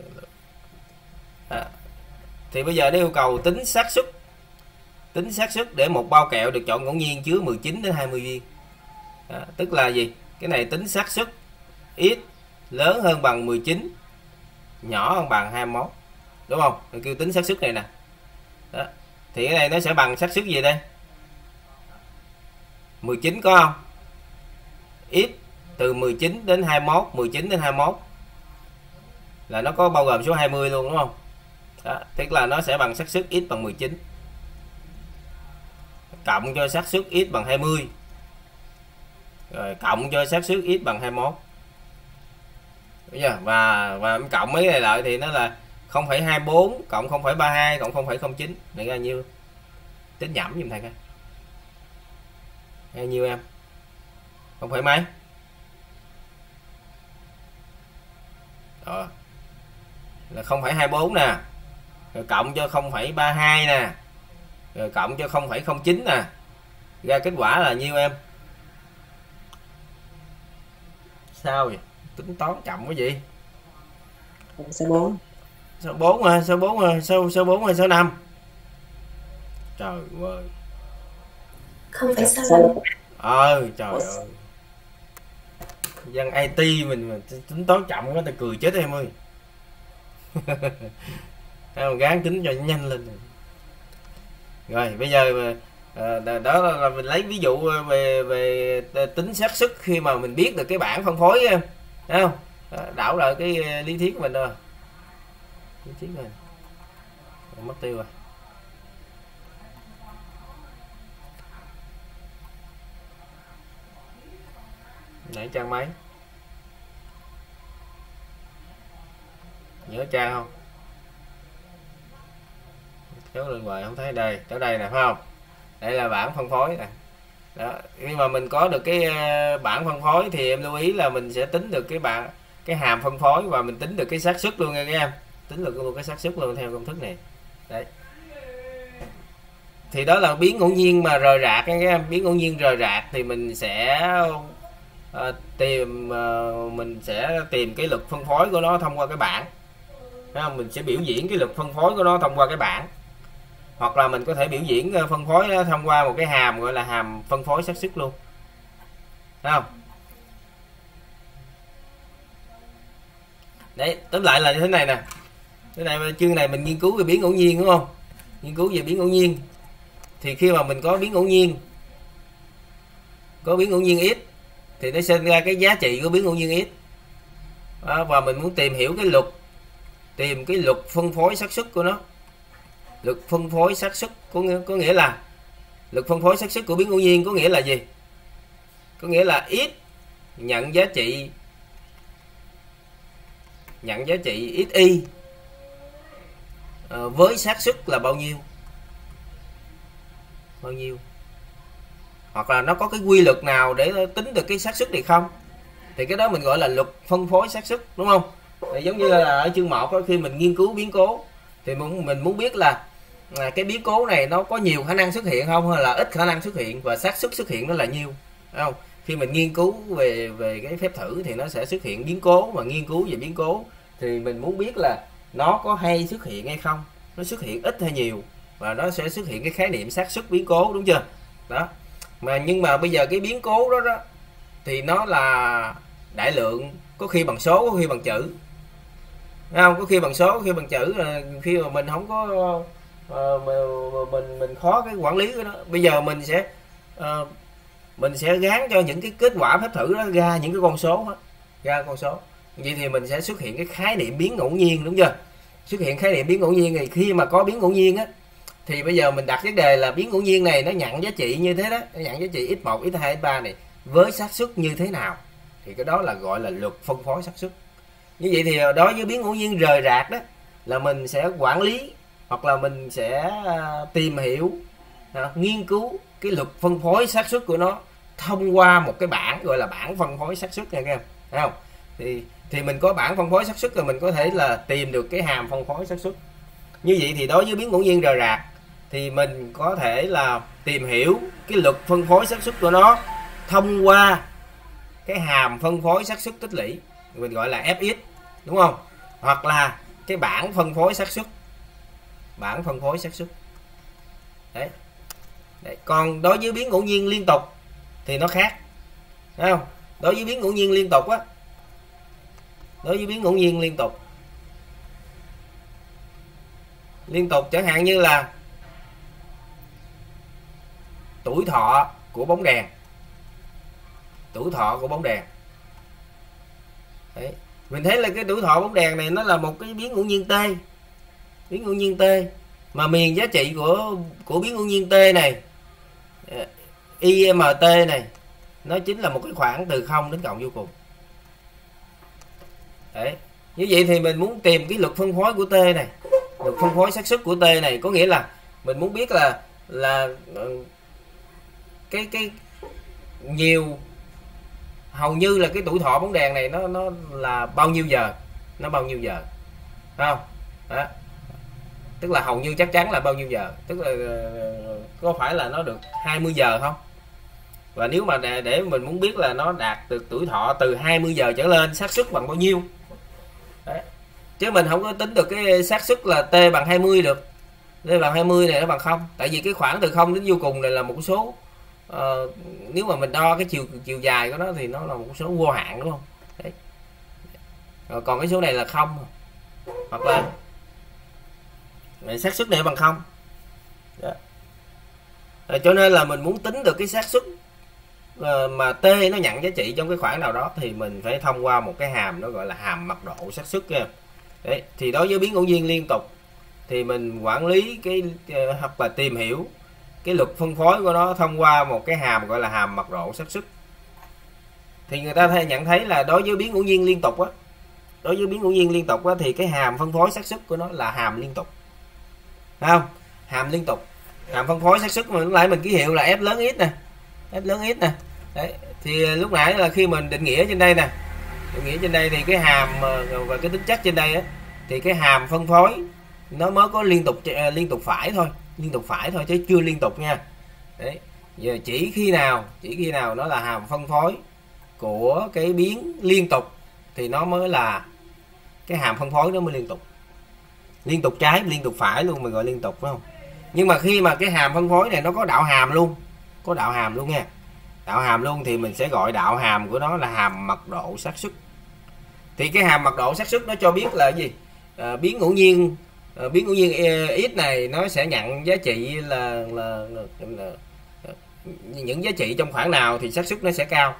À, thì bây giờ nó yêu cầu tính xác suất. Tính xác suất để một bao kẹo được chọn ngẫu nhiên chứa mười chín đến hai mươi viên. À, tức là gì? Cái này tính xác suất x lớn hơn bằng mười chín, nhỏ hơn bằng hai mươi mốt. Đúng không? Mình kêu tính xác suất này nè. Đó. Thì cái này nó sẽ bằng xác suất gì đây? mười chín có không? X từ mười chín đến hai mươi mốt, mười chín đến hai mươi mốt là nó có bao gồm số hai mươi luôn đúng không? Đó, tức là nó sẽ bằng xác suất x bằng mười chín cộng cho xác suất x bằng hai mươi rồi cộng cho xác suất x bằng hai mươi mốt. Đúng chưa? Và và em cộng mấy cái này lại thì nó là không phẩy hai bốn cộng không phẩy ba hai cộng không phẩy không chín này ra nhiêu? Tính nhẩm giùm thầy coi. Ra nhiêu em? Không phải mấy? Rồi. Là không phẩy hai bốn nè. Rồi cộng cho không phẩy ba hai nè. Rồi cộng cho không phẩy không chín nè. Ra kết quả là nhiêu em? Sao vậy? Tính toán chậm quá gì? Số bốn. Số bốn à, số bốn à, số số bốn hay số năm? Trời ơi. Không phải sáu năm. ờ trời ơi, dân i tê mình mà tính toán chậm quá ta cười chết em ơi. Em gán tính cho nhanh lên. Rồi bây giờ à, đó là mình lấy ví dụ về về tính xác suất khi mà mình biết được cái bảng phân phối, thấy không? Đảo lại cái lý thuyết của mình rồi, lý thuyết rồi mất tiêu rồi. Nãy trang mấy nhớ trang không? Kéo lên hoài không thấy. Đây, tới đây nè, phải không? Đây là bảng phân phối nè. Đó, khi mà mình có được cái bảng phân phối thì em lưu ý là mình sẽ tính được cái bảng cái hàm phân phối và mình tính được cái xác suất luôn nha các em. Tính được luôn cái xác suất luôn theo công thức này. Đấy. Thì đó là biến ngẫu nhiên mà rời rạc nha các em. Biến ngẫu nhiên rời rạc thì mình sẽ uh, tìm uh, mình sẽ tìm cái lực phân phối của nó thông qua cái bảng. Thấy không? Mình sẽ biểu diễn cái lực phân phối của nó thông qua cái bảng. Hoặc là mình có thể biểu diễn phân phối nó thông qua một cái hàm gọi là hàm phân phối xác suất luôn. Thấy không? Đấy, tóm lại là như thế này nè. Cái này chương này mình nghiên cứu về biến ngẫu nhiên đúng không? Nghiên cứu về biến ngẫu nhiên. Thì khi mà mình có biến ngẫu nhiên, có biến ngẫu nhiên x thì nó sinh ra cái giá trị của biến ngẫu nhiên x. Đó, và mình muốn tìm hiểu cái luật, tìm cái luật phân phối xác suất của nó. Luật phân phối xác suất có nghĩa, có nghĩa là luật phân phối xác suất của biến ngẫu nhiên có nghĩa là gì? Có nghĩa là x nhận giá trị nhận giá trị xy uh, với xác suất là bao nhiêu? Bao nhiêu? Hoặc là nó có cái quy luật nào để tính được cái xác suất này không? Thì cái đó mình gọi là luật phân phối xác suất, đúng không? Thì giống như là ở chương một đó, khi mình nghiên cứu biến cố thì mình, mình muốn biết là à, cái biến cố này nó có nhiều khả năng xuất hiện không hay là ít khả năng xuất hiện và xác suất xuất hiện nó là nhiêu, đúng không? Khi mình nghiên cứu về về cái phép thử thì nó sẽ xuất hiện biến cố, mà nghiên cứu về biến cố thì mình muốn biết là nó có hay xuất hiện hay không, nó xuất hiện ít hay nhiều, và nó sẽ xuất hiện cái khái niệm xác suất biến cố, đúng chưa? Đó. Mà nhưng mà bây giờ cái biến cố đó đó thì nó là đại lượng, có khi bằng số, có khi bằng chữ, đúng không? Có khi bằng số, có khi bằng chữ, là khi mà mình không có uh, mình mình khó cái quản lý của nó. Bây giờ mình sẽ uh, mình sẽ gán cho những cái kết quả phép thử đó ra những cái con số đó, ra con số. Vậy thì mình sẽ xuất hiện cái khái niệm biến ngẫu nhiên, đúng chưa? Xuất hiện khái niệm biến ngẫu nhiên thì khi mà có biến ngẫu nhiên á thì bây giờ mình đặt vấn đề là biến ngẫu nhiên này nó nhận giá trị như thế đó, nó nhận giá trị x một, x hai, x ba này với xác suất như thế nào, thì cái đó là gọi là luật phân phối xác suất. Như vậy thì đối với biến ngẫu nhiên rời rạc đó là mình sẽ quản lý hoặc là mình sẽ tìm hiểu, nghiên cứu cái luật phân phối xác suất của nó thông qua một cái bảng gọi là bảng phân phối xác suất nha các em, thấy không? Thì thì mình có bảng phân phối xác suất rồi mình có thể là tìm được cái hàm phân phối xác suất. Như vậy thì đối với biến ngẫu nhiên rời rạc thì mình có thể là tìm hiểu cái luật phân phối xác suất của nó thông qua cái hàm phân phối xác suất tích lũy, mình gọi là ép ích, đúng không? Hoặc là cái bảng phân phối xác suất, bảng phân phối xác suất. Đấy. Đấy. Còn đối với biến ngẫu nhiên liên tục thì nó khác, thấy không? Đối với biến ngẫu nhiên liên tục á, đối với biến ngẫu nhiên liên tục liên tục chẳng hạn như là tuổi thọ của bóng đèn, tuổi thọ của bóng đèn. Đấy. Mình thấy là cái tuổi thọ bóng đèn này nó là một cái biến ngẫu nhiên t, biến ngẫu nhiên t, mà miền giá trị của của biến ngẫu nhiên t này, i em tê này, nó chính là một cái khoảng từ không đến cộng vô cùng. Đấy. Như vậy thì mình muốn tìm cái luật phân phối của t này, luật phân phối xác suất của t này, có nghĩa là mình muốn biết là là cái cái nhiều hầu như là cái tuổi thọ bóng đèn này nó nó là bao nhiêu giờ, nó bao nhiêu giờ, phải không? Đó. Tức là hầu như chắc chắn là bao nhiêu giờ, tức là có phải là nó được hai mươi giờ không? Và nếu mà để, để mình muốn biết là nó đạt được tuổi thọ từ hai mươi giờ trở lên, xác suất bằng bao nhiêu? Đấy. Chứ mình không có tính được cái xác suất là t bằng hai mươi được. T bằng hai mươi này nó bằng không, tại vì cái khoảng từ không đến vô cùng này là một số uh, nếu mà mình đo cái chiều chiều dài của nó thì nó là một số vô hạn, đúng không? Đấy. Rồi còn cái số này là không, hoặc là xác suất này bằng không. Đó. Rồi cho nên là mình muốn tính được cái xác suất mà t nó nhận giá trị trong cái khoảng nào đó thì mình phải thông qua một cái hàm nó gọi là hàm mật độ xác suất nha. Đấy, thì đối với biến ngẫu nhiên liên tục thì mình quản lý cái hoặc là tìm hiểu cái luật phân phối của nó thông qua một cái hàm gọi là hàm mật độ xác suất. Thì người ta thấy nhận thấy là đối với biến ngẫu nhiên liên tục á, đối với biến ngẫu nhiên liên tục á, thì cái hàm phân phối xác suất của nó là hàm liên tục, thấy không? Hàm liên tục, hàm phân phối xác suất mà lúc nãy mình ký hiệu là f lớn x nè, f lớn x nè. Đấy, thì lúc nãy là khi mình định nghĩa trên đây nè, định nghĩa trên đây thì cái hàm và cái tính chất trên đây á, thì cái hàm phân phối nó mới có liên tục liên tục phải thôi, liên tục phải thôi chứ chưa liên tục nha. Đấy, giờ chỉ khi nào chỉ khi nào nó là hàm phân phối của cái biến liên tục thì nó mới là cái hàm phân phối nó mới liên tục, liên tục trái liên tục phải luôn mình gọi liên tục, phải không? Nhưng mà khi mà cái hàm phân phối này nó có đạo hàm luôn, có đạo hàm luôn nha, đạo hàm luôn thì mình sẽ gọi đạo hàm của nó là hàm mật độ xác suất. Thì cái hàm mật độ xác suất nó cho biết là gì? À, biến ngẫu nhiên à, biến ngẫu nhiên x này nó sẽ nhận giá trị là, là, là, là, là những giá trị trong khoảng nào thì xác suất nó sẽ cao,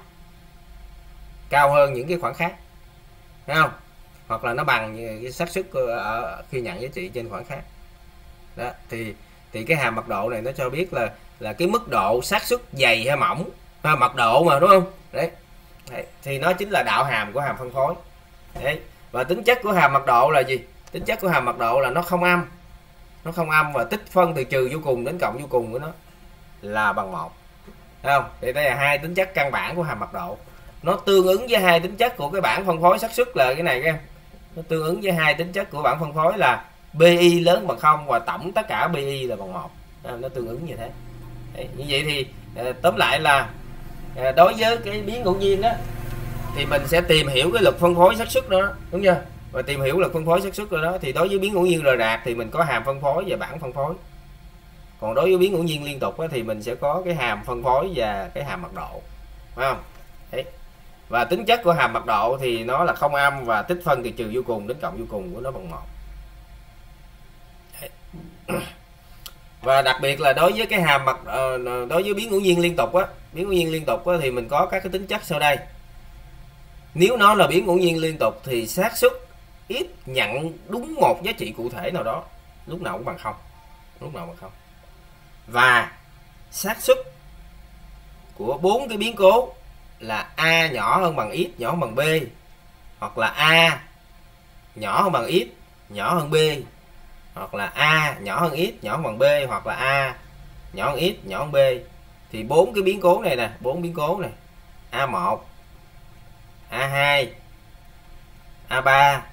cao hơn những cái khoảng khác, thấy không? Hoặc là nó bằng cái xác suất ở khi nhận giá trị trên khoảng khác. Đó, thì thì cái hàm mật độ này nó cho biết là là cái mức độ xác suất dày hay mỏng, à, mật độ mà, đúng không? Đấy. Đấy, thì nó chính là đạo hàm của hàm phân phối. Đấy. Và tính chất của hàm mật độ là gì? Tính chất của hàm mật độ là nó không âm, nó không âm và tích phân từ trừ vô cùng đến cộng vô cùng của nó là bằng một, thấy không? Thì đây là hai tính chất căn bản của hàm mật độ. Nó tương ứng với hai tính chất của cái bảng phân phối xác suất là cái này, các em. Nó tương ứng với hai tính chất của bảng phân phối là pi lớn bằng không và tổng tất cả pi là bằng một. Nó tương ứng như thế. Đấy, như vậy thì tóm lại là đối với cái biến ngẫu nhiên đó thì mình sẽ tìm hiểu cái luật phân phối xác suất đó, đúng chưa? Và tìm hiểu luật phân phối xác suất đó thì đối với biến ngẫu nhiên rời rạc thì mình có hàm phân phối và bảng phân phối. Còn đối với biến ngẫu nhiên liên tục thì mình sẽ có cái hàm phân phối và cái hàm mật độ, phải không? Đấy. Và tính chất của hàm mật độ thì nó là không âm và tích phân từ trừ vô cùng đến cộng vô cùng của nó bằng một. Đấy. Và đặc biệt là đối với cái hàm mật đối với biến ngẫu nhiên liên tục á, biến ngẫu nhiên liên tục á, thì mình có các cái tính chất sau đây. Nếu nó là biến ngẫu nhiên liên tục thì xác suất x nhận đúng một giá trị cụ thể nào đó lúc nào cũng bằng không, lúc nào bằng không. Và xác suất của bốn cái biến cố là a nhỏ hơn bằng x nhỏ hơn bằng b, hoặc là a nhỏ hơn bằng x nhỏ hơn b, hoặc là a nhỏ hơn x nhỏ hơn bằng b, hoặc là a nhỏ hơn x nhỏ hơn b. Thì bốn cái biến cố này nè, bốn biến cố này a một, a hai, a ba,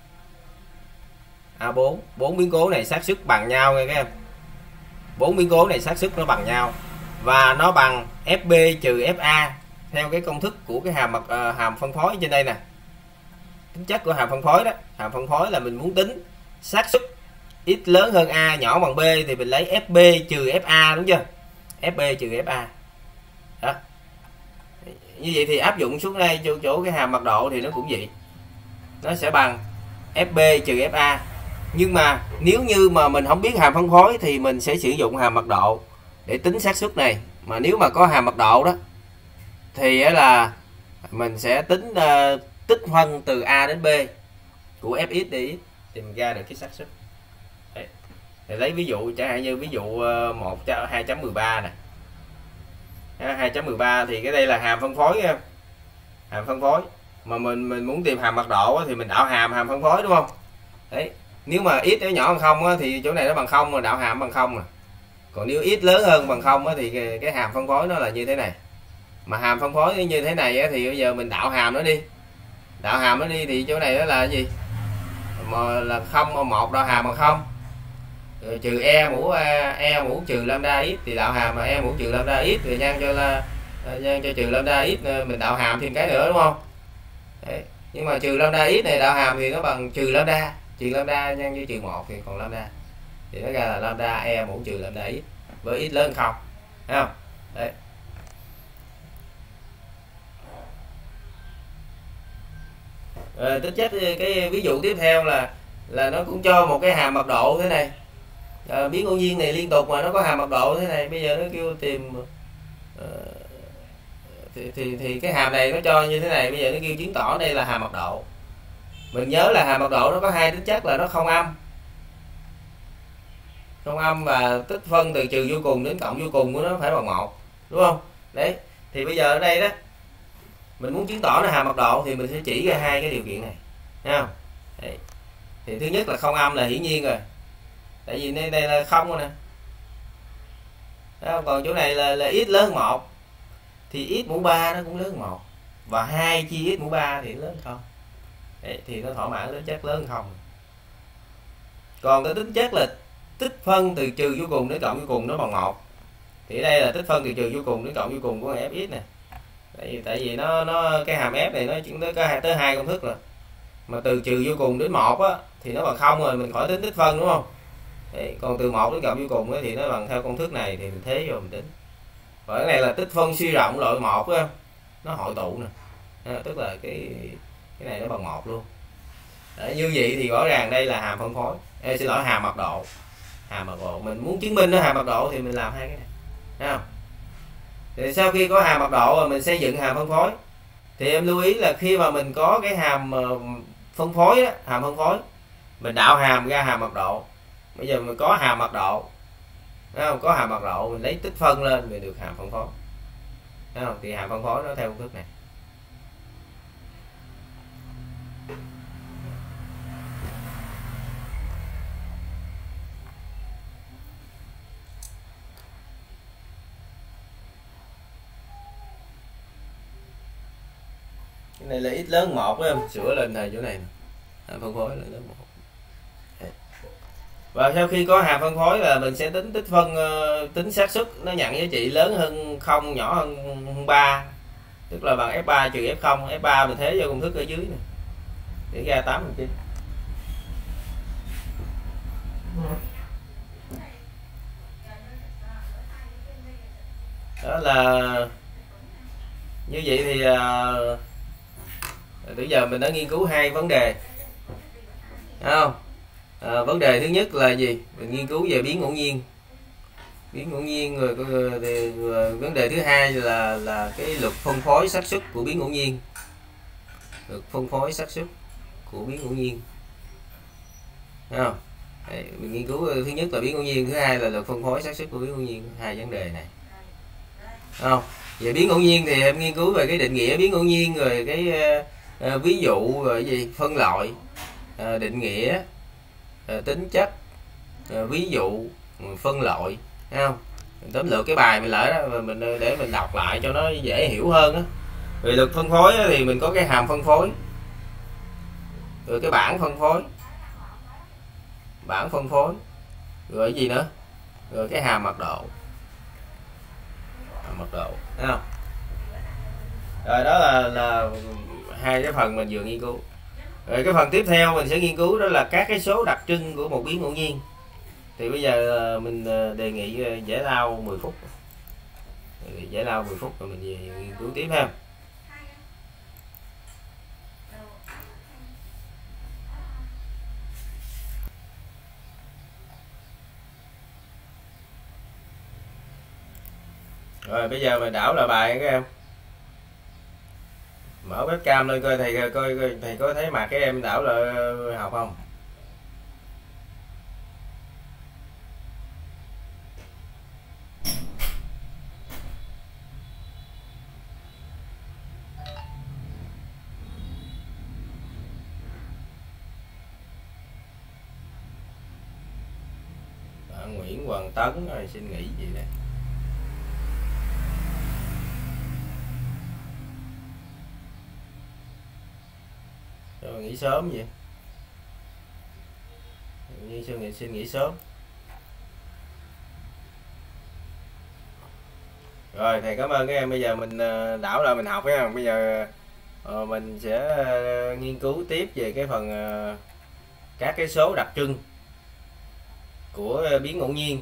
a bốn, bốn biến cố này xác suất bằng nhau nha các em. Bốn biến cố này xác suất nó bằng nhau và nó bằng fb trừ fa theo cái công thức của cái hàm mật uh, hàm phân phối trên đây nè. Tính chất của hàm phân phối đó, hàm phân phối là mình muốn tính xác suất x lớn hơn a nhỏ bằng b thì mình lấy fb trừ fa, đúng chưa? fb trừ fa. Đó. Như vậy thì áp dụng xuống đây chỗ chỗ cái hàm mật độ thì nó cũng vậy. Nó sẽ bằng fb trừ fa. Nhưng mà nếu như mà mình không biết hàm phân phối thì mình sẽ sử dụng hàm mật độ để tính xác suất này. Mà nếu mà có hàm mật độ đó thì là mình sẽ tính uh, tích phân từ a đến b của fx đi thì mình ra được cái xác suất. Thì lấy ví dụ chẳng hạn như ví dụ một hai chấm mười ba nè, hai chấm mười ba thì cái đây là hàm phân phối, hàm phân phối mà mình mình muốn tìm hàm mật độ thì mình đạo hàm hàm phân phối, đúng không? Đấy, nếu mà x nó nhỏ hơn không thì chỗ này nó bằng không, mà đạo hàm bằng không. Còn nếu x lớn hơn bằng không thì cái, cái hàm phân phối nó là như thế này. Mà hàm phân phối như thế này thì bây giờ mình đạo hàm nó đi, đạo hàm nó đi thì chỗ này nó là gì? Mà là không, một đạo hàm bằng không, rồi trừ e mũ e mũ trừ lambda x thì đạo hàm mà e mũ trừ lambda x thì nhân cho là nhân cho trừ lambda x mình đạo hàm thêm cái nữa, đúng không? Đấy. Nhưng mà trừ lambda x này đạo hàm thì nó bằng trừ lambda, trừ lambda nhân với trừ một thì còn lambda, thì nó ra là lambda e mũ trừ lambda x với x lớn không, thấy không? Đấy. Rồi tính chất cái ví dụ tiếp theo là là nó cũng cho một cái hàm mật độ thế này. À, biến ngẫu nhiên này liên tục mà nó có hàm mật độ thế này, bây giờ nó kêu tìm uh, thì, thì thì cái hàm này nó cho như thế này, bây giờ nó kêu chứng tỏ đây là hàm mật độ. Mình nhớ là hàm mật độ nó có hai tính chất là nó không âm, không âm và tích phân từ trừ vô cùng đến cộng vô cùng của nó phải bằng một, đúng không? Đấy, thì bây giờ ở đây đó mình muốn chứng tỏ là hàm mật độ thì mình sẽ chỉ ra hai cái điều kiện này, thấy không? Đấy. Thì thứ nhất là không âm là hiển nhiên rồi, tại vì đây, đây là không rồi nè. Đó, còn chỗ này là, là x lớn hơn một thì x mũ ba nó cũng lớn hơn một, và hai chia x mũ ba thì lớn hơn không. Đấy, thì nó thỏa mãn tính chất lớn hơn không. Còn cái tính chất là tích phân từ trừ vô cùng đến cộng vô cùng nó bằng một, thì đây là tích phân từ trừ vô cùng đến cộng vô cùng của fx nè. Tại vì, tại vì nó nó cái hàm f này nó chỉ tới có tới hai công thức rồi, mà từ trừ vô cùng đến một á thì nó bằng không rồi, mình khỏi tính tích phân, đúng không? Đấy, còn từ một đến cộng vô cùng ấy, thì nó bằng theo công thức này thì mình thế vô mình tính. Và cái này là tích phân suy rộng loại một á, nó hội tụ nè, à, tức là cái cái này nó bằng một luôn. Đấy, như vậy thì rõ ràng đây là hàm phân phối. Ê, xin lỗi, hàm mật độ. Hàm mật độ mình muốn chứng minh nó hàm mật độ thì mình làm hai cái này, thấy không? Thì sau khi có hàm mật độ rồi mình xây dựng hàm phân phối. Thì em lưu ý là khi mà mình có cái hàm phân phối đó, hàm phân phối, mình đạo hàm ra hàm mật độ. Bây giờ mình có hàm mật độ, thấy không? Có hàm mật độ mình lấy tích phân lên mình được hàm phân phối, thấy không? Thì hàm phân phối nó theo công thức này. Cái này là x lớn một phải không? Sửa lên này chỗ này nè. Hàm phân phối là lớn một. Và sau khi có hàm phân phối là mình sẽ tính tích phân, uh, tính xác suất nó nhận giá trị lớn hơn không, nhỏ hơn ba, tức là bằng f ba trừ f không. F ba mình thế vô công thức ở dưới này để ra tám phần chín. Đó là như vậy thì uh, bây giờ mình đã nghiên cứu hai vấn đề, thấy không? À, vấn đề thứ nhất là gì? Mình nghiên cứu về biến ngẫu nhiên, biến ngẫu nhiên rồi, rồi, rồi, rồi vấn đề thứ hai là là cái luật phân phối xác suất của biến ngẫu nhiên, luật phân phối xác suất của biến ngẫu nhiên, thấy không? Đấy, mình nghiên cứu thứ nhất là biến ngẫu nhiên, thứ hai là luật phân phối xác suất của biến ngẫu nhiên, hai vấn đề này, thấy không? Về biến ngẫu nhiên thì em nghiên cứu về cái định nghĩa biến ngẫu nhiên, rồi cái uh, ví dụ, rồi cái gì phân loại, uh, định nghĩa, uh, tính chất, uh, ví dụ, phân loại, thấy không? Mình tóm lược cái bài mình lại đó, mình để mình đọc lại cho nó dễ hiểu hơn á. Về luật phân phối thì mình có cái hàm phân phối, rồi cái bảng phân phối, bảng phân phối, rồi cái gì nữa, rồi cái hàm mật độ, hàm mật độ, thấy không? Rồi đó là là hai cái phần mình vừa nghiên cứu. Rồi cái phần tiếp theo mình sẽ nghiên cứu đó là các cái số đặc trưng của một biến ngẫu nhiên. Thì bây giờ mình đề nghị giải lao mười phút, giải lao mười phút rồi mình về nghiên cứu tiếp ha. Rồi bây giờ mình đảo là bài các em, mở webcam lên coi thầy coi, coi thầy có thấy mặt cái em đảo là học không? Bạn Nguyễn Hoàng Tấn rồi xin nghỉ gì đây? Rồi nghỉ sớm vậy? Như sao nghỉ, xin nghỉ sớm. Rồi thầy cảm ơn các em. Bây giờ mình đảo lại mình học phải không? Bây giờ uh, mình sẽ uh, nghiên cứu tiếp về cái phần uh, các cái số đặc trưng của uh, biến ngẫu nhiên.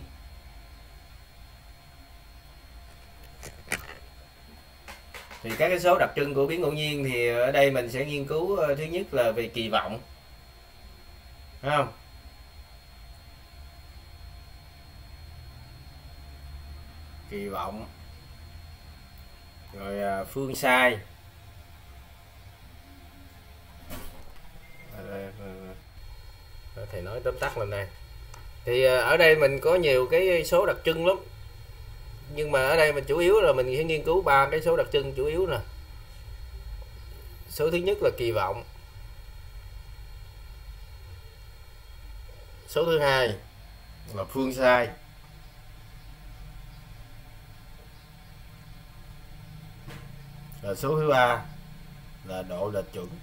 Thì các cái số đặc trưng của biến ngẫu nhiên thì ở đây mình sẽ nghiên cứu thứ nhất là về kỳ vọng, phải không? Kỳ vọng, rồi phương sai, thầy nói tóm tắt lên đây. Thì ở đây mình có nhiều cái số đặc trưng lắm, nhưng mà ở đây mình chủ yếu là mình sẽ nghiên cứu ba cái số đặc trưng chủ yếu nè. Số thứ nhất là kỳ vọng, số thứ hai là phương sai, và số thứ ba là độ lệch chuẩn.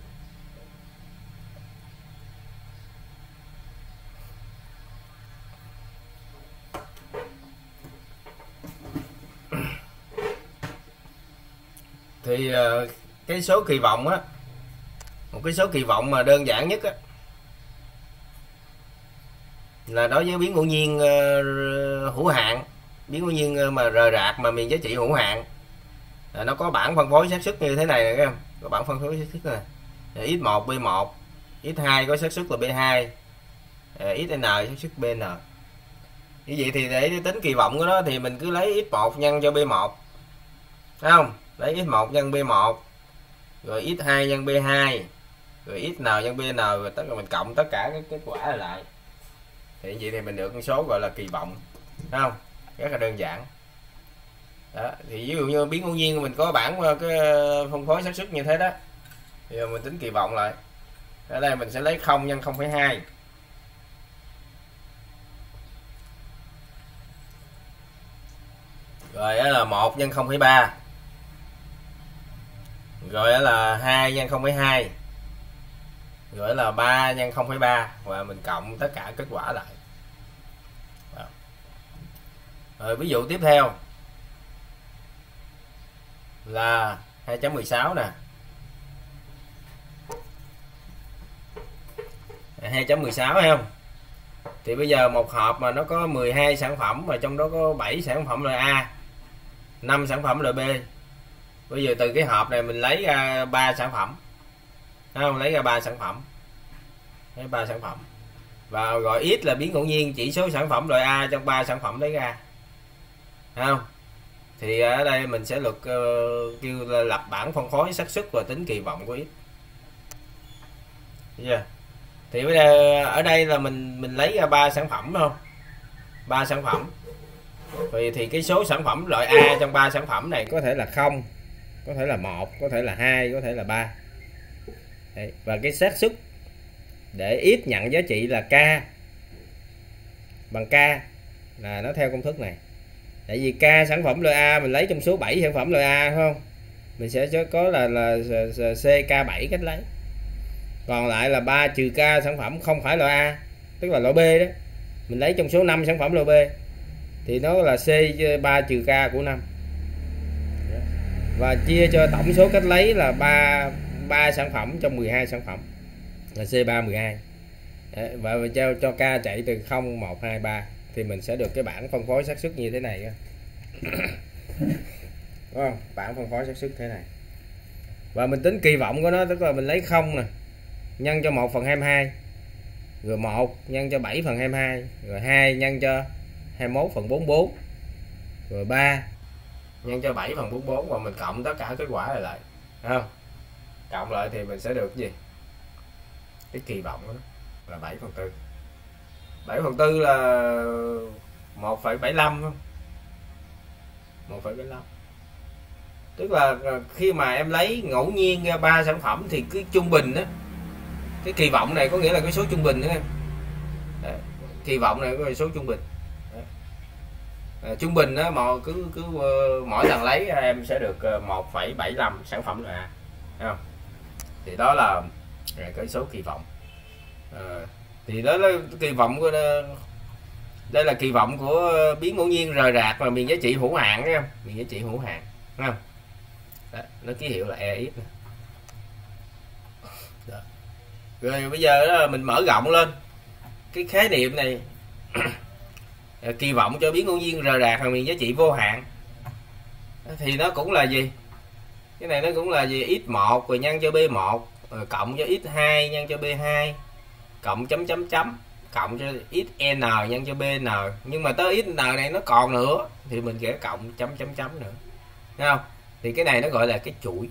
Thì cái số kỳ vọng á, một cái số kỳ vọng mà đơn giản nhất á là đối với biến ngẫu nhiên uh, hữu hạn, biến ngẫu nhiên mà rời rạc mà miền giá trị hữu hạn, là nó có bảng phân phối xác suất như thế này nè, có bảng phân phối xác suất này, x một b một, x hai có xác suất là b hai, xn xác suất bn. Như vậy thì để tính kỳ vọng của nó thì mình cứ lấy x một nhân cho b một, phải không? Lấy x một nhân b một, rồi x hai nhân b hai, rồi xn nhân bn, rồi tất cả mình cộng tất cả cái kết quả lại. Thì vậy thì mình được con số gọi là kỳ vọng, phải không? Rất là đơn giản. Đó, thì ví dụ như biến ngẫu nhiên mình có bảng cái phân phối xác suất như thế đó, thì mình tính kỳ vọng lại. Ở đây mình sẽ lấy không nhân không phẩy hai, rồi đó là một nhân không phẩy ba, rồi đó là hai nhân không phẩy hai, rồi đó là ba nhân không phẩy ba, và mình cộng tất cả kết quả lại. Đó. Rồi ví dụ tiếp theo là hai chấm mười sáu nè, hai chấm mười sáu hay không? Thì bây giờ một hộp mà nó có mười hai sản phẩm, mà trong đó có bảy sản phẩm loại A, năm sản phẩm loại B. Bây giờ từ cái hộp này mình lấy ra ba sản phẩm, thấy không? Lấy ra ba sản phẩm, lấy ba sản phẩm, và gọi x là biến ngẫu nhiên chỉ số sản phẩm loại A trong ba sản phẩm lấy ra, thấy không? Thì ở đây mình sẽ luật uh, kêu là lập bảng phân phối xác suất và tính kỳ vọng của x. Yeah. Thì bây giờ ở đây là mình mình lấy ra ba sản phẩm, đúng không? Ba sản phẩm. Thì thì cái số sản phẩm loại A trong ba sản phẩm này có thể là không, có thể là một, có thể là hai, có thể là ba. Đấy. Và cái xác suất để x nhận giá trị là k bằng k là nó theo công thức này. Tại vì k sản phẩm loại A mình lấy trong số bảy sản phẩm loại A, phải không? Mình sẽ có là là c k bảy cách lấy. Còn lại là ba trừ k sản phẩm không phải loại A, tức là loại B đó. Mình lấy trong số năm sản phẩm loại B thì nó là c ba trừ k của năm. Và chia cho tổng số cách lấy là ba ba sản phẩm trong mười hai sản phẩm là c ba mười hai. Đấy, và cho cho k chạy từ không, một, hai, ba thì mình sẽ được cái bảng phân phối xác suất như thế này. Đúng không? Bảng phân phối xác suất thế này. Và mình tính kỳ vọng của nó, tức là mình lấy không nè, nhân cho một phần hai mươi hai, rồi một nhân cho bảy phần hai mươi hai, rồi hai nhân cho hai mươi mốt phần bốn mươi bốn, rồi ba nhân cho bảy phần bốn mươi bốn, và mình cộng tất cả kết quả lại lại, thấy không? Cộng lại thì mình sẽ được cái gì? Cái kỳ vọng đó là bảy phần tư. bảy phần tư là một phẩy bảy lăm không? một phẩy bảy lăm. Tức là khi mà em lấy ngẫu nhiên ra ba sản phẩm thì cái trung bình đó, cái kỳ vọng này có nghĩa là cái số trung bình nữa em. Đấy, kỳ vọng này có số trung bình. À, trung bình đó, mà cứ cứ mỗi lần lấy em sẽ được một phẩy bảy lăm sản phẩm loại A, thấy không? Thì đó là cái số kỳ vọng. À, thì đó là kỳ vọng của đây là kỳ vọng của biến ngẫu nhiên rời rạc và miền giá trị hữu hạn, thấy không? Miền giá trị hữu hạn, thấy không? Đó, nó ký hiệu là e x. Đó. Rồi bây giờ đó mình mở rộng lên cái khái niệm này. Kỳ vọng cho biến ngẫu nhiên rời rạc và miền giá trị vô hạn thì nó cũng là gì? Cái này nó cũng là gì x một rồi nhân cho b một rồi cộng cho x hai nhân cho b hai cộng chấm chấm chấm cộng cho xn nhân cho bn, nhưng mà tới xn này nó còn nữa thì mình sẽ cộng chấm chấm chấm nữa, thấy không? Thì cái này nó gọi là cái chuỗi.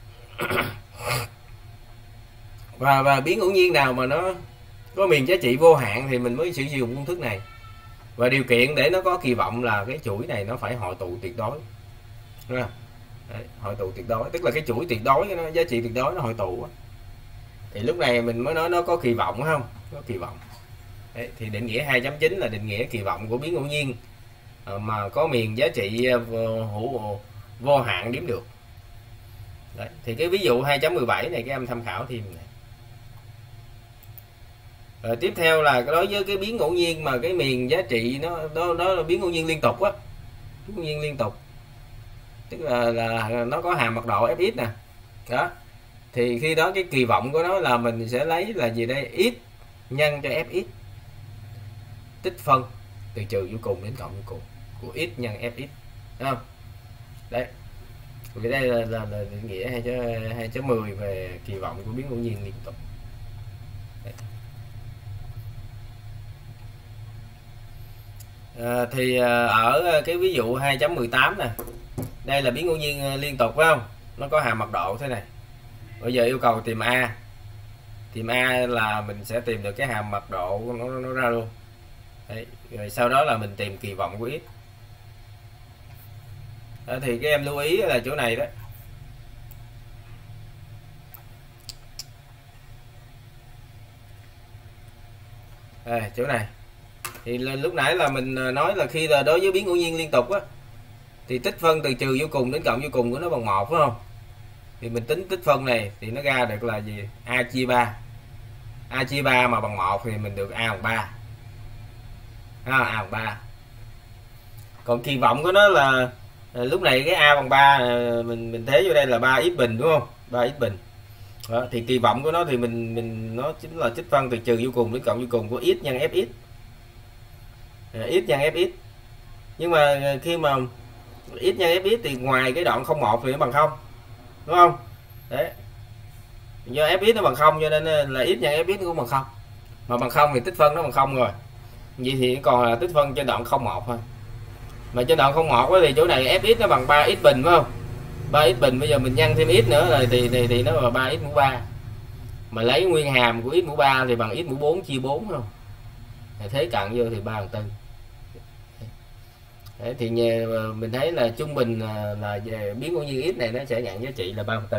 và và biến ngẫu nhiên nào mà nó có miền giá trị vô hạn thì mình mới sử dụng công thức này. Và điều kiện để nó có kỳ vọng là cái chuỗi này nó phải hội tụ tuyệt đối. Đúng không? Đấy, hội tụ tuyệt đối, tức là cái chuỗi tuyệt đối, nó giá trị tuyệt đối nó hội tụ. Thì lúc này mình mới nói nó có kỳ vọng, không? Có kỳ vọng. Đấy, thì định nghĩa hai chấm chín là định nghĩa kỳ vọng của biến ngẫu nhiên mà có miền giá trị hữu vô hạn đếm được. Đấy, thì cái ví dụ hai chấm mười bảy này các em tham khảo thêm này. Rồi tiếp theo là đối với cái biến ngẫu nhiên mà cái miền giá trị nó đó đó là biến ngẫu nhiên liên tục á, biến ngẫu nhiên liên tục, tức là là nó có hàm mật độ fx nè, đó. Thì khi đó cái kỳ vọng của nó là mình sẽ lấy là gì đây, x nhân cho fx tích phân từ trừ vô cùng đến cộng vô cùng của x nhân fx, đúng không? Đấy. Vì đây là, là, là định nghĩa hai chấm mười về kỳ vọng của biến ngẫu nhiên liên tục. Đấy. À, thì ở cái ví dụ hai chấm mười tám nè, đây là biến ngẫu nhiên liên tục, phải không? Nó có hàm mật độ thế này. Bây giờ yêu cầu tìm a, tìm a là mình sẽ tìm được cái hàm mật độ nó, nó ra luôn. Đấy. Rồi sau đó là mình tìm kỳ vọng của x. Đó, thì các em lưu ý là chỗ này đó. À, chỗ này thì lúc nãy là mình nói là khi là đối với biến ngẫu nhiên liên tục á thì tích phân từ trừ vô cùng đến cộng vô cùng của nó bằng một, phải không? Thì mình tính tích phân này thì nó ra được là gì, a chia ba, a chia ba mà bằng một thì mình được a bằng ba, à, a bằng ba. Còn kỳ vọng của nó là lúc này cái a bằng ba mình mình thế vô đây là ba x bình, đúng không? ba x bình. Đó, thì kỳ vọng của nó thì mình mình nó chính là tích phân từ trừ vô cùng đến cộng vô cùng của x nhân fx, x nhân fx. Nhưng mà khi mà x nhân fx thì ngoài cái đoạn không một thì nó bằng không, đúng không? Đấy, do fx nó bằng không cho nên là x nhân fx nó cũng bằng không, mà bằng không thì tích phân nó bằng không rồi, vậy thì còn là tích phân trên đoạn không một thôi. Mà trên đoạn không một thì chỗ này fx nó bằng ba x bình, phải không? ba x bình, bây giờ mình nhân thêm x nữa rồi thì thì, thì nó là ba x mũ ba, mà lấy nguyên hàm của x mũ ba thì bằng x mũ bốn chia bốn, không? Thế cận vô thì ba phần tư. Đấy, thì mình thấy là trung bình là về biến ngẫu nhiên x này nó sẽ nhận giá trị là ba phần tư.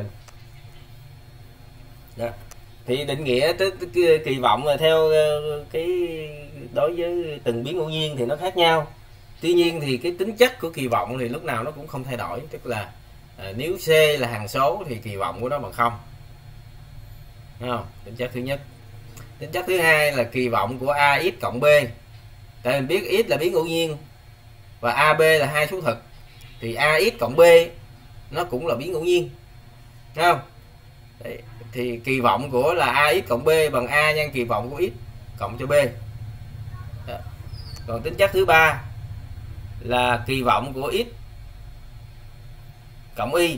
Đó. Thì định nghĩa tới kỳ vọng là theo cái đối với từng biến ngẫu nhiên thì nó khác nhau. Tuy nhiên thì cái tính chất của kỳ vọng thì lúc nào nó cũng không thay đổi, tức là à, nếu C là hằng số thì kỳ vọng của nó bằng không. Thấy không? Tính chất thứ nhất. Tính chất thứ hai là kỳ vọng của ax cộng b. Tại mình biết x là biến ngẫu nhiên và ab là hai số thực thì ax cộng b nó cũng là biến ngẫu nhiên, thấy không? Đấy. Thì kỳ vọng của là ax cộng b bằng a nhân kỳ vọng của x cộng cho b. Đó. Còn tính chất thứ ba là kỳ vọng của x cộng y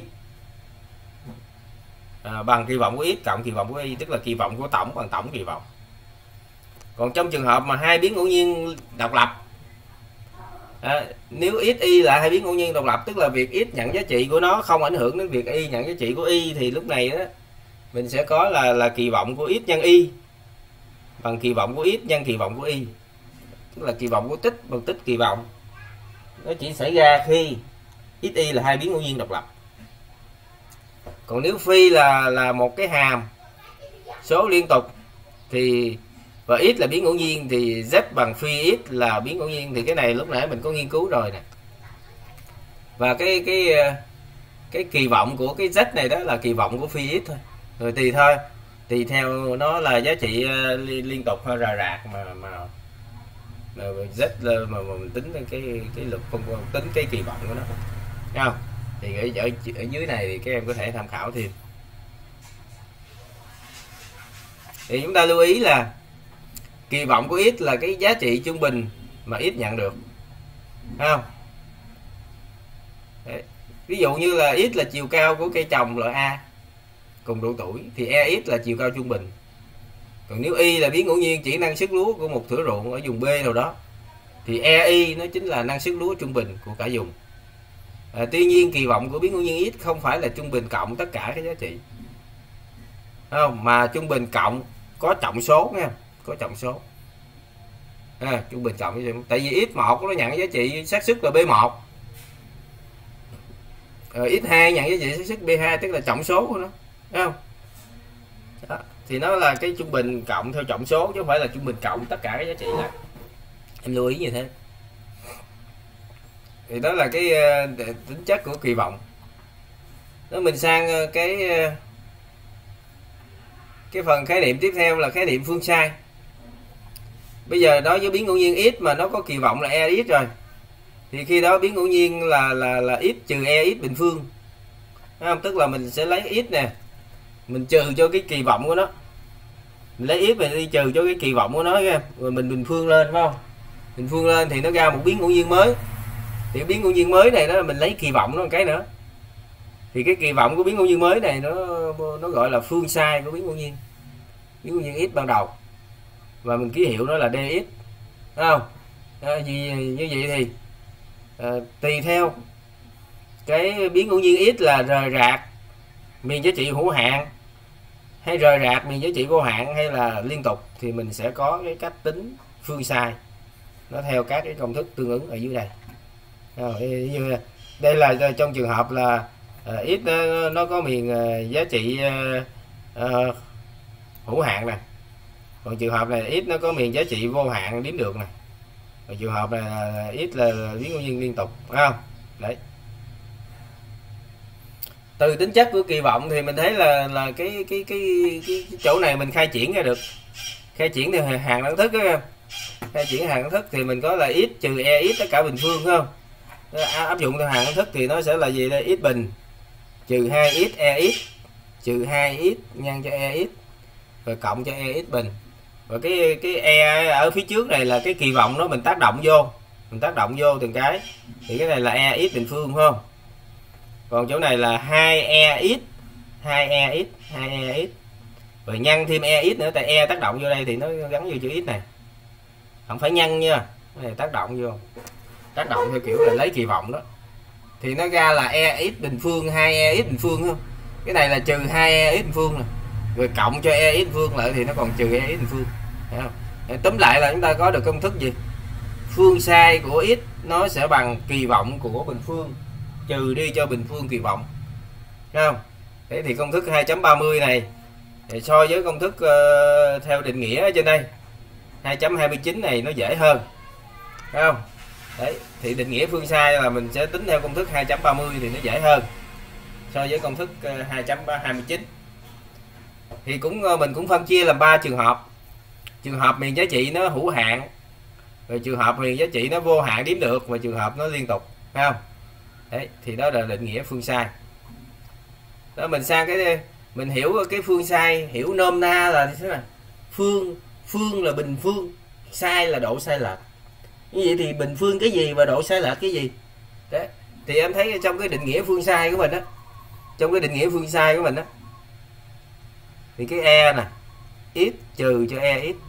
à, bằng kỳ vọng của x cộng kỳ vọng của y, tức là kỳ vọng của tổng bằng tổng kỳ vọng. Còn trong trường hợp mà hai biến ngẫu nhiên độc lập, à, nếu x y là hai biến ngẫu nhiên độc lập, tức là việc x nhận giá trị của nó không ảnh hưởng đến việc y nhận giá trị của y, thì lúc này đó mình sẽ có là là kỳ vọng của x nhân y bằng kỳ vọng của x nhân kỳ vọng của y, tức là kỳ vọng của tích bằng tích kỳ vọng. Nó chỉ xảy ra khi x y là hai biến ngẫu nhiên độc lập. Còn nếu phi là là một cái hàm số liên tục thì và x là biến ngẫu nhiên thì z bằng phi x là biến ngẫu nhiên, thì cái này lúc nãy mình có nghiên cứu rồi nè. Và cái cái cái kỳ vọng của cái z này đó là kỳ vọng của phi x thôi. Rồi tùy thôi, tùy theo nó là giá trị liên tục hay rà rạc mà mà mà z mà, mà mình tính cái cái lực không tính cái kỳ vọng của nó, thấy không? Thì ở, ở ở dưới này thì các em có thể tham khảo thêm. Thì chúng ta lưu ý là kỳ vọng của x là cái giá trị trung bình mà x nhận được, thấy không? Đấy. Ví dụ như là x là chiều cao của cây trồng loại A cùng độ tuổi thì e x là chiều cao trung bình. Còn nếu y là biến ngẫu nhiên chỉ năng suất lúa của một thửa ruộng ở vùng B nào đó thì e y nó chính là năng suất lúa trung bình của cả vùng. À, tuy nhiên kỳ vọng của biến ngẫu nhiên x không phải là trung bình cộng tất cả các giá trị, không, mà trung bình cộng có trọng số nha, có trọng số. À, trung bình cộng, tại vì x một nó nhận giá trị xác suất là B một, rồi x hai nhận giá trị xác suất B hai, tức là trọng số của nó, thấy không? Đó. Thì nó là cái trung bình cộng theo trọng số chứ không phải là trung bình cộng tất cả các giá trị lại. Em lưu ý như thế. Thì đó là cái uh, tính chất của kỳ vọng. Đó, mình sang uh, cái uh, cái phần khái niệm tiếp theo là khái niệm phương sai. Bây giờ đối với biến ngẫu nhiên x mà nó có kỳ vọng là e x rồi, thì khi đó biến ngẫu nhiên là là là x trừ e x bình phương, thấy không? Tức là mình sẽ lấy x nè, mình trừ cho cái kỳ vọng của nó, mình lấy x mình đi trừ cho cái kỳ vọng của nó nha, rồi mình bình phương lên, phải không? Bình phương lên thì nó ra một biến ngẫu nhiên mới. Thì biến ngẫu nhiên mới này đó là mình lấy kỳ vọng nó một cái nữa. Thì cái kỳ vọng của biến ngẫu nhiên mới này nó nó gọi là phương sai của biến ngẫu nhiên, biến ngẫu nhiên x ban đầu, và mình ký hiệu nó là dx, thấy không? À, như, như vậy thì à, tùy theo cái biến ngẫu nhiên x là rời rạc miền giá trị hữu hạn hay rời rạc miền giá trị vô hạn hay là liên tục thì mình sẽ có cái cách tính phương sai nó theo các cái công thức tương ứng ở dưới đây. Rồi, như đây là trong trường hợp là uh, x nó, nó có miền uh, giá trị uh, uh, hữu hạn nè, còn trường hợp này x nó có miền giá trị vô hạn đếm được nè, còn trường hợp này là x là biến ngẫu nhiên liên tục, phải không? Đấy. Từ tính chất của kỳ vọng thì mình thấy là là cái cái cái, cái, cái chỗ này mình khai triển ra được, khai triển theo hàng đẳng thức đó, khai triển hàng đẳng thức thì mình có là x trừ e x tất cả bình phương, phải không? Áp dụng theo hàng đẳng thức thì nó sẽ là gì đây? X bình trừ hai x e x trừ hai x nhân cho e x rồi cộng cho e x bình, và cái cái e ở phía trước này là cái kỳ vọng đó mình tác động vô, mình tác động vô từng cái thì cái này là e x bình phương, phải không? Còn chỗ này là hai e x hai e x hai e x rồi nhân thêm e x nữa, tại e tác động vô đây thì nó gắn vô chữ x này, không phải nhân nha, cái này tác động vô, tác động theo kiểu là lấy kỳ vọng đó thì nó ra là e x bình phương hai e x bình phương, không? Cái này là trừ hai e x bình phương nè, rồi cộng cho e x bình phương lại thì nó còn trừ e x bình phương, thấy không? Để túm lại là chúng ta có được công thức gì? Phương sai của x nó sẽ bằng kỳ vọng của bình phương trừ đi cho bình phương kỳ vọng, thấy không? Thế thì công thức hai chấm ba mươi này thì so với công thức uh, theo định nghĩa ở trên đây hai chấm hai mươi chín này nó dễ hơn, thấy không? Đấy, thì định nghĩa phương sai là mình sẽ tính theo công thức hai chấm ba mươi thì nó dễ hơn so với công thức hai chấm hai mươi chín. Thì cũng mình cũng phân chia làm ba trường hợp. Trường hợp miền giá trị nó hữu hạn, rồi trường hợp miền giá trị nó vô hạn đếm được, và trường hợp nó liên tục, phải không? Đấy, thì đó là định nghĩa phương sai. Đó, mình sang cái mình hiểu cái phương sai, hiểu nôm na là thế nào? Phương phương là bình phương, sai là độ sai lệch. Như vậy thì bình phương cái gì và độ sai lệch cái gì? Đấy. Thì em thấy trong cái định nghĩa phương sai của mình á, trong cái định nghĩa phương sai của mình á, thì cái e nè, x trừ cho e x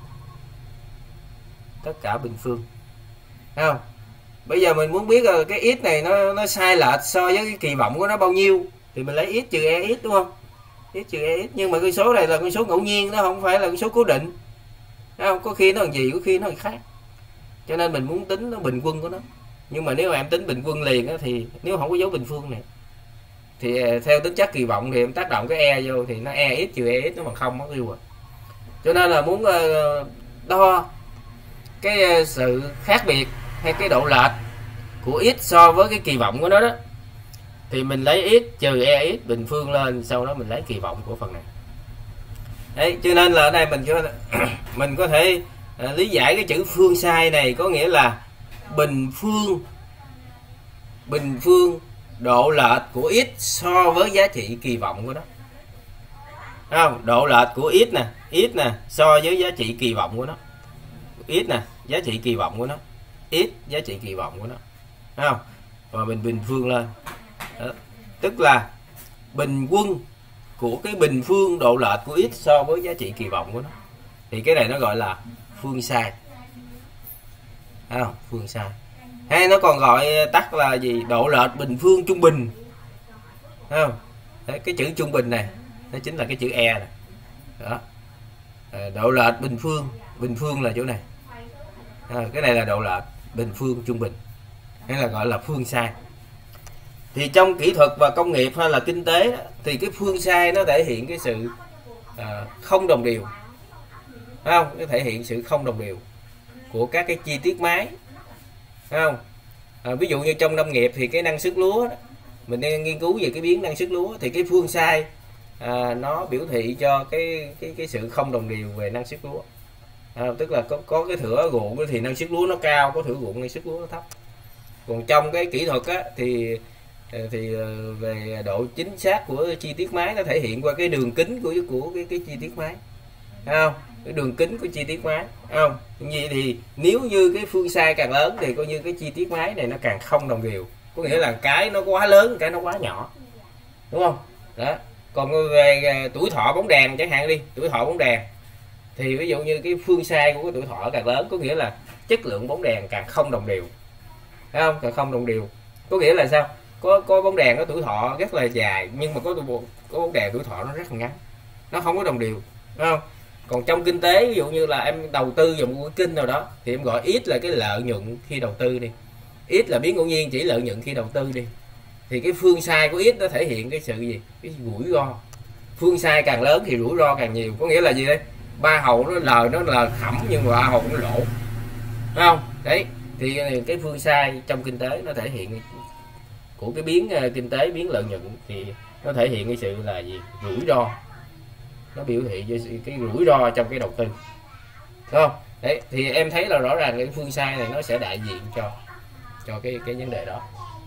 tất cả bình phương, thấy không? Bây giờ mình muốn biết là cái x này nó nó sai lệch so với cái kỳ vọng của nó bao nhiêu thì mình lấy x trừ e x, đúng không? X trừ e x, nhưng mà cái số này là con số ngẫu nhiên, nó không phải là con số cố định, thấy không? Có khi nó làm gì, có khi nó làm khác, cho nên mình muốn tính nó bình quân của nó. Nhưng mà nếu mà em tính bình quân liền á, thì nếu không có dấu bình phương này thì theo tính chất kỳ vọng thì em tác động cái e vô thì nó e x trừ e x nó bằng không mất yêu rồi. Cho nên là muốn đo cái sự khác biệt hay cái độ lệch của x so với cái kỳ vọng của nó đó thì mình lấy x trừ e x bình phương lên, sau đó mình lấy kỳ vọng của phần này. Đấy, cho nên là ở đây mình có mình có thể à, lý giải cái chữ phương sai này có nghĩa là bình phương bình phương độ lệch của x so với giá trị kỳ vọng của nó, không? Độ lệch của x nè, x nè so với giá trị kỳ vọng của nó, x nè giá trị kỳ vọng của nó, x giá trị kỳ vọng của nó, thấy không? Và mình bình phương lên Đó. Tức là bình quân của cái bình phương độ lệch của x so với giá trị kỳ vọng của nó, thì cái này nó gọi là phương sai. Thấy không? Phương sai. Hay nó còn gọi tắt là gì? Độ lệch bình phương trung bình. Thấy không? Đấy, cái chữ trung bình này nó chính là cái chữ E này. Đó. Độ lệch bình phương, bình phương là chỗ này. À, cái này là độ lệch bình phương trung bình, hay là gọi là phương sai. Thì trong kỹ thuật và công nghiệp hay là kinh tế đó, thì cái phương sai nó thể hiện cái sự à, không đồng đều, phải không? Nó thể hiện sự không đồng đều của các cái chi tiết máy, phải không? À, ví dụ như trong nông nghiệp thì cái năng suất lúa đó, mình đang nghiên cứu về cái biến năng suất lúa, thì cái phương sai à, nó biểu thị cho cái cái cái sự không đồng đều về năng suất lúa. À, tức là có có cái thửa ruộng thì năng suất lúa nó cao, có thửa ruộng năng suất lúa nó thấp. Còn trong cái kỹ thuật á, thì thì về độ chính xác của chi tiết máy nó thể hiện qua cái đường kính của của cái cái chi tiết máy, thấy không? Cái đường kính của chi tiết máy, thấy không? Như thì nếu như cái phương sai càng lớn thì coi như cái chi tiết máy này nó càng không đồng đều, có nghĩa là cái nó quá lớn, cái nó quá nhỏ, đúng không? Đó. Còn về tuổi thọ bóng đèn chẳng hạn đi, tuổi thọ bóng đèn thì ví dụ như cái phương sai của cái tuổi thọ càng lớn, có nghĩa là chất lượng bóng đèn càng không đồng đều, thấy không? Càng không đồng đều, có nghĩa là sao? Có có bóng đèn có tuổi thọ rất là dài, nhưng mà có có bóng đèn tuổi thọ nó rất là ngắn, nó không có đồng đều, đúng không? Còn trong kinh tế, ví dụ như là em đầu tư vào một cái kênh nào đó thì em gọi ít là cái lợi nhuận khi đầu tư đi, ít là biến ngẫu nhiên chỉ lợi nhuận khi đầu tư đi, thì cái phương sai của ít nó thể hiện cái sự gì? Cái rủi ro. Phương sai càng lớn thì rủi ro càng nhiều, có nghĩa là gì đấy? Ba hậu nó lời nó là khẩm nhưng mà ba hậu nó lỗ, đúng không? Đấy, thì cái phương sai trong kinh tế nó thể hiện của cái biến uh, kinh tế, biến lợi nhuận, thì nó thể hiện cái sự là gì? Rủi ro. Nó biểu thị cho cái rủi ro trong cái đầu tư, đúng không? Đấy, thì em thấy là rõ ràng cái phương sai này nó sẽ đại diện cho cho cái cái vấn đề đó.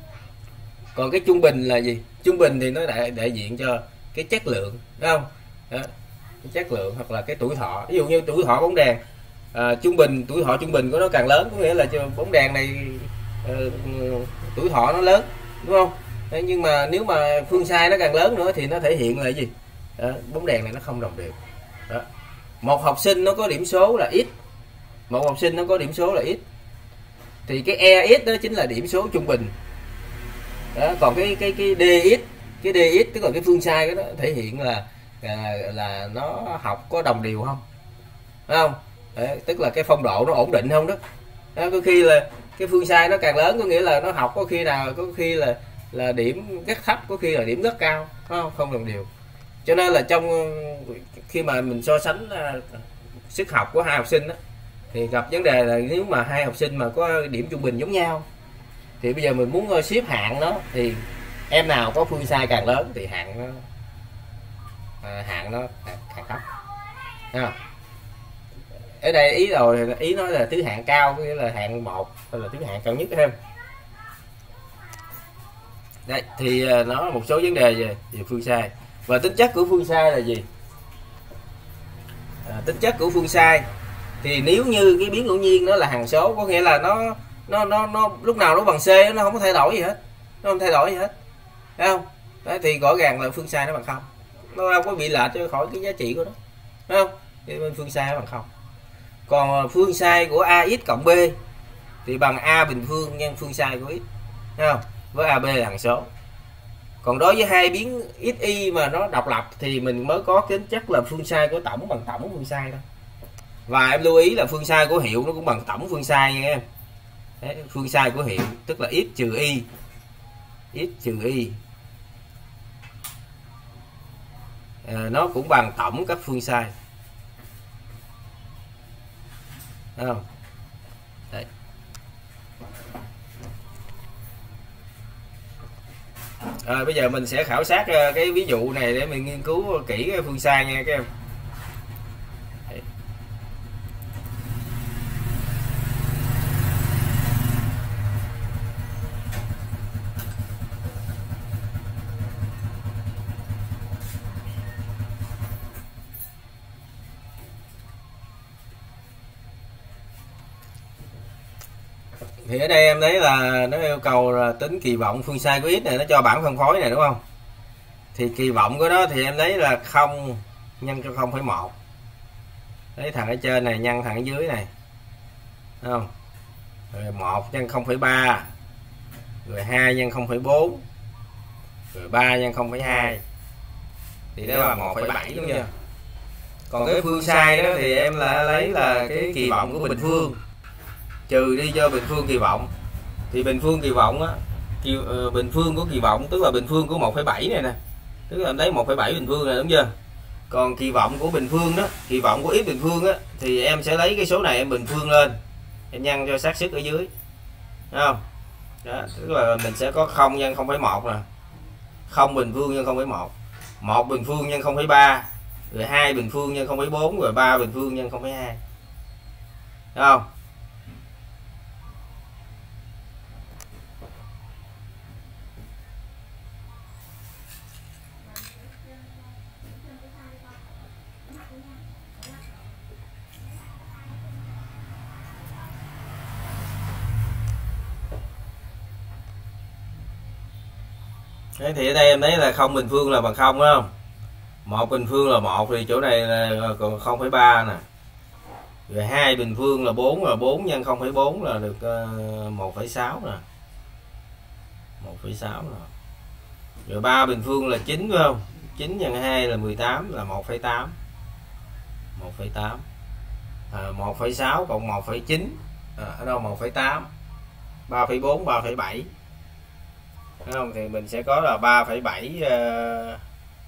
Còn cái trung bình là gì? Trung bình thì nó đại đại diện cho cái chất lượng, đúng không? Đó, cái chất lượng hoặc là cái tuổi thọ. Ví dụ như tuổi thọ bóng đèn à, trung bình, tuổi thọ trung bình của nó càng lớn, có nghĩa là cho bóng đèn này uh, tuổi thọ nó lớn, đúng không? Đấy, nhưng mà nếu mà phương sai nó càng lớn nữa thì nó thể hiện là cái gì? Đó, bóng đèn này nó không đồng đều. Đó. Một học sinh nó có điểm số là ít, một học sinh nó có điểm số là ít, thì cái E x đó chính là điểm số trung bình. Đó. Còn cái cái cái D x, cái D x tức là cái phương sai đó thể hiện là là, là nó học có đồng đều không, phải không? Đấy, tức là cái phong độ nó ổn định không đó. Đó, có khi là cái phương sai nó càng lớn, có nghĩa là nó học có khi nào có khi là là điểm rất thấp, có khi là điểm rất cao, không không đồng đều. Cho nên là trong khi mà mình so sánh uh, sức học của hai học sinh đó, thì gặp vấn đề là nếu mà hai học sinh mà có điểm trung bình giống nhau thì bây giờ mình muốn xếp hạng nó, thì em nào có phương sai càng lớn thì hạng nó à, hạng nó càng, càng thấp. À. Ở đây ý rồi ý nói là thứ hạng cao, nghĩa là hạng một hay là thứ hạng cao nhất thêm. Đấy, thì nó là một số vấn đề về, về phương sai. Và tính chất của phương sai là gì? À, tính chất của phương sai thì nếu như cái biến ngẫu nhiên nó là hằng số, có nghĩa là nó nó nó nó lúc nào nó bằng C, nó không có thay đổi gì hết, nó không thay đổi gì hết, thấy không? Đấy, thì rõ ràng là phương sai nó bằng không, nó không có bị lệch cho khỏi cái giá trị của nó, thấy không? Thì bên phương sai nó bằng không. Còn phương sai của ax cộng b thì bằng a bình phương nhân phương sai của x, thấy không? Với ab là hằng số. Còn đối với hai biến xy mà nó độc lập thì mình mới có tính chất là phương sai của tổng bằng tổng phương sai thôi. Và em lưu ý là phương sai của hiệu nó cũng bằng tổng phương sai nha em. Đấy, phương sai của hiệu tức là x trừ y, x trừ y à, nó cũng bằng tổng các phương sai. Thấy không? Đấy. À, bây giờ mình sẽ khảo sát cái ví dụ này để mình nghiên cứu kỹ cái phương sai nha các em. Đấy. Thì ở đây em thấy là nó yêu cầu là tính kỳ vọng phương sai của x này, nó cho bảng phân phối này đúng không? Thì kỳ vọng của nó thì em thấy là không nhân cho không phẩy một. Lấy thằng ở trên này nhân thằng ở dưới này. Đúng không? Rồi một nhân không phẩy ba. Rồi hai nhân không phẩy bốn. Rồi ba nhân không phẩy hai. Thì đó là một phẩy bảy đúng chưa? Còn cái phương sai đó thì em là lấy là cái kỳ vọng của bình phương trừ đi cho bình phương kỳ vọng. Thì bình phương kỳ vọng á, kỳ, uh, bình phương của kỳ vọng tức là bình phương của một phẩy bảy này nè. Tức là em lấy một phẩy bảy bình phương này đúng chưa? Còn kỳ vọng của bình phương đó, kỳ vọng của x bình phương á thì em sẽ lấy cái số này em bình phương lên. Em nhân cho xác suất ở dưới. Đúng không? Đó, tức là mình sẽ có không nhân không phẩy một nè. không bình phương nhân không phẩy một. một bình phương nhân không phẩy ba. Rồi hai bình phương nhân không phẩy bốn, rồi ba bình phương nhân không phẩy hai. Đúng không? Thế thì ở đây em thấy là không bình phương là bằng không đúng không? Một bình phương là một thì chỗ này là còn không phẩy ba nè. Rồi hai bình phương là bốn, là bốn nhân không phẩy bốn là được một phẩy sáu nè. một phẩy sáu nè. Rồi ba bình phương là chín phải không? chín nhân hai là mười tám là một phẩy tám. một phẩy tám. À, một phẩy sáu cộng một phẩy chín à, ở đâu một phẩy tám. ba phẩy bốn, ba phẩy bảy. Đúng không? Thì mình sẽ có là ba phẩy bảy uh,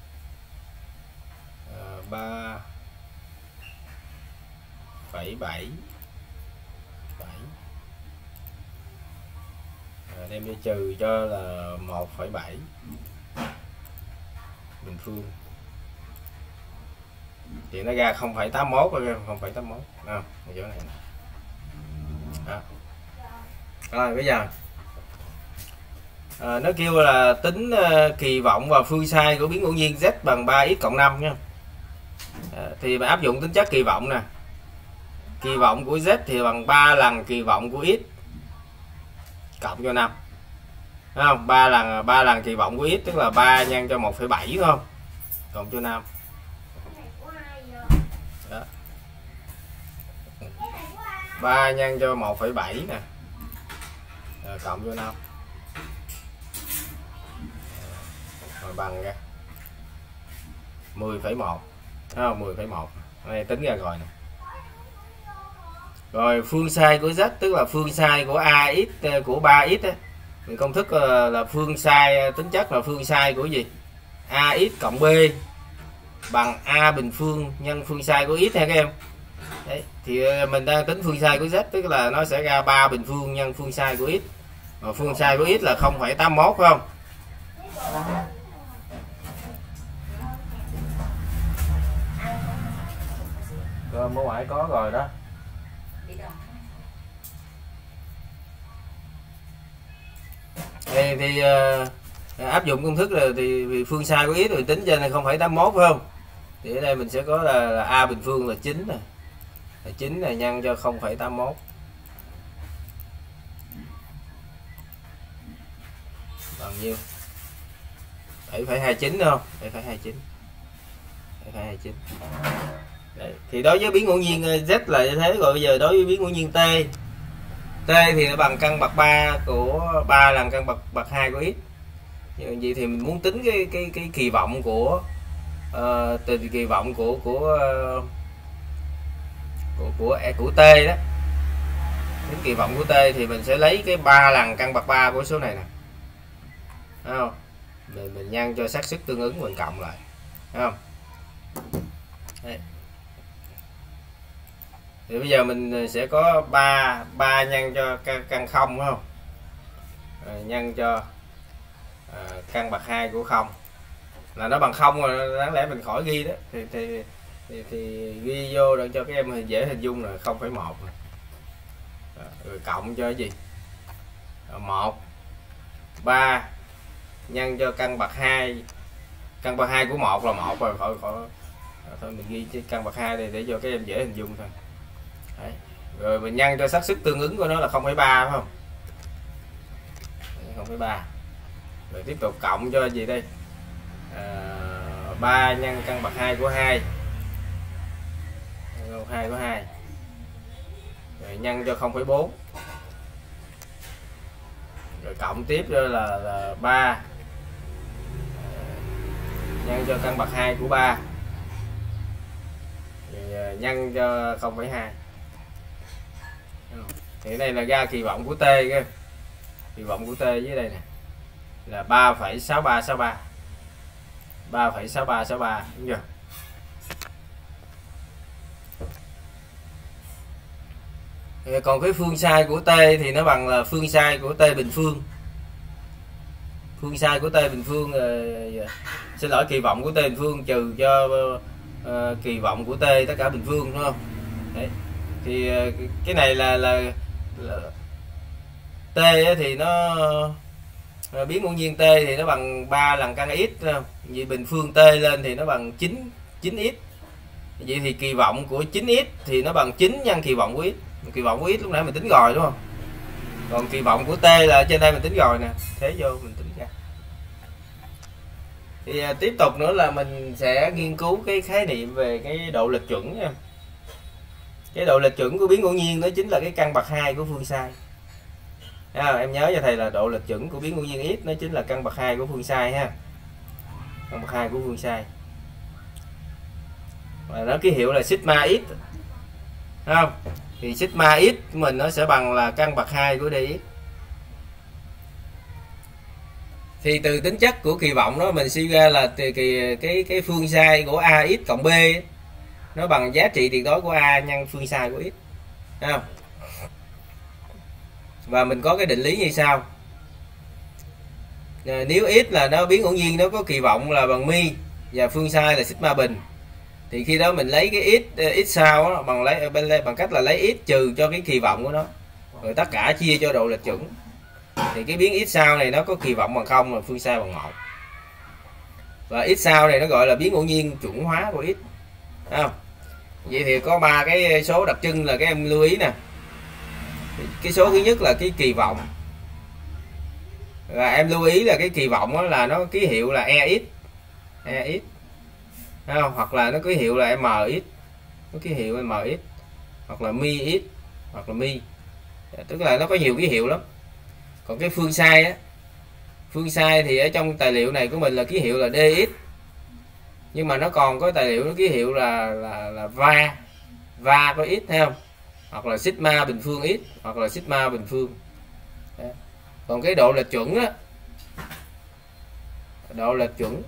uh, ba phẩy bảy bảy à, đem đi trừ cho là một phẩy bảy bình phương thì nó ra không phẩy tám mốt, không phẩy tám mốt à, chỗ này à. Rồi bây giờ À, nó kêu là tính uh, kỳ vọng và phương sai của biến ngẫu nhiên z bằng ba x cộng năm nha. À, thì mình áp dụng tính chất kỳ vọng nè. Kỳ vọng của z thì bằng ba lần kỳ vọng của x cộng cho năm. Đúng không? ba lần ba lần kỳ vọng của x tức là ba nhân cho một phẩy bảy đúng không? Cộng cho năm. Đó. ba nhân cho một phẩy bảy nè. Rồi cộng cho năm. Bằng ra mười phẩy một. mười phẩy một. Đây tính ra rồi nè. Rồi phương sai của z tức là phương sai của ax của ba x á. Mình công thức là phương sai, tính chất là phương sai của gì? Ax cộng b bằng a bình phương nhân phương sai của x ha các em. Đấy, thì mình đang tính phương sai của z tức là nó sẽ ra ba bình phương nhân phương sai của x. Mà phương sai của x là không phẩy tám mốt phải không? Cơm ở ngoài có rồi đó. Thì, thì uh, áp dụng công thức là thì vì phương sai của x rồi tính trên này không phẩy tám mốt phải không? Thì ở đây mình sẽ có là, là a bình phương là chín nè. Là chín là nhân cho không phẩy tám mốt. Bằng nhiêu? bảy phẩy hai chín đúng không? bảy phẩy hai chín. bảy phẩy hai chín. Đấy. Thì đối với biến ngẫu nhiên z là như thế, rồi bây giờ đối với biến ngẫu nhiên t t thì nó bằng căn bậc ba của ba lần căn bậc bậc hai của x. Như vậy thì mình muốn tính cái cái cái kỳ vọng của uh, từ kỳ vọng của của uh, của của của t đó. Tính kỳ vọng của t thì mình sẽ lấy cái ba lần căn bậc ba của số này nè. Thấy không? Mình mình nhân cho xác suất tương ứng mình cộng lại. Thấy không? Đây. Thì bây giờ mình sẽ có ba ba nhân cho căn, căn không phải không? À, nhân cho à, căn bậc hai của không là nó bằng không rồi, đáng lẽ mình khỏi ghi đó. Thì thì thì, thì ghi vô để cho các em dễ hình dung là không phẩy một rồi. À, rồi cộng cho cái gì? À, một ba nhân cho căn bậc hai. Căn bậc hai của một là một rồi, khỏi khỏi thôi mình ghi cái căn bậc hai này để cho các em dễ hình dung thôi. Đấy. Rồi mình nhân cho xác suất tương ứng của nó là không phẩy ba phải không? không phẩy ba. Rồi tiếp tục cộng cho gì đây? À, ba nhân căn bậc hai của hai. hai của hai. Rồi nhân cho không phẩy bốn. Rồi cộng tiếp cho là, là ba nhân cho căn bậc hai của ba. Rồi nhân cho không phẩy hai. Thì đây là ra kỳ vọng của T kia. Kỳ vọng của T dưới đây nè là ba phẩy sáu ba sáu ba. ba phẩy sáu ba sáu ba, đúng chưa? Còn cái phương sai của T thì nó bằng là phương sai của T bình phương. Phương sai của T bình phương uh, xin lỗi, kỳ vọng của T bình phương trừ cho uh, kỳ vọng của T tất cả bình phương, đúng không? Đấy. Thì uh, cái này là là, là T thì nó uh, biến ngẫu nhiên T thì nó bằng ba lần căn x, vậy bình phương T lên thì nó bằng chín chín x. Vậy thì kỳ vọng của chín x thì nó bằng chín nhân kỳ vọng của x. Kỳ vọng của x lúc nãy mình tính rồi, đúng không? Còn kỳ vọng của T là trên đây mình tính rồi nè, thế vô mình tính ra. Thì à, tiếp tục nữa là mình sẽ nghiên cứu cái khái niệm về cái độ lệch chuẩn nha. Cái độ lệch chuẩn của biến ngẫu nhiên đó chính là cái căn bậc hai của phương sai. À, em nhớ cho thầy là độ lệch chuẩn của biến ngẫu nhiên x nó chính là căn bậc hai của phương sai ha. Căn bậc hai của phương sai. Và nó ký hiệu là sigma x. Thấy không? Thì sigma x mình nó sẽ bằng là căn bậc hai của dx. Thì từ tính chất của kỳ vọng đó mình suy ra là từ kỳ cái cái phương sai của ax cộng b nó bằng giá trị tuyệt đối của a nhân phương sai của x. Thấy không? Và mình có cái định lý như sau. Nếu x là nó biến ngẫu nhiên, nó có kỳ vọng là bằng mi và phương sai là sigma bình, thì khi đó mình lấy cái x x sau đó, bằng lấy bằng cách là lấy x trừ cho cái kỳ vọng của nó, rồi tất cả chia cho độ lệch chuẩn. Thì cái biến x sau này nó có kỳ vọng bằng không, là phương sai bằng một. Và x sau này nó gọi là biến ngẫu nhiên chuẩn hóa của x. Thấy không? Vậy thì có ba cái số đặc trưng là các em lưu ý nè. Cái số thứ nhất là cái kỳ vọng. Và em lưu ý là cái kỳ vọng đó là nó ký hiệu là ex. Ex. Thấy không? Hoặc là nó ký hiệu là mx. Nó ký hiệu mx. Hoặc là mi x. Hoặc là mi. Tức là nó có nhiều ký hiệu lắm. Còn cái phương sai á, phương sai thì ở trong tài liệu này của mình là ký hiệu là dx. Nhưng mà nó còn có tài liệu nó ký hiệu là là là va. Va có x, thấy không? Hoặc là sigma bình phương x, hoặc là sigma bình phương. Đấy. Còn cái độ lệch chuẩn á, độ lệch chuẩn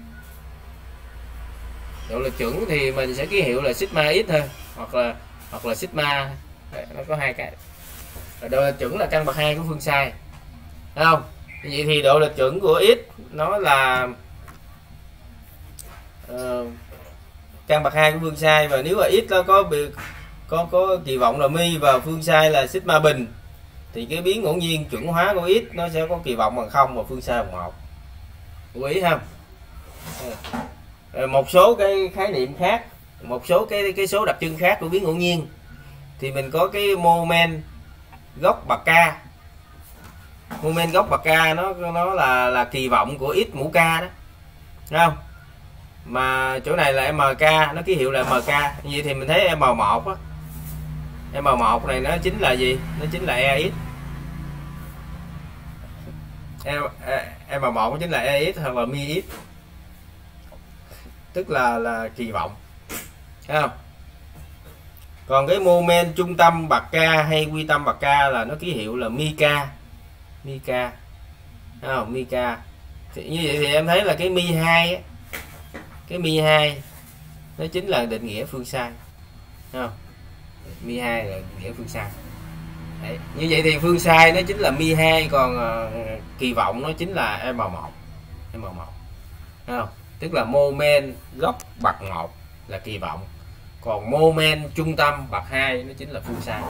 độ lệch chuẩn thì mình sẽ ký hiệu là sigma x thôi, hoặc là hoặc là sigma. Đấy, nó có hai cái. Độ lệch chuẩn là căn bậc hai của phương sai, thấy không? Vậy thì độ lệch chuẩn của x nó là uh, căn bậc hai của phương sai, và nếu mà x nó có có có kỳ vọng là mi và phương sai là sigma bình, thì cái biến ngẫu nhiên chuẩn hóa của x nó sẽ có kỳ vọng bằng không và phương sai bằng một. Lưu ý không? Rồi một số cái khái niệm khác, một số cái cái số đặc trưng khác của biến ngẫu nhiên thì mình có cái moment gốc bậc k. Moment gốc bậc k nó nó là là kỳ vọng của x mũ k đó, thấy không? Mà chỗ này là mk, nó ký hiệu là mk. Vậy thì mình thấy em một á, em một này nó chính là gì? Nó chính là ex. em một chính là ex hoặc là mi x, tức là là kỳ vọng, thấy không? Còn cái moment trung tâm bậc k hay quy tâm bậc k là nó ký hiệu là mi k. Mi k, thấy không? Mi k. Thì như vậy thì em thấy là cái mi hai á, cái mi hai nó chính là định nghĩa phương sai, thấy không? Mi hai là định nghĩa phương sai. Đấy. Như vậy thì phương sai nó chính là mi hai, còn uh, kỳ vọng nó chính là em một. em một, thấy không? Tức là moment gốc bậc một là kỳ vọng, còn moment trung tâm bậc hai nó chính là phương sai.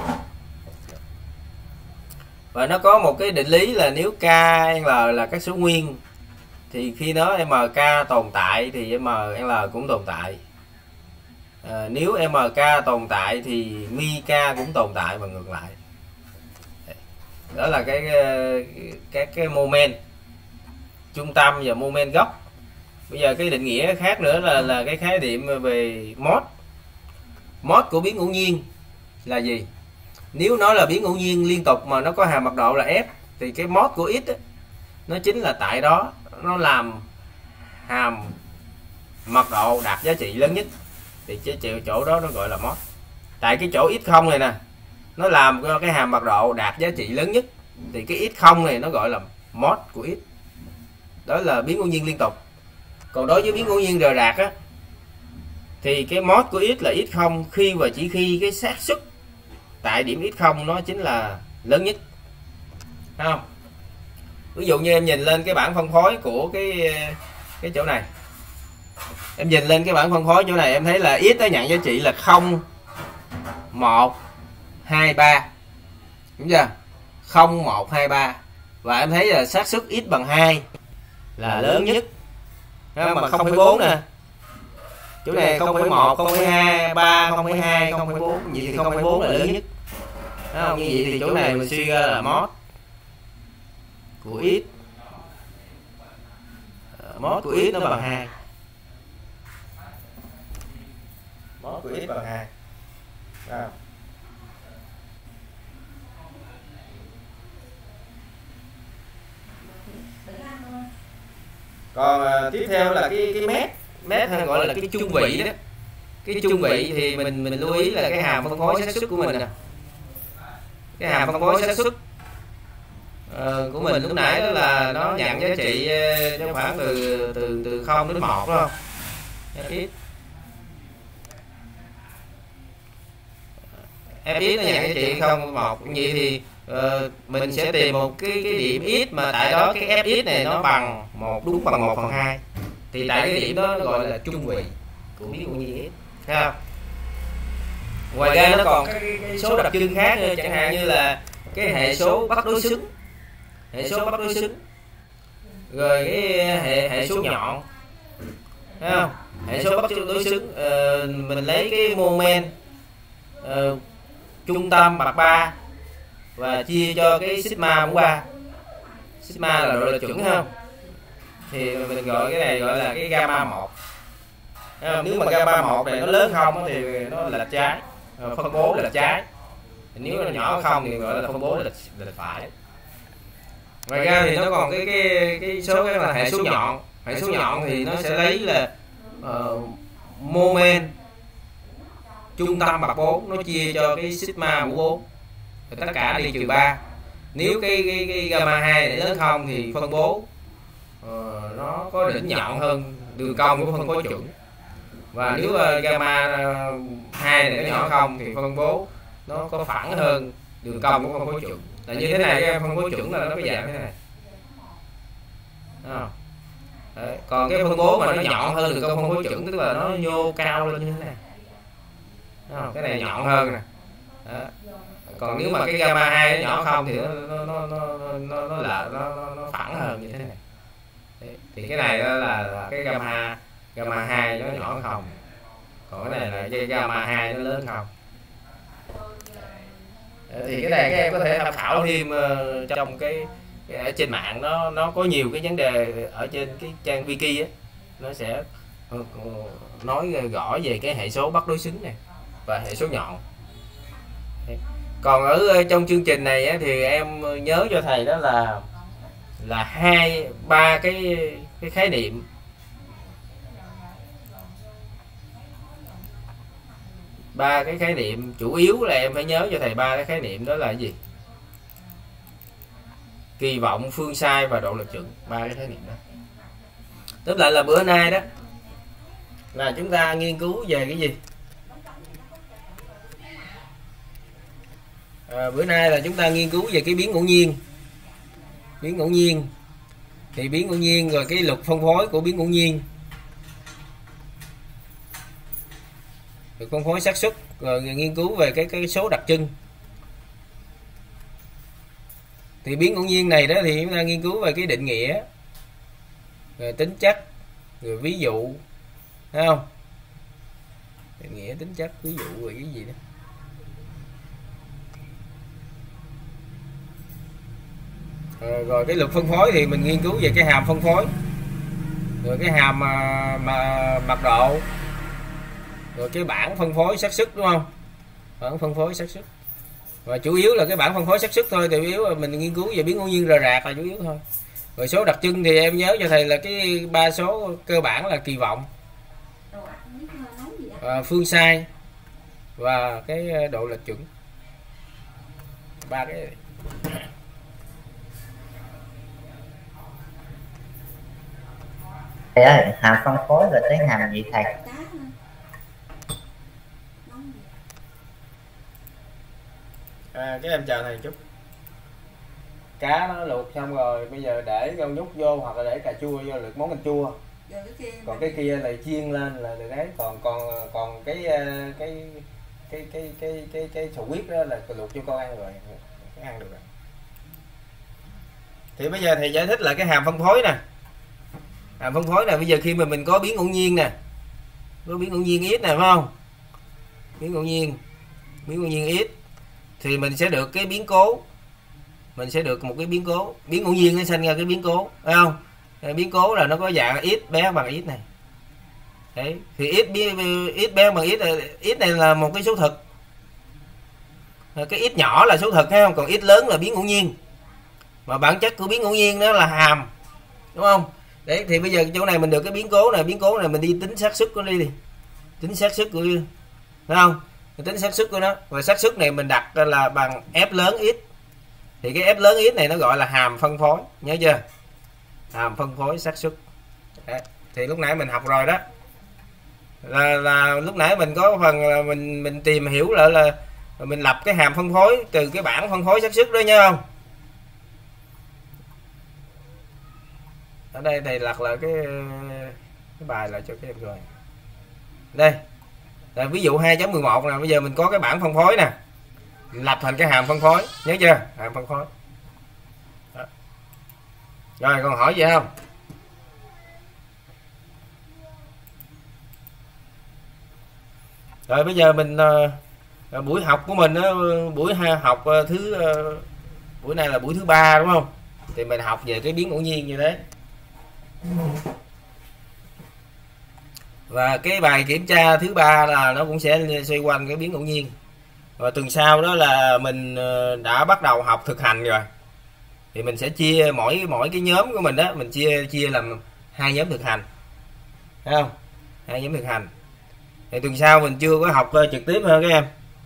Và nó có một cái định lý là nếu k, l là các số nguyên thì khi nó mk tồn tại thì ml cũng tồn tại. À, nếu mk tồn tại thì mi k cũng tồn tại và ngược lại. đó là cái cái cái moment trung tâm và moment gốc. Bây giờ cái định nghĩa khác nữa là là cái khái niệm về mode. Mode của biến ngẫu nhiên là gì? Nếu nó là biến ngẫu nhiên liên tục mà nó có hàm mật độ là f thì cái mode của x á, nó chính là tại đó nó làm hàm mật độ đạt giá trị lớn nhất, thì cái chỗ đó nó gọi là mode. Tại cái chỗ x không này nè, nó làm cái hàm mật độ đạt giá trị lớn nhất, thì cái x không này nó gọi là mode của x. Đó là biến ngẫu nhiên liên tục. Còn đối với biến ngẫu nhiên rời rạc á, thì cái mode của x là x không khi và chỉ khi cái xác suất tại điểm x không nó chính là lớn nhất. Thấy không? Ví dụ như em nhìn lên cái bảng phân phối của cái cái chỗ này, em nhìn lên cái bảng phân phối chỗ này, em thấy là x nó nhận giá trị là không, một, hai, ba, đúng chưa? không, một, hai, ba, và em thấy là xác suất x bằng hai là lớn nhất. Mà không phẩy bốn nè, chỗ này không phẩy một, không phẩy hai, ba, không phẩy hai, không phẩy bốn, vậy thì không phẩy bốn là lớn nhất. Đúng không? Như vậy thì chỗ này mình suy ra là mode của x, mode của x nó bằng hai, mode của x bằng hai. À. Còn uh, tiếp theo là cái cái mét, mét hay gọi là cái trung vị đó. Cái trung vị thì mình mình lưu ý là cái hàm phân phối xác suất của mình nè. Cái hàm phân phối xác suất uh, của mình lúc nãy đó là nó nhận giá trị uh, khoảng từ từ từ không đến một, đúng không? Fx Fx nó nhận giá trị không một, vậy thì uh, mình sẽ tìm một cái cái điểm x mà tại đó cái Fx này nó bằng một, đúng bằng một phần hai, thì tại cái điểm đó nó gọi là trung vị của biến ngẫu nhiên x. Thấy không? Ngoài ra nó còn cái, cái, cái số đặc trưng khác nữa, chẳng hạn như là cái hệ số bắt đối xứng, hệ số bắt đối xứng, rồi cái hệ hệ số nhọn. Thấy không? Hệ số bắt đối xứng, uh, mình lấy cái moment uh, trung tâm bậc ba và chia cho cái sigma mũ ba. Sigma là độ là chuẩn, không? Thì mình gọi cái này gọi là cái gamma một. Nếu mà gamma một này nó lớn không thì nó là trái, phân bố là trái. Nếu nó nhỏ không thì gọi là phân bố là là phải. Ngoài ra thì nó còn cái cái cái số cái là hệ số nhọn. Hệ số nhọn thì nó sẽ lấy là uh, moment trung tâm bậc bốn nó chia cho cái sigma mũ bốn, tất cả đi trừ ba. Nếu cái cái, cái gamma hai này lớn không thì phân bố uh, nó có đỉnh nhọn hơn đường cong của phân bố chuẩn. Và nếu uh, gamma hai này nó nhỏ không thì phân bố nó có phẳng hơn đường cong của phân bố chuẩn. Là như thế này, cái phân bố chuẩn là nó có dạng thế này. À. Đấy. Còn cái phân bố mà nó nhọn hơn đường cong phân bố chuẩn tức là nó nhô cao lên như thế này. À, cái này nhọn hơn nè. Đó. Còn nếu mà cái gamma hai nó nhỏ không thì nó nó nó nó nó, nó là nó, nó, nó phẳng hơn như thế này. Đấy. Thì cái này đó là, là cái gamma gamma hai nó nhỏ không. Còn cái này là cái gamma hai nó lớn không. Thì cái này các em có thể tham khảo thêm uh, trong cái, cái ở trên mạng, nó nó có nhiều cái vấn đề ở trên cái trang wiki á, nó sẽ uh, nói rõ về cái hệ số bắt đối xứng này và hệ số nhọn. Còn ở trong chương trình này á, thì em nhớ cho thầy đó là là hai ba cái cái khái niệm. Ba cái khái niệm chủ yếu là em phải nhớ cho thầy ba cái khái niệm đó là cái gì? Kỳ vọng, phương sai và độ lệch chuẩn. Ba cái khái niệm đó. Tức lại là bữa nay đó là chúng ta nghiên cứu về cái gì? À, bữa nay là chúng ta nghiên cứu về cái biến ngẫu nhiên. Biến ngẫu nhiên thì biến ngẫu nhiên rồi cái luật phân phối của biến ngẫu nhiên, được phân phối xác suất, rồi nghiên cứu về cái cái số đặc trưng. Thì biến ngẫu nhiên này đó thì chúng ta nghiên cứu về cái định nghĩa, rồi tính chất, rồi ví dụ, thấy không? Định nghĩa, tính chất, ví dụ rồi cái gì đó. Rồi, rồi cái luật phân phối thì mình nghiên cứu về cái hàm phân phối, rồi cái hàm mà, mà mật độ, rồi cái bảng phân phối xác suất, đúng không? Bảng phân phối xác suất. Và chủ yếu là cái bảng phân phối xác suất thôi, chủ yếu là mình nghiên cứu về biến ngẫu nhiên rời rạc là chủ yếu thôi. Rồi số đặc trưng thì em nhớ cho thầy là cái ba số cơ bản là kỳ vọng, à, phương sai và cái độ lệch chuẩn. Ba cái thầy ơi, hàm phân phối là cái hàm gì thầy? À, cái em chờ thầy chút. Cá nó luộc xong rồi bây giờ để rau nhút vô hoặc là để cà chua vô được món canh chua. Còn cái kia là chiên lên là được đấy. Còn còn còn cái cái cái cái cái cái cái, cái sầu huyết đó là luộc cho con ăn rồi, cái ăn được rồi. Thì bây giờ thầy giải thích lại cái hàm phân phối nè. Hàm phân phối này bây giờ khi mà mình có biến ngẫu nhiên nè, có biến ngẫu nhiên x nè, phải không? Biến ngẫu nhiên, biến ngẫu nhiên x thì mình sẽ được cái biến cố, mình sẽ được một cái biến cố, biến ngẫu nhiên nó sinh ra cái biến cố, phải không? Biến cố là nó có dạng x bé bằng x này. Đấy, thì x x bé bằng x, x này là một cái số thực, cái x nhỏ là số thực, thấy không? Còn x lớn là biến ngẫu nhiên, mà bản chất của biến ngẫu nhiên đó là hàm, đúng không? Đấy, thì bây giờ chỗ này mình được cái biến cố này, biến cố này mình đi tính xác suất của nó đi, tính xác suất của, phải không? Mình tính xác suất của nó, và xác suất này mình đặt là bằng f lớn x, thì cái f lớn x này nó gọi là hàm phân phối, nhớ chưa? Hàm phân phối xác suất. Đấy, thì lúc nãy mình học rồi đó, là, là lúc nãy mình có phần là mình mình tìm hiểu lại là mình lập cái hàm phân phối từ cái bảng phân phối xác suất đó, nhớ không? Ở đây thầy lật lại cái cái bài lại cho các em rồi. Đây là ví dụ hai chấm mười một nè, bây giờ mình có cái bảng phân phối nè, mình lập thành cái hàm phân phối, nhớ chưa? Hàm phân phối đó. Rồi còn hỏi gì không? Rồi bây giờ mình uh, buổi học của mình uh, buổi học uh, thứ uh, buổi này là buổi thứ ba, đúng không? Thì mình học về cái biến ngẫu nhiên như thế. Và cái bài kiểm tra thứ ba là nó cũng sẽ xoay quanh cái biến ngẫu nhiên. Và tuần sau đó là mình đã bắt đầu học thực hành rồi, thì mình sẽ chia mỗi mỗi cái nhóm của mình đó, mình chia chia làm hai nhóm thực hành, thấy không? Hai nhóm thực hành. Thì tuần sau mình chưa có học trực tiếp hơn các em.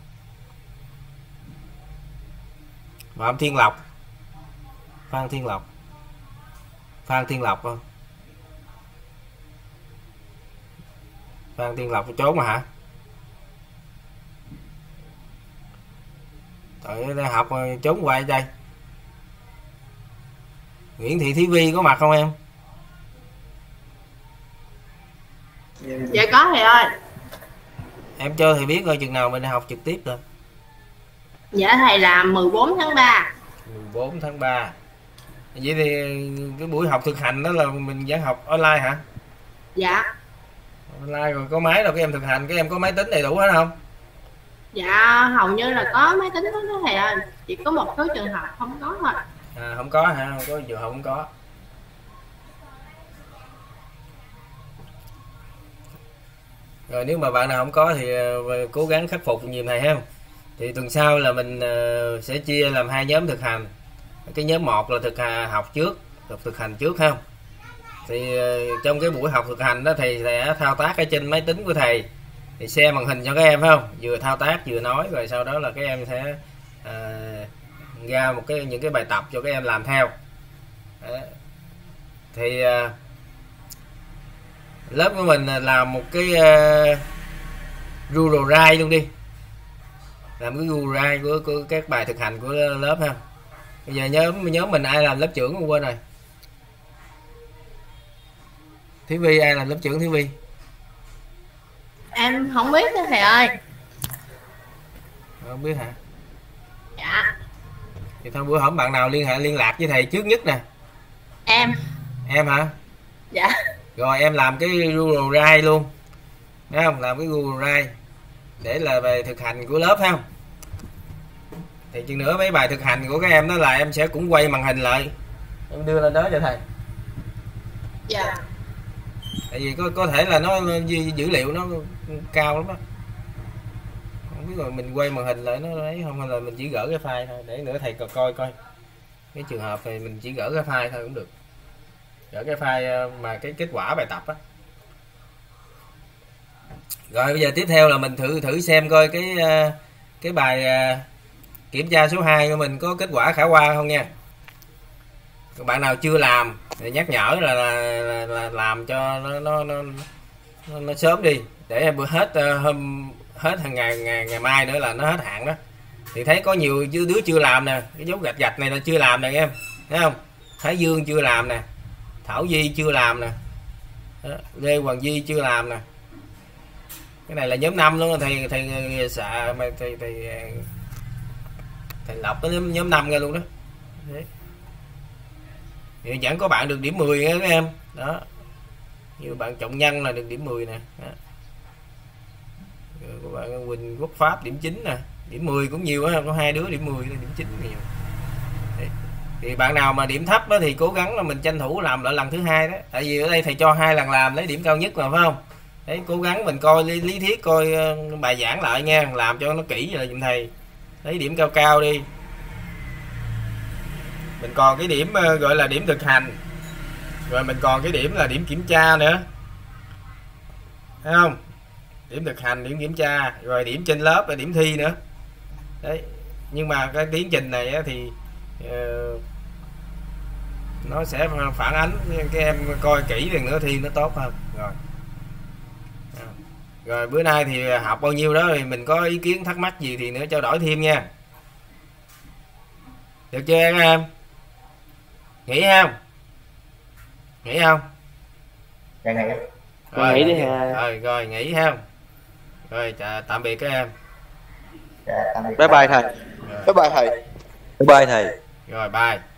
Phạm Thiên Lộc, Phan Thiên Lộc, Phan Thiên Lộc không? Phan Thiên Lộc trốn mà hả? Trời ơi, học trốn hoài đây. Nguyễn Thị Thí Vi có mặt không em? Dạ có thầy ơi. Em cho thầy biết coi chừng nào mình học trực tiếp rồi. Dạ thầy là mười bốn tháng ba. mười bốn tháng ba. Vậy thì cái buổi học thực hành đó là mình vẫn học online hả? Dạ. Online rồi có máy rồi các em thực hành, các em có máy tính đầy đủ hết không? Dạ hầu như là có máy tính đó thầy ơi, chỉ có một số trường hợp không có thôi. À không có hả? Không có trường hợp không có. Rồi nếu mà bạn nào không có thì cố gắng khắc phục giùm thầy ha. Thì tuần sau là mình sẽ chia làm hai nhóm thực hành. Cái nhóm một là thực học trước, thực hành trước không? Thì trong cái buổi học thực hành đó thầy sẽ thao tác ở trên máy tính của thầy, thì share màn hình cho các em, phải không? Vừa thao tác vừa nói, rồi sau đó là các em sẽ à, ra một cái những cái bài tập cho các em làm theo. Đấy. Thì à, lớp của mình làm một cái uh, Google Drive luôn đi, làm cái Google Drive của, của các bài thực hành của lớp ha. Bây giờ nhóm nhóm mình ai làm lớp trưởng không quên rồi. Thí Vi, ai làm lớp trưởng Thí Vi? Em không biết nữa thầy ơi. Không biết hả? Dạ. Thì thôi bữa hổm bạn nào liên hệ liên lạc với thầy trước nhất nè. Em. Em hả? Dạ. Rồi em làm cái Google Drive luôn, thấy không? Làm cái Google Drive để là về thực hành của lớp, thấy không? Thì chừng nữa mấy bài thực hành của các em đó là em sẽ cũng quay màn hình lại em đưa lên đó cho thầy. Dạ. Tại vì có có thể là nó dữ liệu nó cao lắm á, không biết rồi mình quay màn hình lại nó ấy không, hay là mình chỉ gỡ cái file thôi, để nữa thầy coi coi cái trường hợp này mình chỉ gỡ cái file thôi cũng được, gỡ cái file mà cái kết quả bài tập á. Rồi bây giờ tiếp theo là mình thử thử xem coi cái cái bài kiểm tra số hai của mình có kết quả khả quan không nha. Các bạn nào chưa làm thì nhắc nhở là, là, là, là làm cho nó nó, nó nó nó sớm đi, để bữa hết hôm hết hàng ngày ngày ngày mai nữa là nó hết hạn đó. Thì thấy có nhiều đứa chưa làm nè, cái dấu gạch gạch này là chưa làm nè em, thấy không? Thái Dương chưa làm nè, Thảo Di chưa làm nè, Lê Hoàng Di chưa làm nè. Cái này là nhóm năm luôn, thầy thầy xạ mà thầy thầy thầy lọc tới nhóm, nhóm năm ra luôn đó. Đấy. Thì vẫn có bạn được điểm mười nha các em. Đó. Như bạn Trọng Nhân là được điểm mười nè. Đó. Rồi các bạn Quỳnh Quốc Pháp điểm chín nè, điểm mười cũng nhiều á, có hai đứa điểm mười điểm chín nhiều. Đấy. Thì bạn nào mà điểm thấp đó thì cố gắng là mình tranh thủ làm lại lần thứ hai đó. Tại vì ở đây thầy cho hai lần làm lấy điểm cao nhất mà, phải không? Đấy, cố gắng mình coi lý, lý thuyết coi bài giảng lại nha, làm cho nó kỹ là giùm thầy, lấy điểm cao cao đi. Mình còn cái điểm gọi là điểm thực hành, rồi mình còn cái điểm là điểm kiểm tra nữa, thấy không? Điểm thực hành, điểm kiểm tra, rồi điểm trên lớp là điểm thi nữa. Đấy, nhưng mà cái tiến trình này thì uh, nó sẽ phản ánh cái em coi kỹ lần nữa thi nó tốt hơn. Rồi rồi bữa nay thì học bao nhiêu đó, thì mình có ý kiến thắc mắc gì thì nữa trao đổi thêm nha, được chưa các em? Nghỉ không? Nghỉ không? Dạ nghỉ. Rồi, nghỉ đi hà. Rồi rồi nghỉ không? Rồi chà, tạm biệt các em. Dạ, tạm biệt. Bye bye thầy. Rồi. Bye bye thầy. Bye bye thầy. Rồi bye.